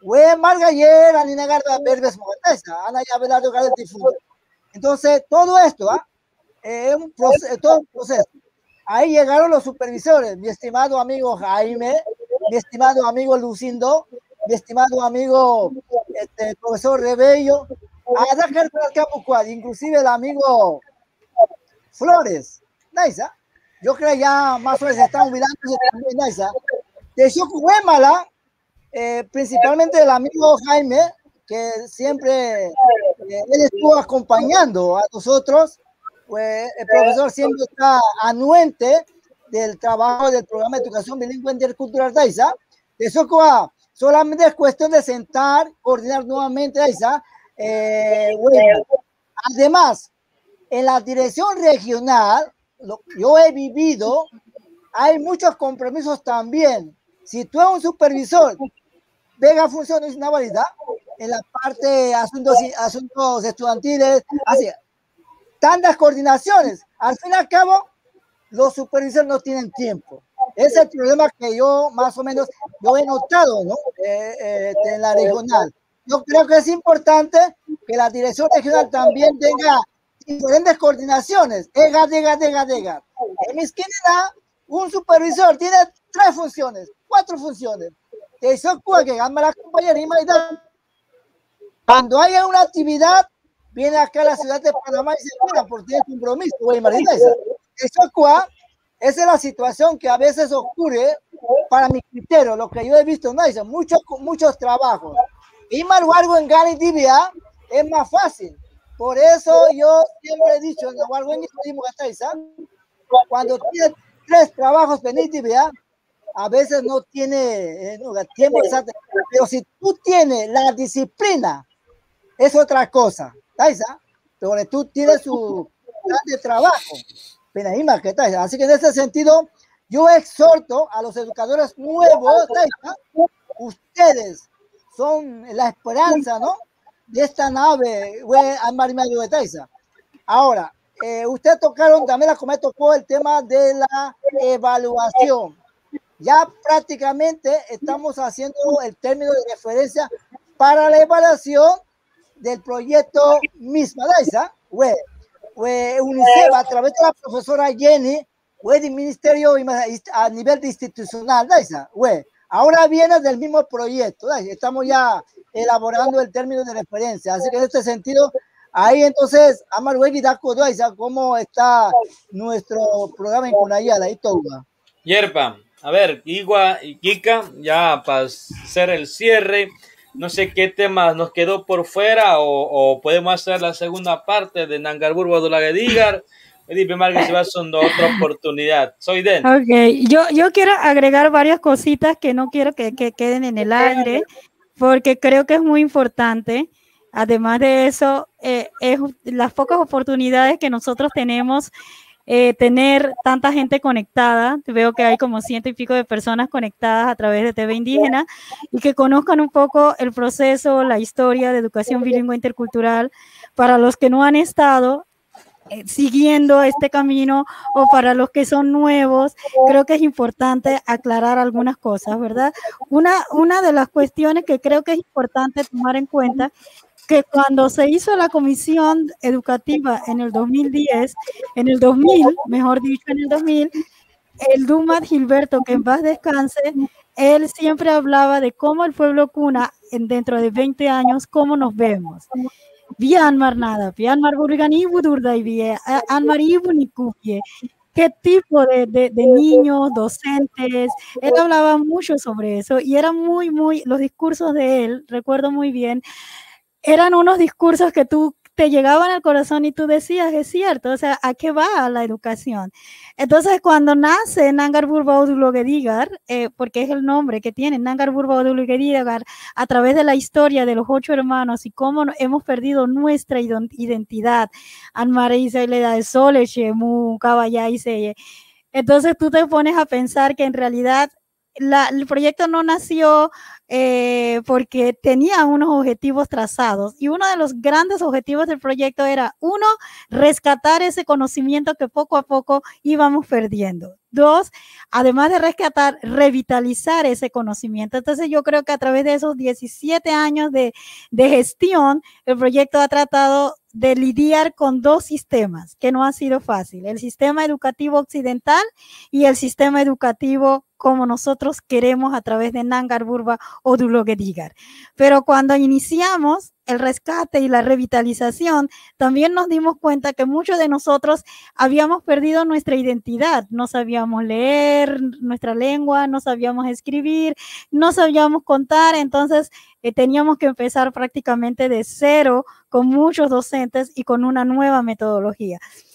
Entonces, todo esto es todo un proceso. Ahí llegaron los supervisores, mi estimado amigo Jaime, mi estimado amigo Lucindo, mi estimado amigo profesor Rebello, inclusive el amigo Flores, Naisa, yo creo ya más o menos se están olvidando también, Naisa, de Xucuémala, principalmente el amigo Jaime, que siempre él estuvo acompañando a nosotros, pues el profesor siempre está anuente del trabajo del programa de educación bilingüe intercultural Taisa. Eso solamente es cuestión de sentar, coordinar nuevamente Taisa. Bueno, además, en la dirección regional, yo he vivido, hay muchos compromisos también. Si tú eres un supervisor, venga funciones una válida en la parte de asuntos estudiantiles, así, tantas coordinaciones. Al fin y al cabo, los supervisores no tienen tiempo. Ese es el problema que yo más o menos yo he notado, ¿no? En la regional. Yo creo que es importante que la dirección regional también tenga diferentes coordinaciones. En mi esquina, un supervisor tiene 3 funciones, 4 funciones. Eso que gana la compañería. Cuando haya una actividad, viene acá a la ciudad de Panamá y se queda porque tiene compromiso. Esa es la situación que a veces ocurre para mi criterio, lo que yo he visto, ¿no? Muchos trabajos. Y algo en Gani Tibia es más fácil. Por eso yo siempre he dicho, cuando tiene 3 trabajos en Tibia, a veces no tiene tiempo exacto. Pero si tú tienes la disciplina, es otra cosa. Pero tú tienes su plan de trabajo. Así que en ese sentido, yo exhorto a los educadores nuevos, ustedes son la esperanza, ¿no? De esta nave, Ahora, ustedes tocaron también, como tocó el tema de la evaluación. Ya prácticamente estamos haciendo el término de referencia para la evaluación del proyecto misma, UNICEF a través de la profesora Jenny, del ministerio a nivel institucional, ahora viene del mismo proyecto, estamos ya elaborando el término de referencia, así que en este sentido, ahí entonces, cómo está nuestro programa en Cunayala y todo. Yerpa, a ver, Igua y Kika, ya para hacer el cierre, no sé qué temas nos quedó por fuera o podemos hacer la segunda parte de Nangarburgo de la Gedigar. Que se va son otra oportunidad. Soy Den. Ok, yo quiero agregar varias cositas que no quiero que queden en el aire, porque creo que es muy importante. Además de eso, es las pocas oportunidades que nosotros tenemos, tener tanta gente conectada. Veo que hay como 100 y pico de personas conectadas a través de TV Indígena y que conozcan un poco el proceso, la historia de educación bilingüe intercultural para los que no han estado siguiendo este camino o para los que son nuevos. Creo que es importante aclarar algunas cosas, ¿verdad? Una de las cuestiones que creo que es importante tomar en cuenta, que cuando se hizo la comisión educativa en el 2010, en el 2000, mejor dicho, en el 2000, el Dumat Gilberto, que en paz descanse, él siempre hablaba de cómo el pueblo Kuna, dentro de 20 años, cómo nos vemos. Bianmar nada, Bianmar Burgani Budurda y Anmar Ibunikupie. ¿Qué tipo de niños, docentes? Él hablaba mucho sobre eso y era los discursos de él, recuerdo muy bien, eran unos discursos que te llegaban al corazón y tú decías, es cierto, o sea, ¿a qué va la educación? Entonces, cuando nace Nangarburgo Udulogedigar, porque es el nombre que tiene, Nangarburgo Udulogedigar, a través de la historia de los 8 hermanos y cómo hemos perdido nuestra identidad, Anmareisa y Leda de Sole, Shemu, Kabayaise. Entonces, tú te pones a pensar que en realidad el proyecto no nació porque tenía unos objetivos trazados y uno de los grandes objetivos del proyecto era, 1, rescatar ese conocimiento que poco a poco íbamos perdiendo. 2, además de rescatar, revitalizar ese conocimiento. Entonces yo creo que a través de esos 17 años de gestión, el proyecto ha tratado de lidiar con 2 sistemas que no ha sido fácil, el sistema educativo occidental y el sistema educativo como nosotros queremos a través de Nangarburgo o lo que digan. Pero cuando iniciamos el rescate y la revitalización, también nos dimos cuenta que muchos de nosotros habíamos perdido nuestra identidad, no sabíamos leer nuestra lengua, no sabíamos escribir, no sabíamos contar, entonces teníamos que empezar prácticamente de cero con muchos docentes y con una nueva metodología.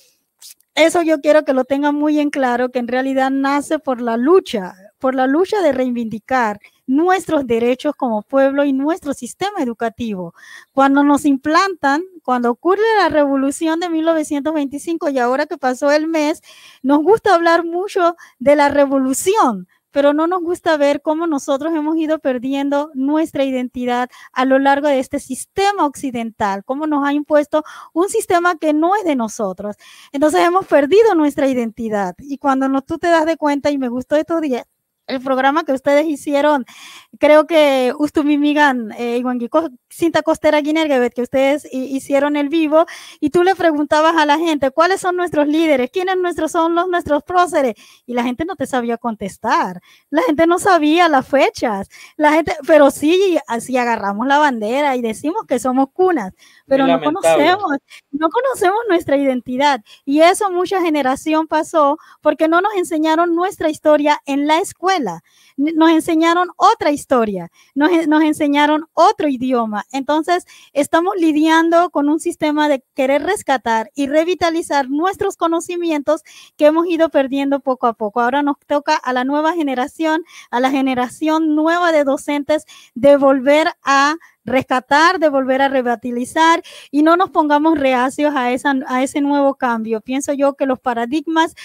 Eso yo quiero que lo tengan muy en claro, que en realidad nace por la lucha de reivindicar nuestros derechos como pueblo y nuestro sistema educativo. Cuando nos implantan, cuando ocurre la revolución de 1925 y ahora que pasó el mes, nos gusta hablar mucho de la revolución, pero no nos gusta ver cómo nosotros hemos ido perdiendo nuestra identidad a lo largo de este sistema occidental, cómo nos ha impuesto un sistema que no es de nosotros. Entonces hemos perdido nuestra identidad y cuando tú te das de cuenta, y me gustó estos días, el programa que ustedes hicieron, creo que Ustumimigan, Cinta Costera Guinerguebet, que ustedes hicieron el vivo, y tú le preguntabas a la gente, ¿cuáles son nuestros líderes? ¿Quiénes son nuestros próceres? Y la gente no te sabía contestar, la gente no sabía las fechas, pero sí, así agarramos la bandera y decimos que somos cunas, pero no conocemos nuestra identidad, y eso mucha generación pasó porque no nos enseñaron nuestra historia en la escuela. Nos enseñaron otra historia, nos enseñaron otro idioma. Entonces, estamos lidiando con un sistema de querer rescatar y revitalizar nuestros conocimientos que hemos ido perdiendo poco a poco. Ahora nos toca a la nueva generación, a la generación nueva de docentes, de volver a rescatar, de volver a revitalizar y no nos pongamos reacios a ese nuevo cambio. Pienso yo que los paradigmas,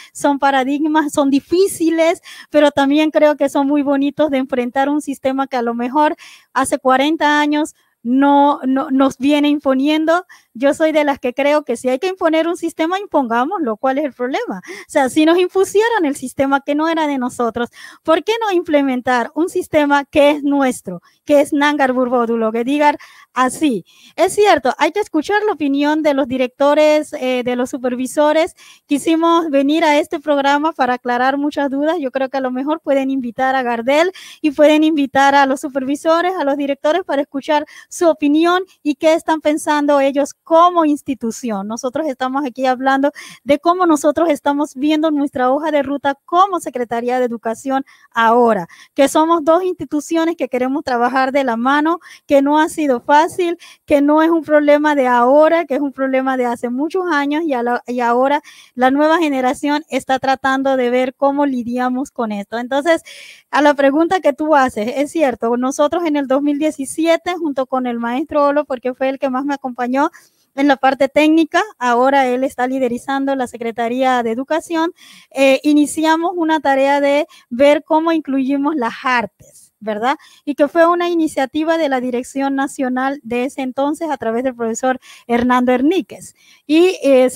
son difíciles, pero también creo que son muy bonitos de enfrentar un sistema que a lo mejor hace 40 años no nos viene imponiendo. Yo soy de las que creo que si hay que imponer un sistema, impongámoslo. ¿Cuál es el problema? O sea, si nos impusieran el sistema que no era de nosotros, ¿por qué no implementar un sistema que es nuestro, que es Nangar Burbodulo, que digan así? Es cierto, hay que escuchar la opinión de los directores, de los supervisores. Quisimos venir a este programa para aclarar muchas dudas. Yo creo que a lo mejor pueden invitar a Gardel y pueden invitar a los supervisores, a los directores para escuchar su opinión y qué están pensando ellos como institución. Nosotros estamos aquí hablando de cómo nosotros estamos viendo nuestra hoja de ruta como Secretaría de Educación ahora, que somos dos instituciones que queremos trabajar de la mano, que no ha sido fácil, que no es un problema de ahora, que es un problema de hace muchos años y ahora la nueva generación está tratando de ver cómo lidiamos con esto. Entonces, a la pregunta que tú haces, es cierto, nosotros en el 2017, junto con el maestro Olo, porque fue el que más me acompañó en la parte técnica, ahora él está liderizando la Secretaría de Educación, iniciamos una tarea de ver cómo incluimos las artes, ¿verdad? Y que fue una iniciativa de la Dirección Nacional de ese entonces a través del profesor Hernando Herníquez. Y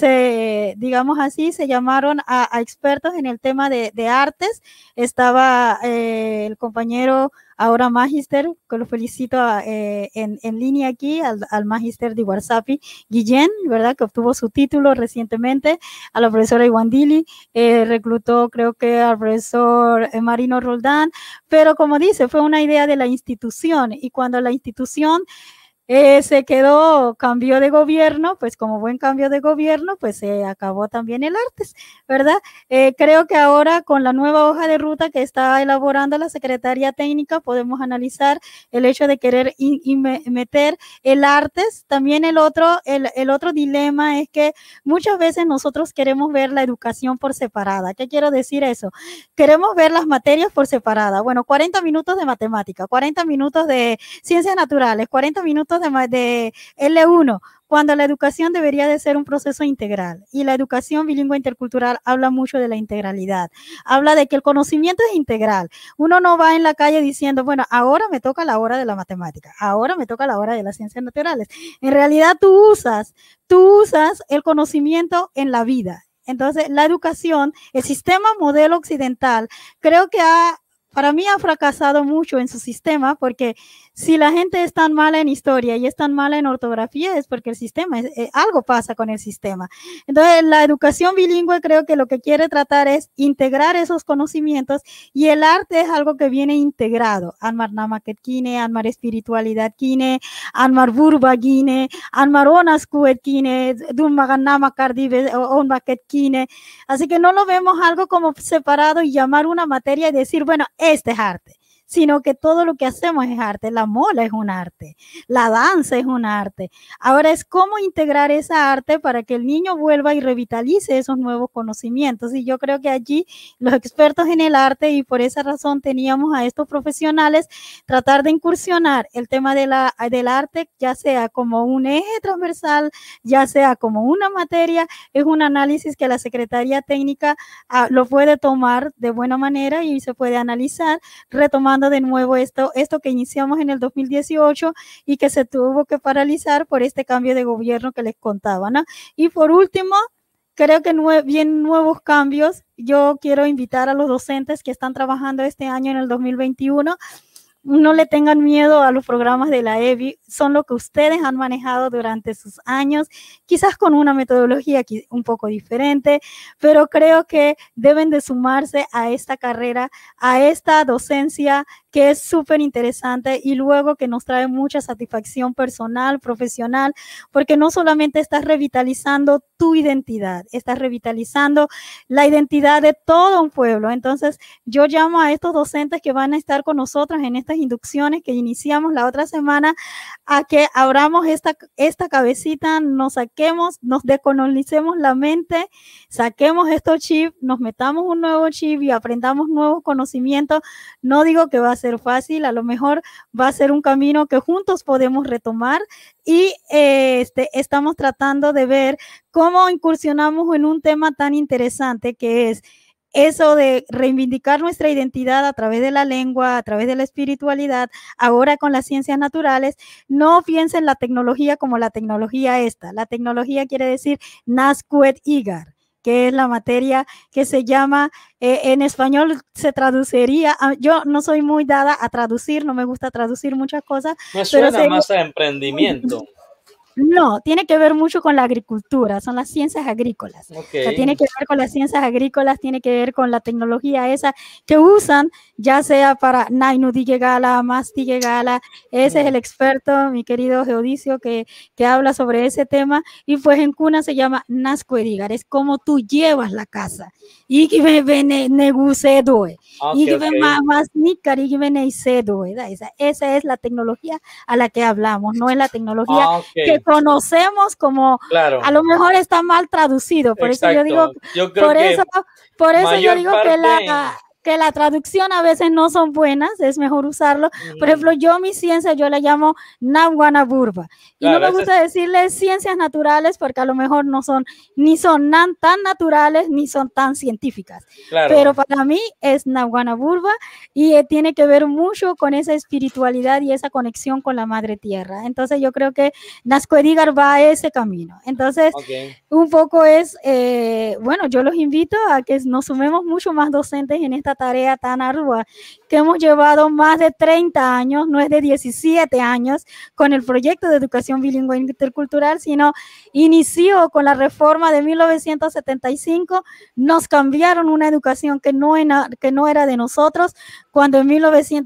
digamos así, se llamaron a expertos en el tema de artes. Estaba el compañero ahora Magister, que lo felicito en línea aquí, al Magister de WhatsApp, Guillén, ¿verdad? Que obtuvo su título recientemente, a la profesora Iwandili, reclutó creo que al profesor Marino Roldán, pero como dice, fue una idea de la institución y cuando la institución cambió de gobierno, pues como buen cambio de gobierno, pues se acabó también el artes, ¿verdad? Creo que ahora con la nueva hoja de ruta que está elaborando la Secretaría Técnica podemos analizar el hecho de querer meter el artes. También el otro dilema es que muchas veces nosotros queremos ver la educación por separada. ¿Qué quiero decir eso? Queremos ver las materias por separada. Bueno, 40 minutos de matemática, 40 minutos de ciencias naturales, 40 minutos de L1, cuando la educación debería de ser un proceso integral. Y la educación bilingüe intercultural habla mucho de la integralidad. Habla de que el conocimiento es integral. Uno no va en la calle diciendo, bueno, ahora me toca la hora de la matemática, ahora me toca la hora de las ciencias naturales. En realidad tú usas el conocimiento en la vida. Entonces, la educación, el sistema modelo occidental, creo que ha para mí ha fracasado mucho en su sistema, porque si la gente es tan mala en historia y es tan mala en ortografía, es porque el sistema, algo pasa con el sistema. Entonces, la educación bilingüe creo que lo que quiere tratar es integrar esos conocimientos, y el arte es algo que viene integrado. Anmar namaket kine, anmar espiritualidad kine, anmar burba kine, anmar onas kuet kine, dun magan namakar dive on baket kine. Así que no lo vemos algo como separado y llamar una materia y decir, bueno, este es arte, sino que todo lo que hacemos es arte. La mola es un arte, la danza es un arte. Ahora es cómo integrar esa arte para que el niño vuelva y revitalice esos nuevos conocimientos. Y yo creo que allí los expertos en el arte, y por esa razón teníamos a estos profesionales, tratar de incursionar el tema del arte, ya sea como un eje transversal, ya sea como una materia. Es un análisis que la Secretaría Técnica lo puede tomar de buena manera y se puede analizar, retomando de nuevo esto que iniciamos en el 2018 y que se tuvo que paralizar por este cambio de gobierno que les contaba, ¿no? Y por último, creo que vienen nuevos cambios. Yo quiero invitar a los docentes que están trabajando este año en el 2021, no le tengan miedo a los programas de la EBI, son lo que ustedes han manejado durante sus años, quizás con una metodología un poco diferente, pero creo que deben de sumarse a esta carrera, a esta docencia que es súper interesante y luego que nos trae mucha satisfacción personal, profesional, porque no solamente estás revitalizando tu identidad, estás revitalizando la identidad de todo un pueblo. Entonces, yo llamo a estos docentes que van a estar con nosotros en estas inducciones que iniciamos la otra semana, a que abramos esta cabecita, nos saquemos, nos decolonicemos la mente, saquemos estos chips, nos metamos un nuevo chip y aprendamos nuevos conocimientos. No digo que va a ser fácil, a lo mejor va a ser un camino que juntos podemos retomar, y estamos tratando de ver cómo incursionamos en un tema tan interesante que es eso de reivindicar nuestra identidad a través de la lengua, a través de la espiritualidad, ahora con las ciencias naturales. No piensen la tecnología como la tecnología esta. La tecnología quiere decir Nazcuet Igar, que es la materia que se llama, en español se traduciría, yo no soy muy dada a traducir, no me gusta traducir muchas cosas. Me suena más a emprendimiento. No, tiene que ver mucho con la agricultura, son las ciencias agrícolas. Okay. O sea, tiene que ver con las ciencias agrícolas, tiene que ver con la tecnología esa que usan, ya sea para Nainu Digegala, Más Digegala. Ese es el experto, mi querido Geodicio, que habla sobre ese tema. Y pues en Cuna se llama Nascuedigar, es como tú llevas la casa. Y que me negucedoe. Y que más nicari que me esa es la tecnología a la que hablamos, no es la tecnología que conocemos como, claro, a lo mejor está mal traducido, por Exacto. Eso yo digo, por eso yo digo que la traducción a veces no son buenas, es mejor usarlo. Por ejemplo, yo mi ciencia, yo la llamo Nahuana Burba. Y claro, no me gusta decirle ciencias naturales porque a lo mejor no son, ni son tan naturales, ni son tan científicas. Claro. Pero para mí es Nahuana Burba y tiene que ver mucho con esa espiritualidad y esa conexión con la madre tierra. Entonces yo creo que Nazcuedigar va a ese camino. Entonces, un poco es, bueno, yo los invito a que nos sumemos mucho más docentes en esta tarea tan ardua que hemos llevado más de 30 años, no es de 17 años con el proyecto de educación bilingüe intercultural, sino inició con la reforma de 1975, nos cambiaron una educación que no era de nosotros, cuando en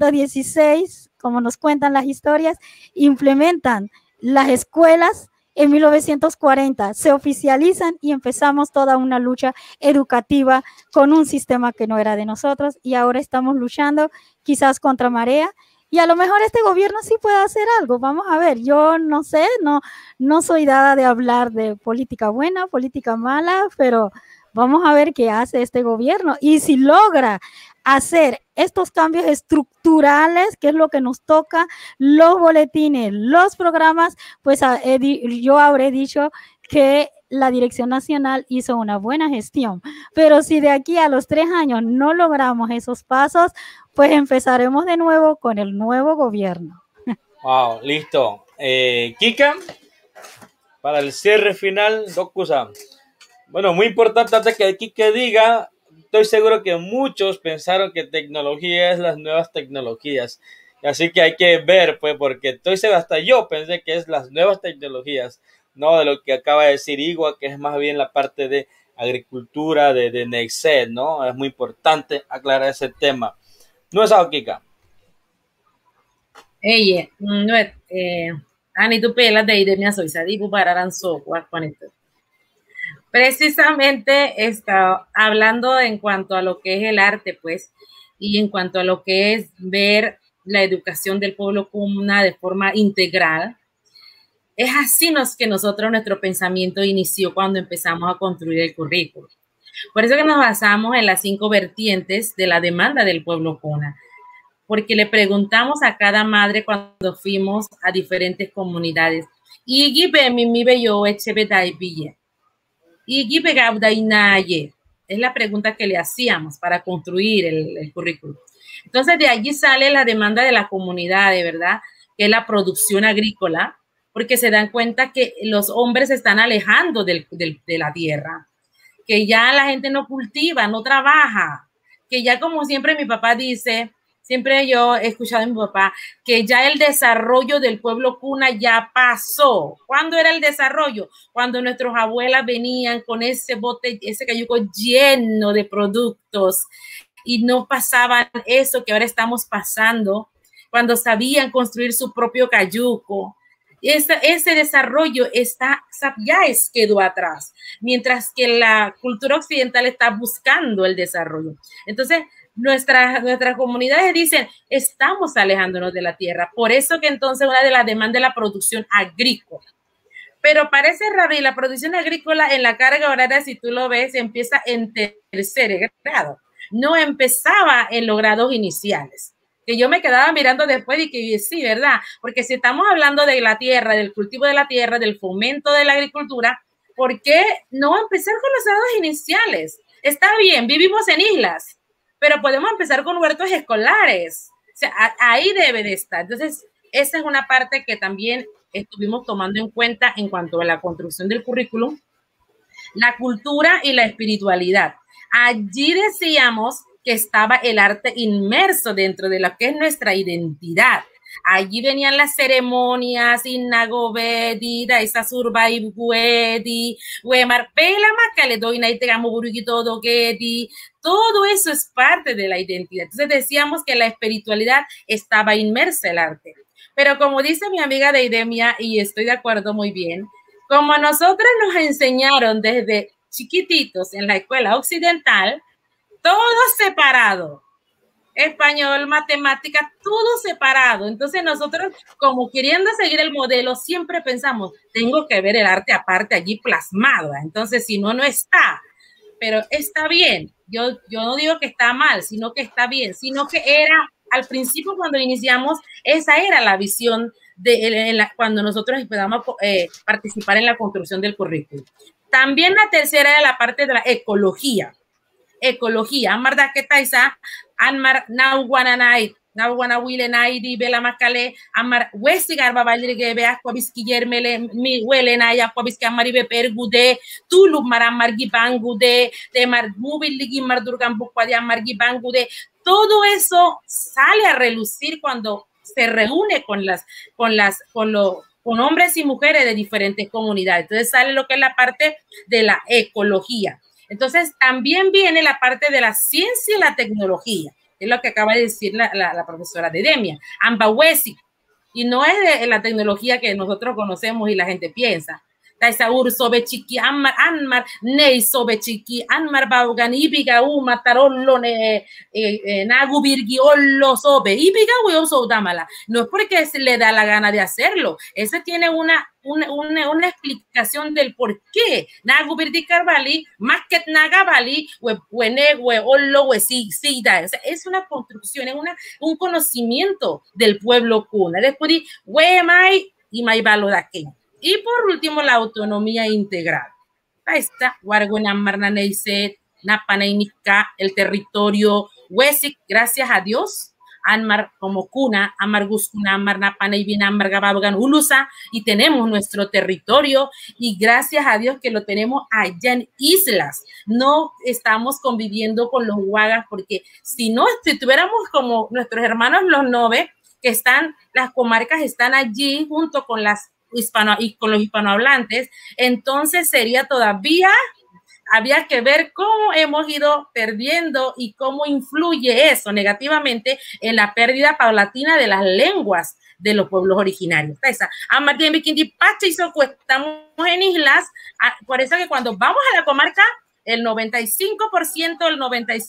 1916, como nos cuentan las historias, implementan las escuelas. En 1940 se oficializan y empezamos toda una lucha educativa con un sistema que no era de nosotros, y ahora estamos luchando quizás contra marea, y a lo mejor este gobierno sí puede hacer algo. Vamos a ver, yo no sé, no soy dada de hablar de política buena, política mala, pero vamos a ver qué hace este gobierno y si logra hacer estos cambios estructurales, que es lo que nos toca, los boletines, los programas, pues yo habré dicho que la Dirección Nacional hizo una buena gestión. Pero si de aquí a los 3 años no logramos esos pasos, pues empezaremos de nuevo con el nuevo gobierno. Wow, listo. Kika, para el cierre final, Dokusa. Bueno, muy importante antes que Kike diga, estoy seguro que muchos pensaron que tecnología es las nuevas tecnologías. Así que hay que ver, pues, porque estoy seguro, hasta yo pensé que es las nuevas tecnologías, no de lo que acaba de decir Igua, que es más bien la parte de agricultura, de Nexet, ¿no? Es muy importante aclarar ese tema. No es algo, Kika. Ella, no es, Ani tu pela de idemia soy sadibu pararan so, precisamente está hablando en cuanto a lo que es el arte, pues, y en cuanto a lo que es ver la educación del pueblo cuna de forma integral. Es así que nosotros, nuestro pensamiento inició cuando empezamos a construir el currículo. Por eso que nos basamos en las 5 vertientes de la demanda del pueblo cuna, porque le preguntamos a cada madre cuando fuimos a diferentes comunidades, y es la pregunta que le hacíamos para construir el currículo. Entonces, de allí sale la demanda de la comunidad, de verdad, que es la producción agrícola, porque se dan cuenta que los hombres se están alejando de la tierra, que ya la gente no cultiva, no trabaja, que ya como siempre mi papá dice, siempre yo he escuchado a mi papá, que ya el desarrollo del pueblo cuna ya pasó. ¿Cuándo era el desarrollo? Cuando nuestros abuelas venían con ese bote, ese cayuco lleno de productos y no pasaban eso que ahora estamos pasando, cuando sabían construir su propio cayuco. Ese desarrollo ya quedó atrás, mientras que la cultura occidental está buscando el desarrollo. Entonces, nuestras comunidades dicen, estamos alejándonos de la tierra. Por eso que entonces una de las demandas es la producción agrícola. Pero parece raro, y la producción agrícola en la carga horaria, si tú lo ves, empieza en tercer grado. No empezaba en los grados iniciales, que yo me quedaba mirando después y que sí, ¿verdad? Porque si estamos hablando de la tierra, del cultivo de la tierra, del fomento de la agricultura, ¿por qué no empezar con los grados iniciales? Está bien, vivimos en islas, pero podemos empezar con huertos escolares. O sea, ahí debe de estar. Entonces, esa es una parte que también estuvimos tomando en cuenta en cuanto a la construcción del currículum, la cultura y la espiritualidad. Allí decíamos que estaba el arte inmerso dentro de lo que es nuestra identidad. Allí venían las ceremonias, Innagobedi, Daisasurba y Buedi, Wemar, Pela Macaledoina y Tegamuburiguito Dogedi. Todo eso es parte de la identidad. Entonces decíamos que la espiritualidad estaba inmersa en el arte. Pero como dice mi amiga Deidemia, y estoy de acuerdo muy bien, como nosotros nos enseñaron desde chiquititos en la escuela occidental, todo separado. Español, matemática, todo separado. Entonces nosotros, como queriendo seguir el modelo, siempre pensamos, tengo que ver el arte aparte allí plasmado. Entonces, si no, no está. Pero está bien. Yo no digo que está mal, sino que está bien. Sino que era, al principio cuando iniciamos, esa era la visión cuando nosotros empezamos a participar en la construcción del currículum. También la tercera era la parte de la ecología. Ecología, Amar da que taisa, Anmar Nauguananay, Nauguanahuilenay, di Bela Macale, Amar Westigar Babalirge, Beaquabiskillermele, mi Huelenay, Aquabiscamaribe Pergude, Tulu Maramargibangude, de Mar Mubiligi Mardurgambuqua de Amargibangude. Todo eso sale a relucir cuando se reúne con hombres y mujeres de diferentes comunidades. Entonces sale lo que es la parte de la ecología. Entonces, también viene la parte de la ciencia y la tecnología, es lo que acaba de decir la profesora Deidemia, Ambawesi, y no es de la tecnología que nosotros conocemos y la gente piensa. Taisaur sobe chiqui, Anmar, Nei sobe chiqui, Anmar Baugan, Ibiga, Matarollo, Nagu Virgiollo sobe, Ibiga, Uyoso Damala. No es porque se le da la gana de hacerlo, ese tiene una explicación del por qué. Nagu Virgi Carvali, más que Nagavali, Ollo, es una construcción, es un conocimiento del pueblo cuna. Después, Wemai y Maibalo de aquí. Y por último, la autonomía integral. Ahí está, el territorio, Wesik, gracias a Dios, Anmar como cuna, Amar Guskuna, Amar Napana y bien Amar Gabagan Ulusa, y tenemos nuestro territorio, y gracias a Dios que lo tenemos allá en islas. No estamos conviviendo con los huagas, porque si no, si tuviéramos como nuestros hermanos los Nove, que están, las comarcas están allí junto con las con los hispanohablantes, entonces sería todavía, había que ver cómo hemos ido perdiendo y cómo influye eso negativamente en la pérdida paulatina de las lenguas de los pueblos originarios. Estamos en islas, por eso que cuando vamos a la comarca, el 95%, el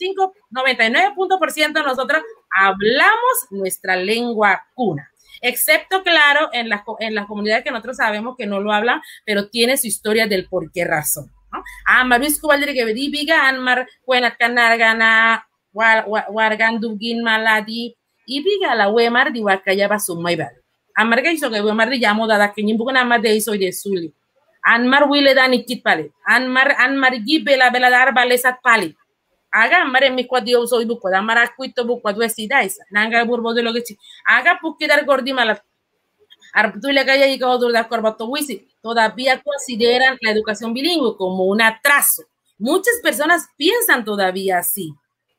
99% de nosotros hablamos nuestra lengua cuna. Excepto, claro, en las comunidades que nosotros sabemos que no lo hablan, pero tiene su historia del por qué razón, ¿no? Amar Wiskubaldir que Biga, Anmar, Buenat Canargana, Wargandugin Maladi, y Biga la Wemar di Wakayaba Sumaibal. Amar que hizo que Wemar di llamo dada que Nimbugan Amar de Iso y de Suli. Anmar Wile Dani Kit Pali. Anmar Gibe la Beladar Balesat Pali. Haga mare mi cuadio soy buco da mara cuito buco due sidaisa nanga burbo de lo que haga porque dar gordi mala arptule que haya llegado de corbato wisi todavía consideran la educación bilingüe como un atraso. Muchas personas piensan todavía así.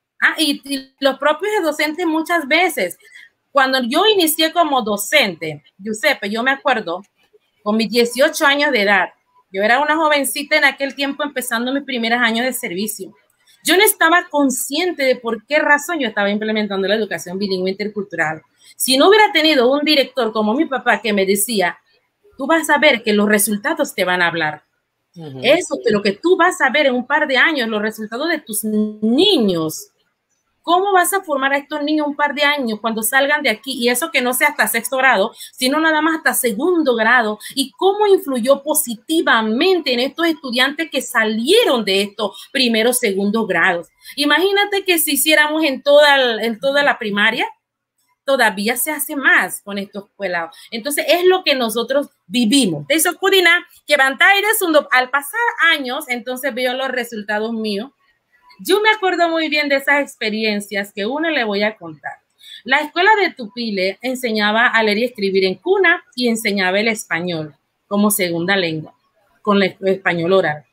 Y los propios docentes muchas veces, cuando yo inicié como docente, Giuseppe, yo me acuerdo con mis 18 años de edad, yo era una jovencita en aquel tiempo empezando mis primeros años de servicio. Yo no estaba consciente de por qué razón yo estaba implementando la educación bilingüe intercultural. Si no hubiera tenido un director como mi papá que me decía, tú vas a ver que los resultados te van a hablar. Eso, pero que tú vas a ver en un par de años los resultados de tus niños. ¿Cómo vas a formar a estos niños un par de años cuando salgan de aquí? Y eso que no sea hasta 6º grado, sino nada más hasta 2º grado. ¿Y cómo influyó positivamente en estos estudiantes que salieron de estos 1º, 2º grados? Imagínate que si hiciéramos en toda la primaria, todavía se hace más con estos pelados. Entonces, es lo que nosotros vivimos. De eso, Cudina, que al pasar años, entonces veo los resultados míos. Yo me acuerdo muy bien de esas experiencias que uno le voy a contar. La escuela de Tupile enseñaba a leer y escribir en cuna y enseñaba el español como segunda lengua, con el español oral.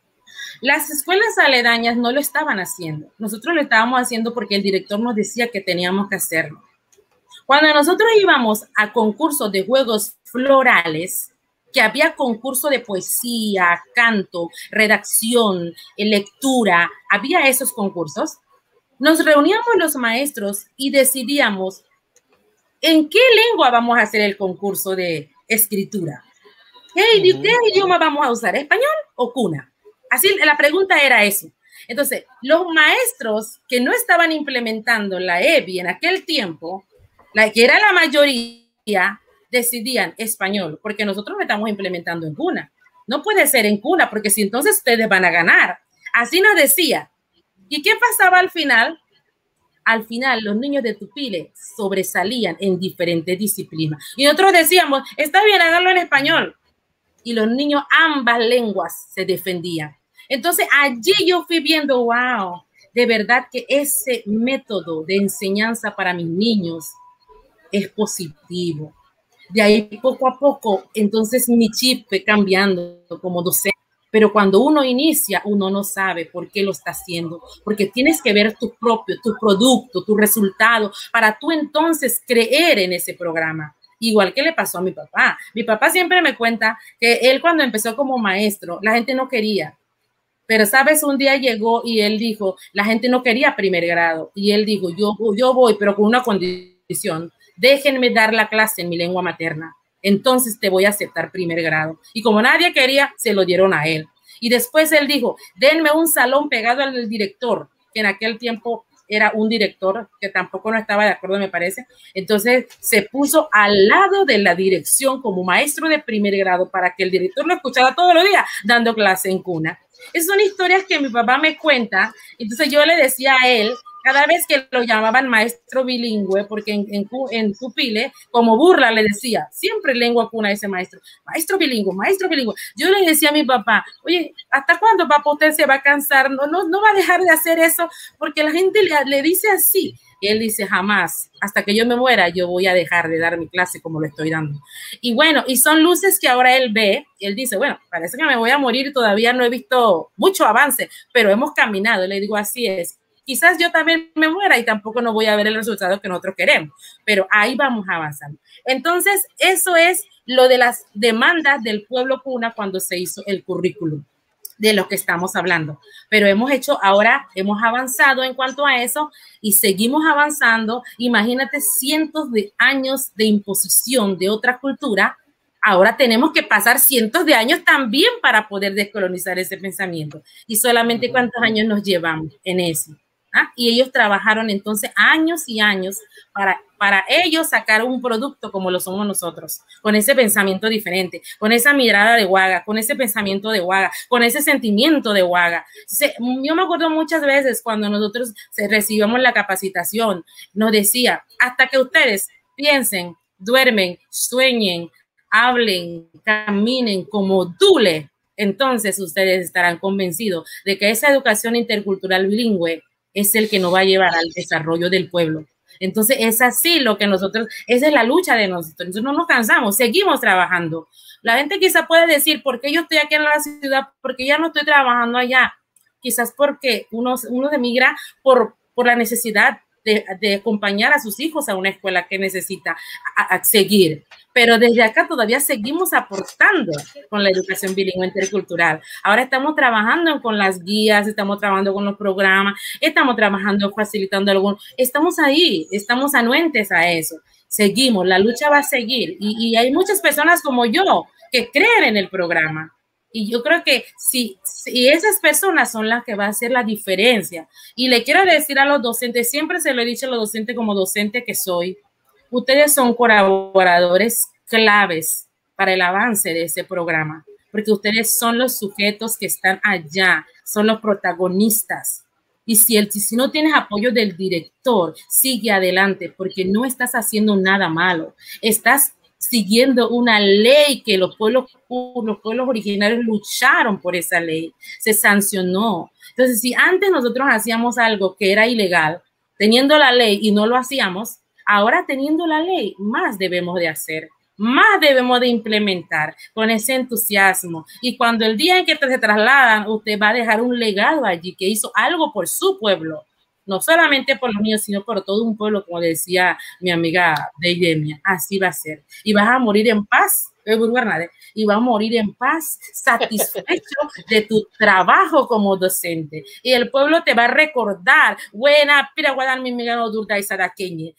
Las escuelas aledañas no lo estaban haciendo. Nosotros lo estábamos haciendo porque el director nos decía que teníamos que hacerlo. Cuando nosotros íbamos a concursos de juegos florales, que había concurso de poesía, canto, redacción, lectura, había esos concursos, nos reuníamos los maestros y decidíamos en qué lengua vamos a hacer el concurso de escritura. ¿Qué idioma vamos a usar? ¿Español o cuna? Así la pregunta era eso. Entonces, los maestros que no estaban implementando la EBI en aquel tiempo, que era la mayoría, decidían español, porque nosotros lo estamos implementando en cuna. No puede ser en cuna, porque si entonces ustedes van a ganar. Así nos decía. ¿Y qué pasaba al final? Al final, los niños de Tupile sobresalían en diferentes disciplinas. Y nosotros decíamos, está bien, háganlo en español. Y los niños, ambas lenguas se defendían. Entonces, allí yo fui viendo, wow, de verdad que ese método de enseñanza para mis niños es positivo. De ahí poco a poco, entonces mi chip fue cambiando como docente. Pero cuando uno inicia, uno no sabe por qué lo está haciendo, porque tienes que ver tu producto, tu resultado, para tú entonces creer en ese programa. Igual que le pasó a mi papá. Mi papá siempre me cuenta que él cuando empezó como maestro, la gente no quería. Pero, ¿sabes? Un día llegó y él dijo, la gente no quería 1º grado. Y él dijo, yo voy, pero con una condición. Déjenme dar la clase en mi lengua materna. Entonces te voy a aceptar 1º grado. Y como nadie quería, se lo dieron a él. Y después él dijo, denme un salón pegado al director, que en aquel tiempo era un director que tampoco no estaba de acuerdo, me parece. Entonces se puso al lado de la dirección como maestro de 1º grado para que el director lo escuchara todos los días dando clase en cuna. Esas son historias que mi papá me cuenta. Entonces yo le decía a él, cada vez que lo llamaban maestro bilingüe, porque en Tupile, como burla le decía, siempre lengua cuna ese maestro, maestro bilingüe, maestro bilingüe. Yo le decía a mi papá, oye, ¿hasta cuándo papá usted se va a cansar? No va a dejar de hacer eso, porque la gente le dice así. Y él dice, jamás, hasta que yo me muera, yo voy a dejar de dar mi clase como lo estoy dando. Y bueno, y son luces que ahora él ve, y él dice, bueno, parece que me voy a morir y todavía no he visto mucho avance, pero hemos caminado. Y le digo, así es. Quizás yo también me muera y tampoco no voy a ver el resultado que nosotros queremos, pero ahí vamos avanzando. Entonces, eso es lo de las demandas del pueblo cuna cuando se hizo el currículum de lo que estamos hablando. Pero hemos avanzado en cuanto a eso y seguimos avanzando. Imagínate cientos de años de imposición de otra cultura. Ahora tenemos que pasar cientos de años también para poder descolonizar ese pensamiento. Y solamente cuántos años nos llevamos en eso. ¿Ah? Y ellos trabajaron entonces años y años para ellos sacar un producto como lo somos nosotros, con ese pensamiento diferente, con esa mirada de Waga, con ese pensamiento de Waga, con ese sentimiento de Waga. Yo me acuerdo muchas veces cuando nosotros recibíamos la capacitación, nos decía, hasta que ustedes piensen, duermen, sueñen, hablen, caminen como Dule, entonces ustedes estarán convencidos de que esa educación intercultural bilingüe es el que nos va a llevar al desarrollo del pueblo. Entonces, es así lo que nosotros, esa es la lucha de nosotros. Entonces, no nos cansamos, seguimos trabajando. La gente quizá puede decir, ¿por qué yo estoy aquí en la ciudad? Porque ya no estoy trabajando allá. Quizás porque uno emigra por la necesidad de acompañar a sus hijos a una escuela que necesita a seguir. Pero desde acá todavía seguimos aportando con la educación bilingüe intercultural. Ahora estamos trabajando con las guías, estamos trabajando con los programas, estamos trabajando facilitando algunos. Estamos ahí, estamos anuentes a eso. Seguimos, la lucha va a seguir. Y hay muchas personas como yo que creen en el programa. Y yo creo que si esas personas son las que van a hacer la diferencia. Y le quiero decir a los docentes, siempre se lo he dicho a los docentes como docente que soy, ustedes son colaboradores claves para el avance de ese programa, porque ustedes son los sujetos que están allá, son los protagonistas. Y si no tienes apoyo del director, sigue adelante, porque no estás haciendo nada malo. Estás siguiendo una ley que los pueblos originarios lucharon por esa ley, se sancionó. Entonces, si antes nosotros hacíamos algo que era ilegal, teniendo la ley y no lo hacíamos, ahora teniendo la ley, más debemos de hacer, más debemos de implementar con ese entusiasmo. Y cuando el día en que se trasladan, usted va a dejar un legado allí que hizo algo por su pueblo, no solamente por los niños, sino por todo un pueblo, como decía mi amiga Deidemia, así va a ser. Y vas a morir en paz, y vas a morir en paz, satisfecho de tu trabajo como docente. Y el pueblo te va a recordar, buena, pira guadar mi migano durda y sadaqueñe.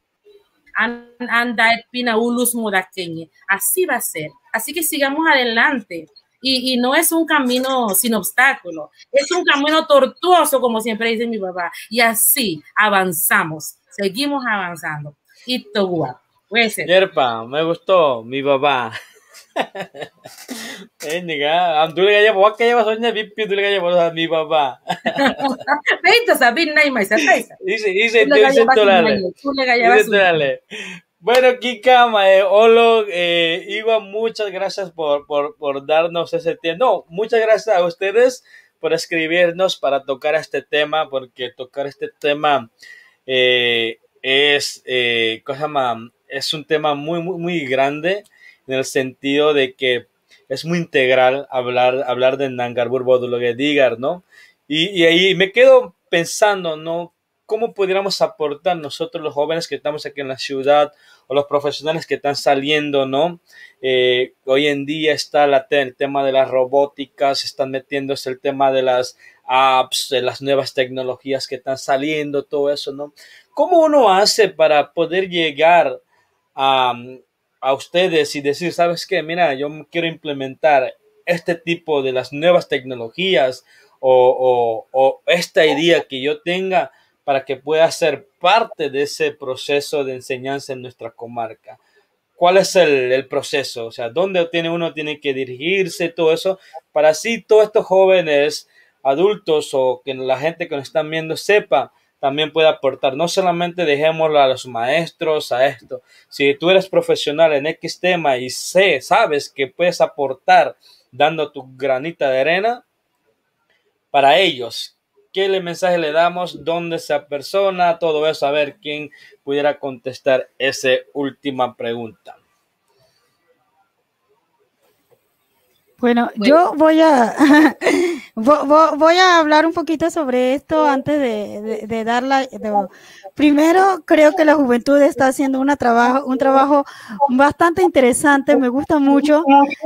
Anda pina ulus modaqueñe. Así va a ser. Así que sigamos adelante. Y no es un camino sin obstáculo, es un camino tortuoso, como siempre dice mi papá. Y así avanzamos, seguimos avanzando. Y Togua, puede ser. Yerpa, me gustó mi papá. Tú le llevas que llevas soña pipi, tú le llevas a mi papá. Veito sabin na ima isaisa. Dice tolale. Bueno, Kika, Olo, Iwa, muchas gracias por darnos ese tiempo. No, muchas gracias a ustedes por escribirnos para tocar este tema, porque tocar este tema es un tema muy, muy, muy grande, en el sentido de que es muy integral hablar de Nangarbur Bodulogedigar, ¿no? Y ahí me quedo pensando, ¿no? ¿Cómo pudiéramos aportar nosotros los jóvenes que estamos aquí en la ciudad o los profesionales que están saliendo, ¿no? Hoy en día está el tema de las robóticas, están metiéndose el tema de las apps, de las nuevas tecnologías que están saliendo, todo eso, ¿no? ¿Cómo uno hace para poder llegar a ustedes y decir, ¿sabes qué? Mira, yo quiero implementar este tipo de las nuevas tecnologías o esta idea que yo tenga para que pueda ser parte de ese proceso de enseñanza en nuestra comarca? ¿Cuál es el proceso? O sea, ¿dónde uno tiene que dirigirse? Todo eso, para así todos estos jóvenes, adultos o que la gente que nos están viendo sepa, también puede aportar. No solamente dejémoslo a los maestros, a esto. Si tú eres profesional en X tema y sabes que puedes aportar dando tu granita de arena para ellos, ¿qué mensaje le damos? ¿Dónde se apersona? Todo eso, a ver quién pudiera contestar esa última pregunta. Bueno, yo voy a voy a hablar un poquito sobre esto antes de darla. Primero, creo que la juventud está haciendo un trabajo bastante interesante. Me gusta mucho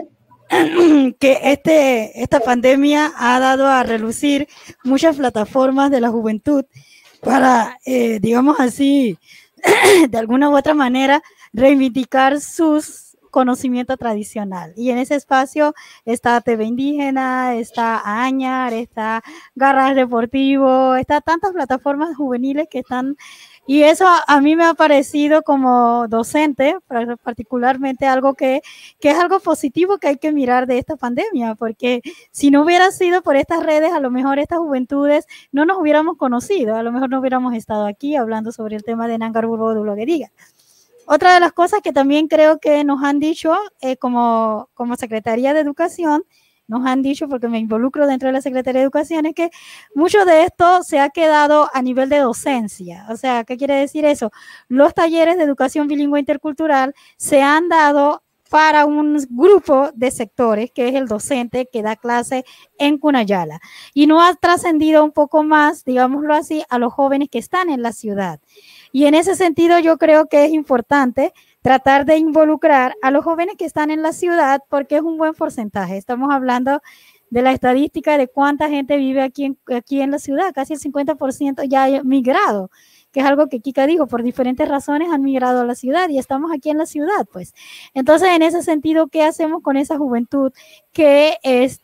que esta pandemia ha dado a relucir muchas plataformas de la juventud para, digamos así, de alguna u otra manera, reivindicar sus conocimiento tradicional. Y en ese espacio está TV Indígena, está Añar, está Garras Deportivo, está tantas plataformas juveniles que están, y eso a mí me ha parecido como docente, particularmente algo que es algo positivo que hay que mirar de esta pandemia, porque si no hubiera sido por estas redes, a lo mejor estas juventudes no nos hubiéramos conocido, a lo mejor no hubiéramos estado aquí hablando sobre el tema de Nangarburgo de Blogueriga. Otra de las cosas que también creo que nos han dicho como Secretaría de Educación, nos han dicho, porque me involucro dentro de la Secretaría de Educación, es que mucho de esto se ha quedado a nivel de docencia. O sea, ¿qué quiere decir eso? Los talleres de educación bilingüe intercultural se han dado para un grupo de sectores, que es el docente que da clase en Cunayala. Y no ha trascendido un poco más, digámoslo así, a los jóvenes que están en la ciudad. Y en ese sentido yo creo que es importante tratar de involucrar a los jóvenes que están en la ciudad porque es un buen porcentaje. Estamos hablando de la estadística de cuánta gente vive aquí en la ciudad, casi el 50% ya ha migrado, que es algo que Kika dijo, por diferentes razones han migrado a la ciudad y estamos aquí en la ciudad, pues. Entonces, en ese sentido, ¿qué hacemos con esa juventud que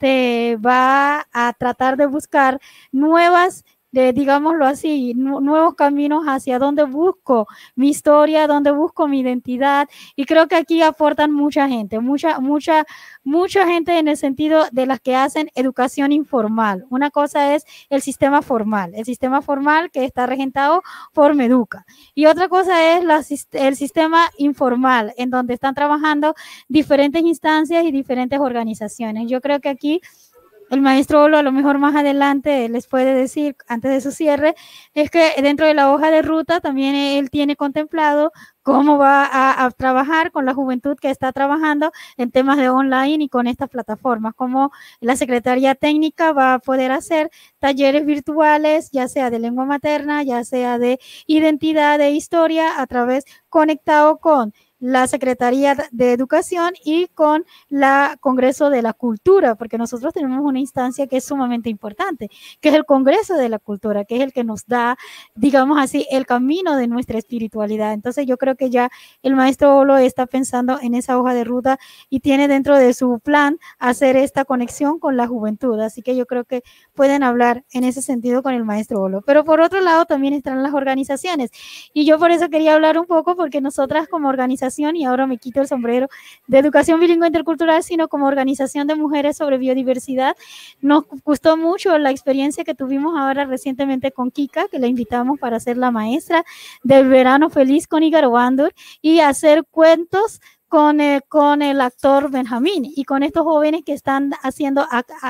va a tratar de buscar nuevas, digámoslo así, nuevos caminos hacia dónde busco mi historia, dónde busco mi identidad? Y creo que aquí aportan mucha gente, mucha gente en el sentido de las que hacen educación informal. Una cosa es el sistema formal que está regentado por Meduca. Y otra cosa es el sistema informal, en donde están trabajando diferentes instancias y diferentes organizaciones. Yo creo que aquí el maestro Olo a lo mejor más adelante les puede decir, antes de su cierre, es que dentro de la hoja de ruta también él tiene contemplado cómo va a trabajar con la juventud que está trabajando en temas de online y con estas plataformas, como la Secretaría Técnica va a poder hacer talleres virtuales, ya sea de lengua materna, ya sea de identidad, de historia, a través conectado con la Secretaría de Educación y con la Congreso de la Cultura, porque nosotros tenemos una instancia que es sumamente importante, que es el Congreso de la Cultura, que es el que nos da, digamos así, el camino de nuestra espiritualidad. Entonces yo creo que ya el maestro Olo está pensando en esa hoja de ruta y tiene dentro de su plan hacer esta conexión con la juventud, así que yo creo que pueden hablar en ese sentido con el maestro Olo. Pero por otro lado también están las organizaciones, y yo por eso quería hablar un poco, porque nosotras como organización, y ahora me quito el sombrero de educación bilingüe intercultural, sino como organización de mujeres sobre biodiversidad, nos gustó mucho la experiencia que tuvimos ahora recientemente con Kika, que la invitamos para ser la maestra del verano feliz con Igarobandur y hacer cuentos con el actor Benjamín y con estos jóvenes que están haciendo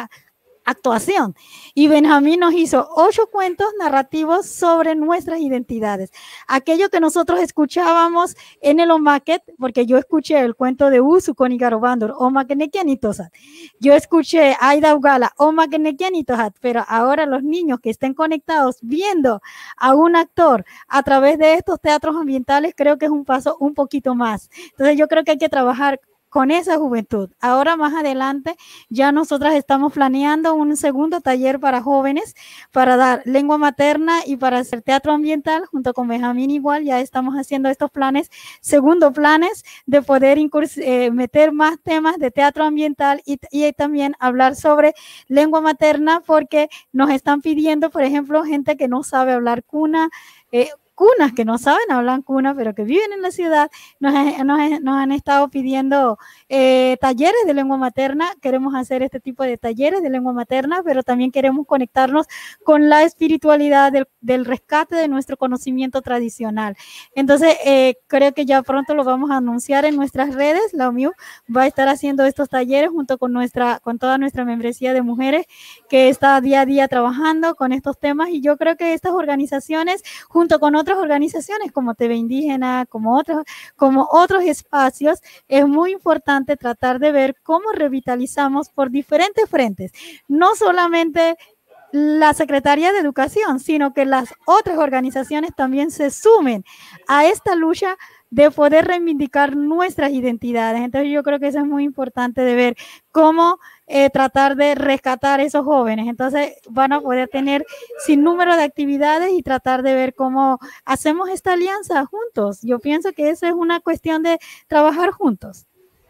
actuación. Y Benjamín nos hizo 8 cuentos narrativos sobre nuestras identidades. Aquello que nosotros escuchábamos en el Omaquet, porque yo escuché el cuento de Usu con Igarobandur, Omaquenequianitosat. Yo escuché Aida Ugala, Omaquenequianitosat, pero ahora los niños que estén conectados viendo a un actor a través de estos teatros ambientales, creo que es un paso un poquito más. Entonces yo creo que hay que trabajar con esa juventud. Ahora más adelante ya nosotras estamos planeando un segundo taller para jóvenes para dar lengua materna y para hacer teatro ambiental junto con Benjamín. Igual ya estamos haciendo estos planes, segundo planes de poder meter más temas de teatro ambiental y también hablar sobre lengua materna, porque nos están pidiendo, por ejemplo, gente que no sabe hablar cuna, cunas que no saben hablar cuna, pero que viven en la ciudad, nos han estado pidiendo talleres de lengua materna. Queremos hacer este tipo de talleres de lengua materna, pero también queremos conectarnos con la espiritualidad del rescate de nuestro conocimiento tradicional. Entonces, creo que ya pronto lo vamos a anunciar en nuestras redes. La OMIU va a estar haciendo estos talleres junto con toda nuestra membresía de mujeres que está día a día trabajando con estos temas, y yo creo que estas organizaciones, junto con otras organizaciones como TV Indígena, como otros espacios, es muy importante tratar de ver cómo revitalizamos por diferentes frentes, no solamente la Secretaría de Educación, sino que las otras organizaciones también se sumen a esta lucha de poder reivindicar nuestras identidades. Entonces yo creo que eso es muy importante de ver cómo tratar de rescatar a esos jóvenes. Entonces van a poder tener sin número de actividades y tratar de ver cómo hacemos esta alianza juntos. Yo pienso que eso es una cuestión de trabajar juntos.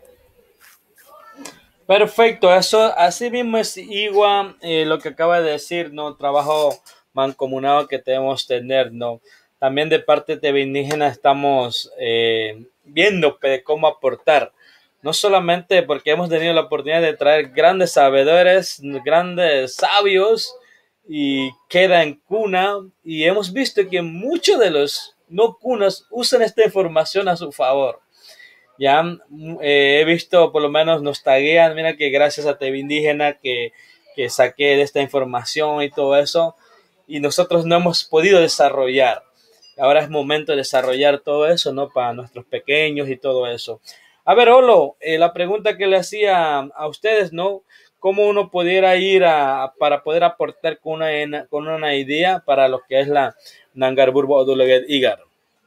Perfecto, eso así mismo es igual lo que acaba de decir, ¿no? Trabajo mancomunado que debemos tener, ¿no? También de parte de TV Indígena estamos viendo cómo aportar, no solamente porque hemos tenido la oportunidad de traer grandes sabedores, grandes sabios, y queda en cuna, y hemos visto que muchos de los no cunas usan esta información a su favor. Ya he visto, por lo menos nos taguean, mira que gracias a TV Indígena que saqué de esta información y todo eso, y nosotros no hemos podido desarrollar. Ahora es momento de desarrollar todo eso, ¿no? Para nuestros pequeños y todo eso. A ver, Olo, la pregunta que le hacía a ustedes, ¿no? ¿Cómo uno pudiera ir para poder aportar con una idea para lo que es la Nangarburbo Oduleget Igar?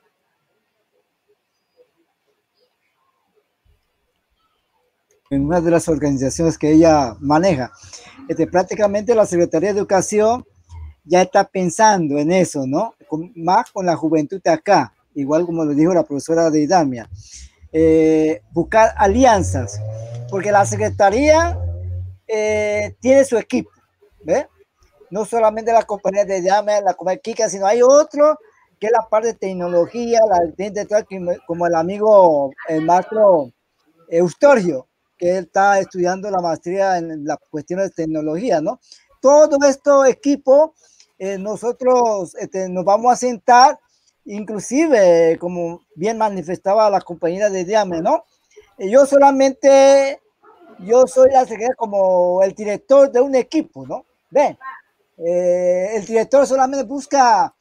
En una de las organizaciones que ella maneja. Prácticamente la Secretaría de Educación ya está pensando en eso, ¿no? Más con la juventud de acá, igual como lo dijo la profesora de Idamia. Buscar alianzas, porque la Secretaría tiene su equipo, ¿ve? No solamente la compañía de Idamia, la compañía Kika, sino hay otro que es la parte de tecnología, como el amigo, el maestro Eustorgio, que él está estudiando la maestría en las cuestiones de tecnología, ¿no? Todo esto equipo, nosotros nos vamos a sentar, inclusive, como bien manifestaba la compañera de Diame, ¿no? Yo soy la secretaria como el director de un equipo, ¿no? Ven, el director solamente busca,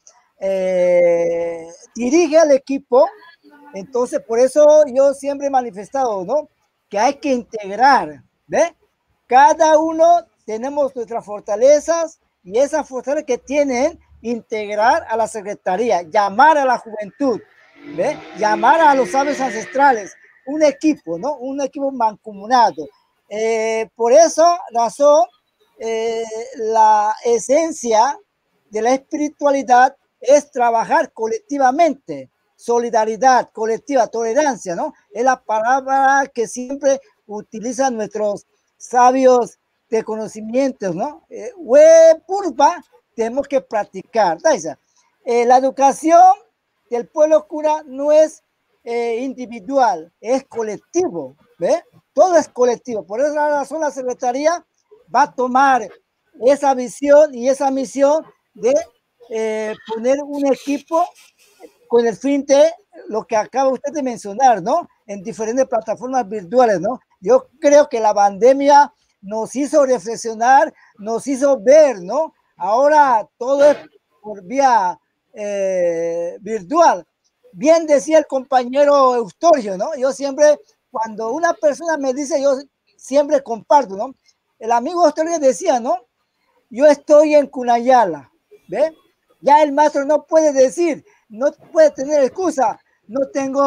dirige al equipo. Entonces, por eso yo siempre he manifestado, ¿no? Que hay que integrar, ¿ve? Cada uno tenemos nuestras fortalezas, y esas fortalezas que tienen, integrar a la Secretaría, llamar a la juventud, ¿ve? Llamar a los sabios ancestrales, un equipo, ¿no? Un equipo mancomunado. Por esa razón, la esencia de la espiritualidad es trabajar colectivamente. Solidaridad colectiva, tolerancia, ¿no? Es la palabra que siempre utilizan nuestros sabios de conocimientos, ¿no? Purpa, tenemos que practicar. La educación del pueblo cura no es individual, es colectivo, ¿ve? Todo es colectivo. Por esa razón la Secretaría va a tomar esa visión y esa misión de poner un equipo con el fin de lo que acaba usted de mencionar, ¿no? En diferentes plataformas virtuales, ¿no? Yo creo que la pandemia nos hizo reflexionar, nos hizo ver, ¿no? Ahora todo es por vía virtual. Bien decía el compañero Eustorgio, ¿no? Yo siempre, cuando una persona me dice, yo siempre comparto, ¿no? El amigo Eustorgio decía, ¿no? Yo estoy en Cunayala, ¿ve? Ya el maestro no puede decir, no puede tener excusa, no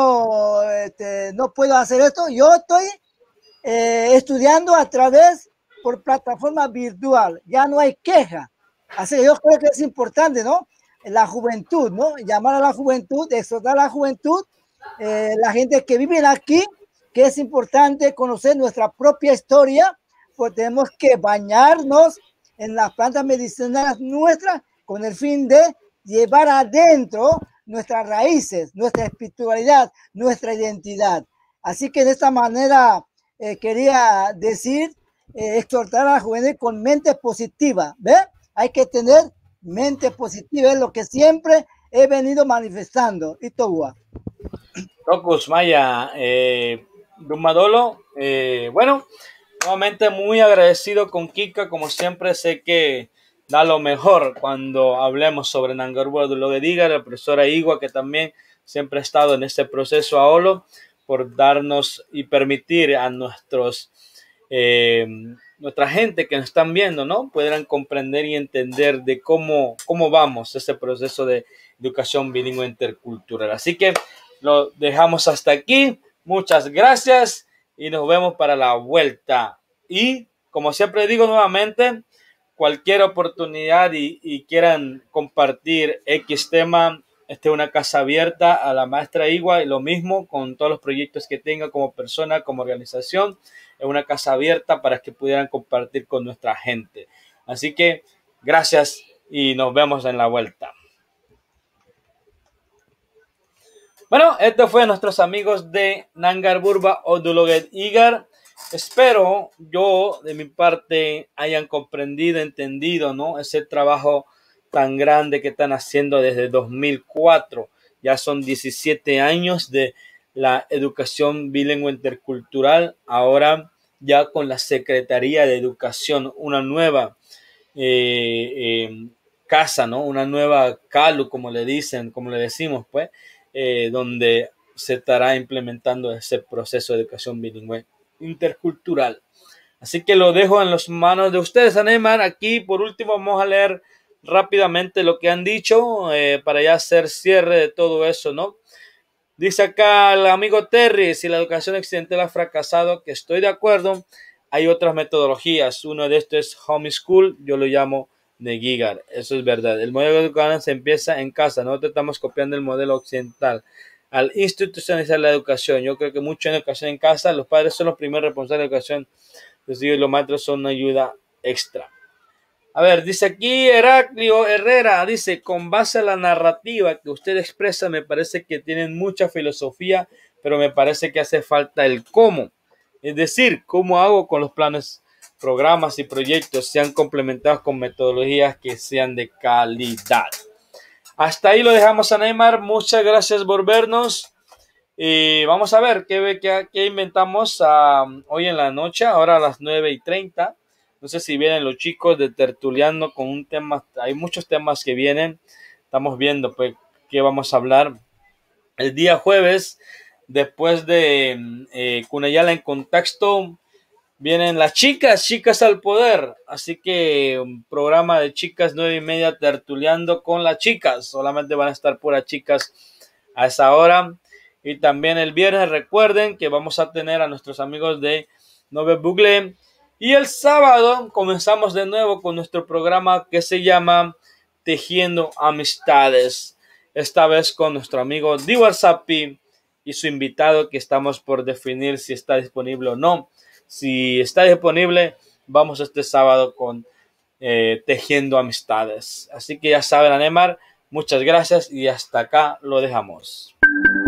puedo hacer esto. Yo estoy estudiando a través por plataforma virtual, ya no hay queja. Así que yo creo que es importante, ¿no? La juventud, ¿no? Llamar a la juventud, exhortar a la juventud, la gente que vive aquí, que es importante conocer nuestra propia historia, pues tenemos que bañarnos en las plantas medicinales nuestras con el fin de llevar adentro nuestras raíces, nuestra espiritualidad, nuestra identidad. Así que de esta manera quería decir, exhortar a la juventud con mente positiva, ¿ve? Hay que tener mente positiva, es lo que siempre he venido manifestando. Y Togua. Tocus, Maya, Dumadolo, bueno, nuevamente muy agradecido con Kika, como siempre sé que da lo mejor cuando hablemos sobre Nangarboa de Logediga, la profesora Igua, que también siempre ha estado en este proceso a Olo, por darnos y permitir a nuestra gente que nos están viendo, ¿no? Puedan comprender y entender de cómo vamos ese proceso de educación bilingüe intercultural. Así que lo dejamos hasta aquí. Muchas gracias y nos vemos para la vuelta. Y como siempre digo nuevamente, cualquier oportunidad y quieran compartir X tema, esta es una casa abierta a la maestra Igua, y lo mismo con todos los proyectos que tenga como persona, como organización, es una casa abierta para que pudieran compartir con nuestra gente. Así que gracias y nos vemos en la vuelta. Bueno, esto fue nuestros amigos de Nangarburba o Duloget Igar. Espero yo, de mi parte, hayan comprendido, entendido, ¿no? Ese trabajo tan grande que están haciendo desde 2004. Ya son 17 años de la educación bilingüe intercultural. Ahora ya con la Secretaría de Educación, una nueva casa, ¿no? Una nueva CALU, como le dicen, como le decimos, pues, donde se estará implementando ese proceso de educación bilingüe intercultural. Así que lo dejo en las manos de ustedes, Anemar. Aquí, por último, vamos a leer rápidamente lo que han dicho para ya hacer cierre de todo eso, ¿no? Dice acá el amigo Terry, si la educación occidental ha fracasado, que estoy de acuerdo, hay otras metodologías. Uno de estos es homeschool, yo lo llamo de Gigar. Eso es verdad. El modelo educacional se empieza en casa. Nosotros estamos copiando el modelo occidental. Al institucionalizar la educación, yo creo que mucho en educación en casa, los padres son los primeros responsables de educación, los hijos y los maestros son una ayuda extra. A ver, dice aquí Heraclio Herrera, dice, con base a la narrativa que usted expresa, me parece que tienen mucha filosofía, pero me parece que hace falta el cómo. Es decir, cómo hago con los planes, programas y proyectos sean complementados con metodologías que sean de calidad. Hasta ahí lo dejamos, a Neymar. Muchas gracias por vernos. Y vamos a ver qué inventamos hoy en la noche, ahora a las 9:30. No sé si vienen los chicos de Tertuliano con un tema. Hay muchos temas que vienen. Estamos viendo pues qué vamos a hablar. El día jueves, después de Cunayala en Contexto, vienen las chicas al poder. Así que un programa de chicas 9:30 tertuleando con las chicas. Solamente van a estar puras chicas a esa hora. Y también el viernes recuerden que vamos a tener a nuestros amigos de Nove Bugle. Y el sábado comenzamos de nuevo con nuestro programa que se llama Tejiendo Amistades. Esta vez con nuestro amigo Diwar Sapi y su invitado, que estamos por definir si está disponible o no. Si está disponible, vamos este sábado con Tejiendo Amistades. Así que ya saben, Anemar, muchas gracias y hasta acá lo dejamos.